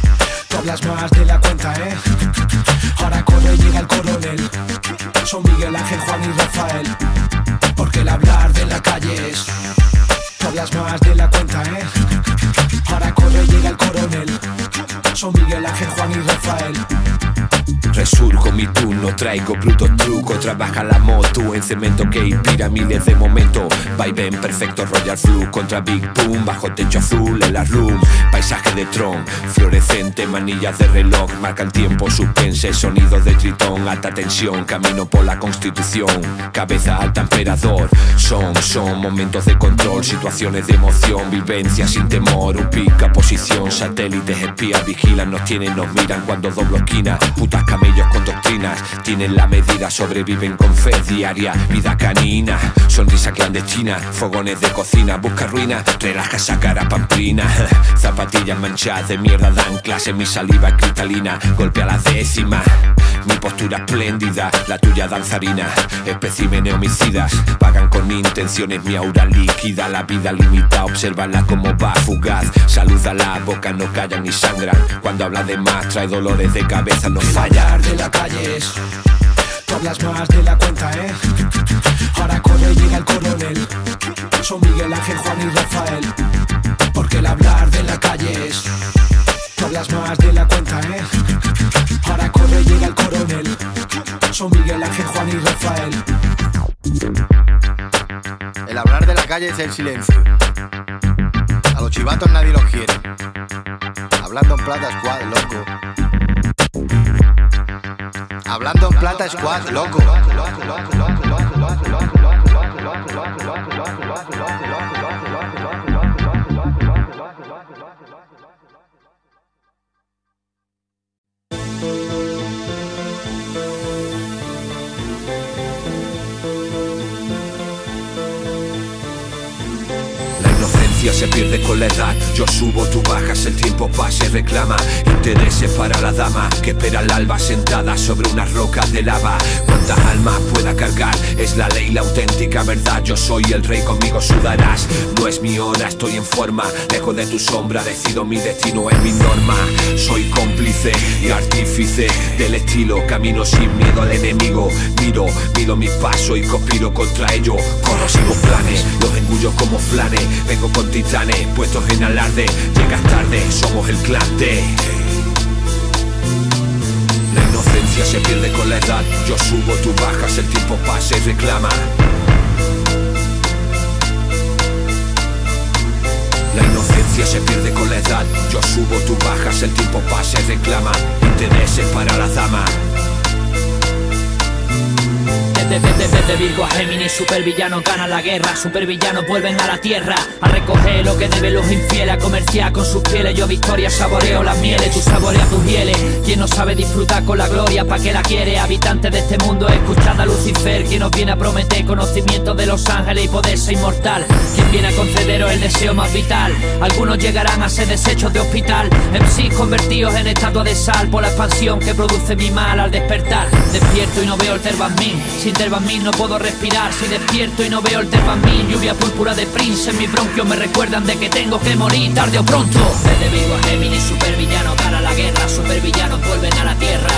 tú hablas más de la cuenta, eh. Ahora corre llega el coronel, son Miguel Ángel, Juan y Rafael. Porque el hablar de la calle es, tú hablas más de la cuenta, eh. Ahora corre llega el coronel, son Miguel Ángel, Juan y Rafael. Resurjo mi turno, traigo bruto truco. Trabaja la moto en cemento que inspira miles de momentos. Vaivén perfecto, Royal Flu contra Big Boom. Bajo techo azul en la room, paisaje de Tron fluorescente, manillas de reloj marcan tiempo, suspense, sonidos de tritón, alta tensión, camino por la constitución, cabeza alta emperador. Son, son momentos de control, situaciones de emoción, vivencias sin temor. Un pica, posición, satélites, espías, vigilan, nos tienen, nos miran cuando doblo esquina. Putas camellos con doctrinas, tienen la medida, sobreviven con fe diaria. Vida canina, sonrisa clandestina, fogones de cocina, busca ruina, relaja esa cara pamplina. Zapatillas manchadas de mierda dan clase, mi saliva cristalina, golpea la décima. Mi postura espléndida, la tuya danzarina. Especímenes homicidas, pagan con intenciones mi aura líquida. La vida limita, obsérvala como va fugaz. Saluda la boca, no callan ni sangran. Cuando habla de más, trae dolores de cabeza, no falla. De la calle es, tú hablas más de la cuenta, eh. Ahora corre llega el coronel, son Miguel Ángel, Juan y Rafael. Porque el hablar de la calle es, tú hablas más de la cuenta, eh. Ahora corre llega el coronel, son Miguel Ángel, Juan y Rafael. El hablar de la calle es el silencio. A los chivatos nadie los quiere. Hablando en plata squad, loco. Hablando en plata squad, loco. Se pierde con la edad, yo subo, tú bajas, el tiempo pasa y reclama intereses para la dama que espera el alba sentada sobre una roca de lava. Cuántas almas pueda cargar, es la ley, la auténtica verdad. Yo soy el rey, conmigo sudarás. No es mi hora, estoy en forma, lejos de tu sombra, decido mi destino, es mi norma. Soy cómplice y artífice del estilo, camino sin miedo al enemigo. Miro, mido mis pasos y conspiro contra ello. Corro sin los planes, los engullo tuyo como flanes. Vengo con titanes, puestos en alarde. Llegas tarde, somos el clan de... La inocencia se pierde con la edad. Yo subo, tú bajas, el tiempo pasa y reclama. La inocencia se pierde con la edad. Yo subo, tú bajas, el tiempo pasa y reclama. Intereses para la dama. Desde, desde, desde Virgo a Géminis, supervillanos ganan la guerra. Supervillanos vuelven a la tierra a recoger lo que deben los infieles, a comerciar con sus pieles. Yo victoria saboreo las mieles, tú saboreas tus hieles. Quien no sabe disfrutar con la gloria, ¿pa' qué la quiere? Habitante de este mundo, escuchad a Lucifer, quien nos viene a prometer conocimiento de los ángeles y poder ser inmortal. Quien viene a concederos el deseo más vital. Algunos llegarán a ser desechos de hospital, M Cs convertidos en estatua de sal por la expansión que produce mi mal al despertar. Despierto y no veo el terbasmín, sin terbasmín no puedo respirar. Si despierto y no veo el terbasmín, lluvia púrpura de Prince en mis bronquios me recuerdan de que tengo que morir tarde o pronto. Desde Virgo a Géminis, supervillanos gana la guerra. Supervillanos vuelven a la tierra.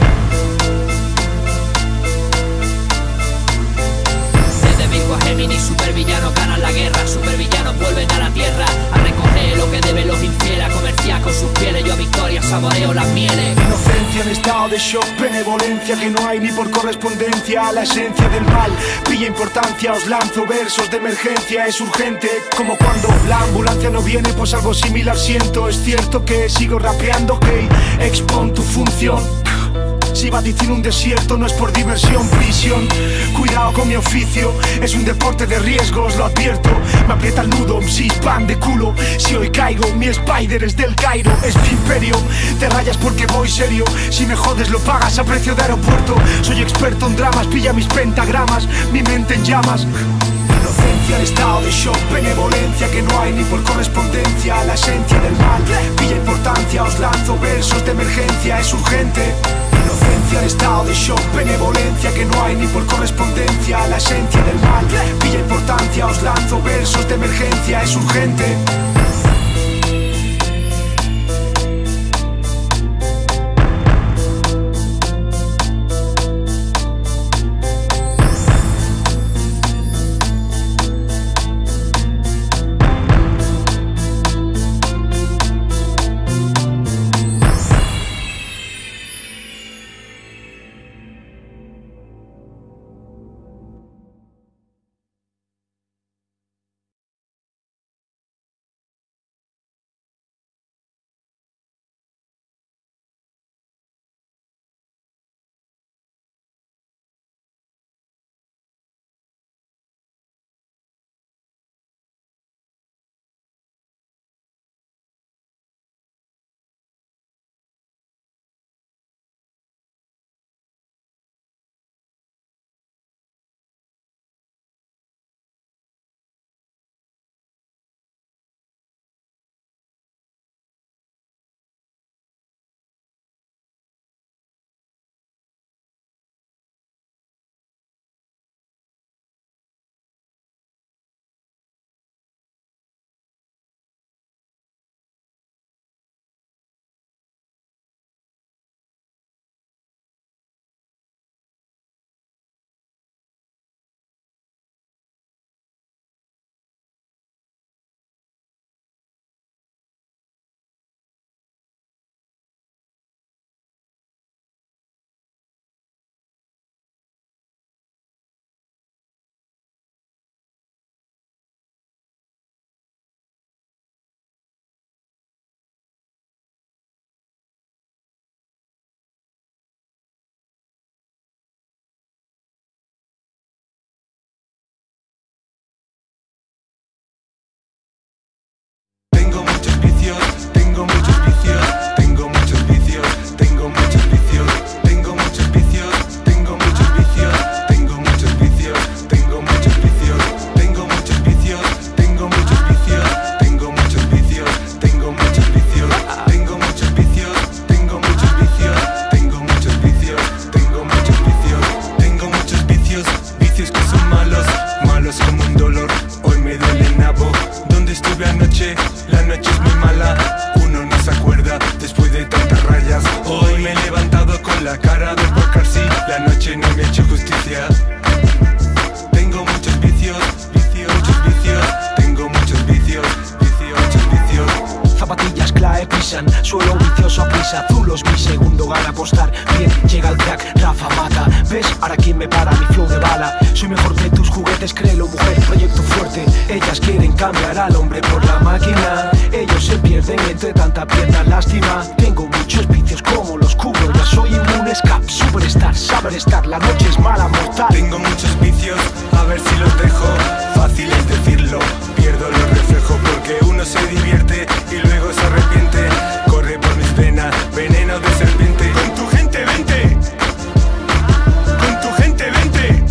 Desde Virgo a Géminis, supervillanos ganan la guerra. Supervillanos vuelven a la tierra a recoger lo que deben los infieles, a comerciar con sus pieles. Yo a victoria saboreo las mieles. Inocencia en estado de shock, benevolencia que no hay ni por correspondencia. La esencia del mal pilla importancia. Os lanzo versos de emergencia, es urgente. Como cuando la ambulancia no viene, pues algo similar siento. Es cierto que sigo rapeando, hey, expon tu función. Si vaticino un desierto no es por diversión, prisión. Cuidado con mi oficio, es un deporte de riesgos, lo advierto. Me aprieta el nudo, si pan de culo. Si hoy caigo, mi Spider es del Cairo, es mi imperio. Te rayas porque voy serio, si me jodes lo pagas a precio de aeropuerto. Soy experto en dramas, pilla mis pentagramas, mi mente en llamas. Inocencia en estado de shock, benevolencia que no hay ni por correspondencia. La esencia del mal pilla importancia, os lanzo versos de emergencia, es urgente. Inocencia en estado de shock, benevolencia que no hay ni por correspondencia. La esencia del mal pilla importancia, os lanzo versos de emergencia, es urgente. Tengo muchos vicios, tengo muchos vicios, tengo muchos vicios, tengo muchos vicios, tengo muchos vicios, tengo muchos vicios, tengo muchos vicios, tengo muchos vicios, tengo muchos vicios, tengo muchos vicios, tengo muchos vicios, tengo muchos vicios, tengo muchos vicios, tengo muchos vicios, tengo muchos vicios, tengo muchos vicios, vicios que son malos, malos como un dolor. Hoy me duele el nabo, donde estuve anoche, la noche es muy mala. Uno no se acuerda después de tantas rayas. Hoy me he levantado con la cara de porcar, sí, la noche no me ha hecho justicia. Tengo muchos vicios, vicios, muchos vicios. apostar. Bien, llega el crack, Rafa mata. ¿Ves? Ahora quién me para, mi flow de bala. Soy mejor que tus juguetes, créelo, mujer, proyecto fuerte. Ellas quieren cambiar al hombre por la máquina. Ellos se pierden entre tanta pierna, lástima. Tengo muchos vicios como los cubro. Ya soy inmune, escape, superstar, saber estar. La noche es mala, mortal. Tengo muchos vicios, a ver si los dejo. Fácil es decirlo, pierdo los reflejos porque uno se divierte y luego se arrepiente. Corre por mis venas, veneno de serpiente. Con tu gente vente, con tu gente vente.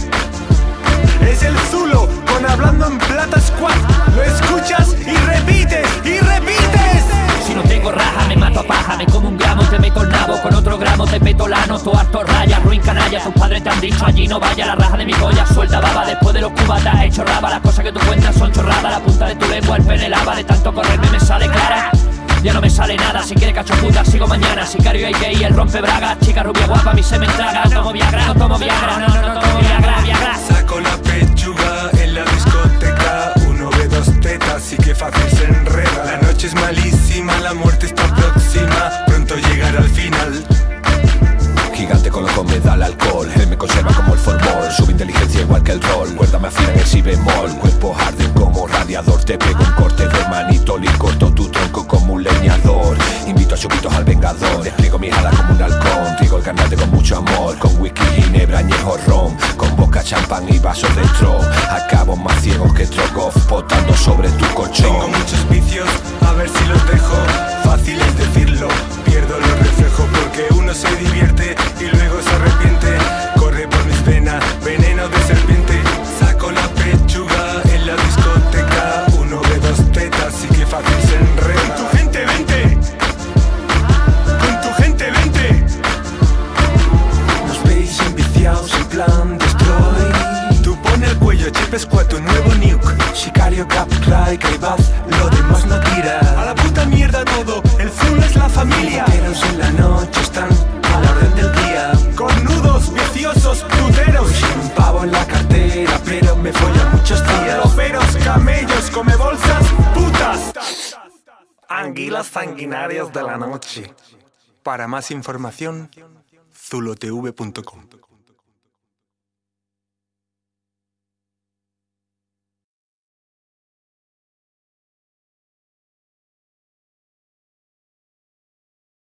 Es el Zulo, con Hablando en Plata Squad. Lo escuchas y repites, y repites. Si no tengo raja, me mato a paja, me como un gramo, te meto el nabo, con otro gramo te peto la noto, harto raya, ruin canalla. Tus padres te han dicho allí no vaya, la raja de mi polla suelta baba. Después de los cubatas he hecho raba, las cosas que tú cuentas son chorradas. La punta de tu lengua, el pene lava, de tanto correrme me sale clara. Ya no me sale nada, si quiere cacho puta, sigo mañana. Sicario y gay, el rompe braga, chica rubia guapa, a mí se me entraga. No tomo Viagra, no tomo Viagra, no, no, no tomo Viagra, Viagra. Saco la pechuga en la discoteca, uno ve dos tetas y que fácil se enreda. La noche es malísima, la muerte está próxima, pronto llegará al final. Gigante con loco me da el alcohol, él me conserva como el formol. Sube inteligencia igual que el rol, cuerda me afina en el si bemol. Cuerpo arde como radiador, te pego un corte de manitol y corto tu tronco como un leñador. Invito a chupitos al vengador, despliego mi jala como un halcón. Trigo el carnate con mucho amor, con whisky, ginebra, añejo, ron. Con boca, champán y vasos de tron. Acabo más ciego que Trogoff, potando sobre tu colchón. Tengo muchos vicios, a ver si los dejo. Fácil es decirlo, pierdo los reflejos porque uno se divierte y luego se arrepiente. Corre por mis venas, veneno de serpiente. Saco la pechuga en la discoteca, uno ve dos tetas y que fácil se enreda. Con tu gente vente, con tu gente vente. Nos veis enviciados en plan destroy. Tú pone el cuello, Chip Squad, tu nuevo nuke. Sicario, Cap, Cry, Caibaz, lo demás no tira. A la puta mierda todo, el Zulo es la familia. Los en la noche están a la orden del día. Cornudos, viciosos, puteros. Sin un pavo en la cartera, pero me follan muchos días. Loferos, camellos, come bolsas, putas. Anguilas sanguinarias de la noche. Para más información, zulotv punto com.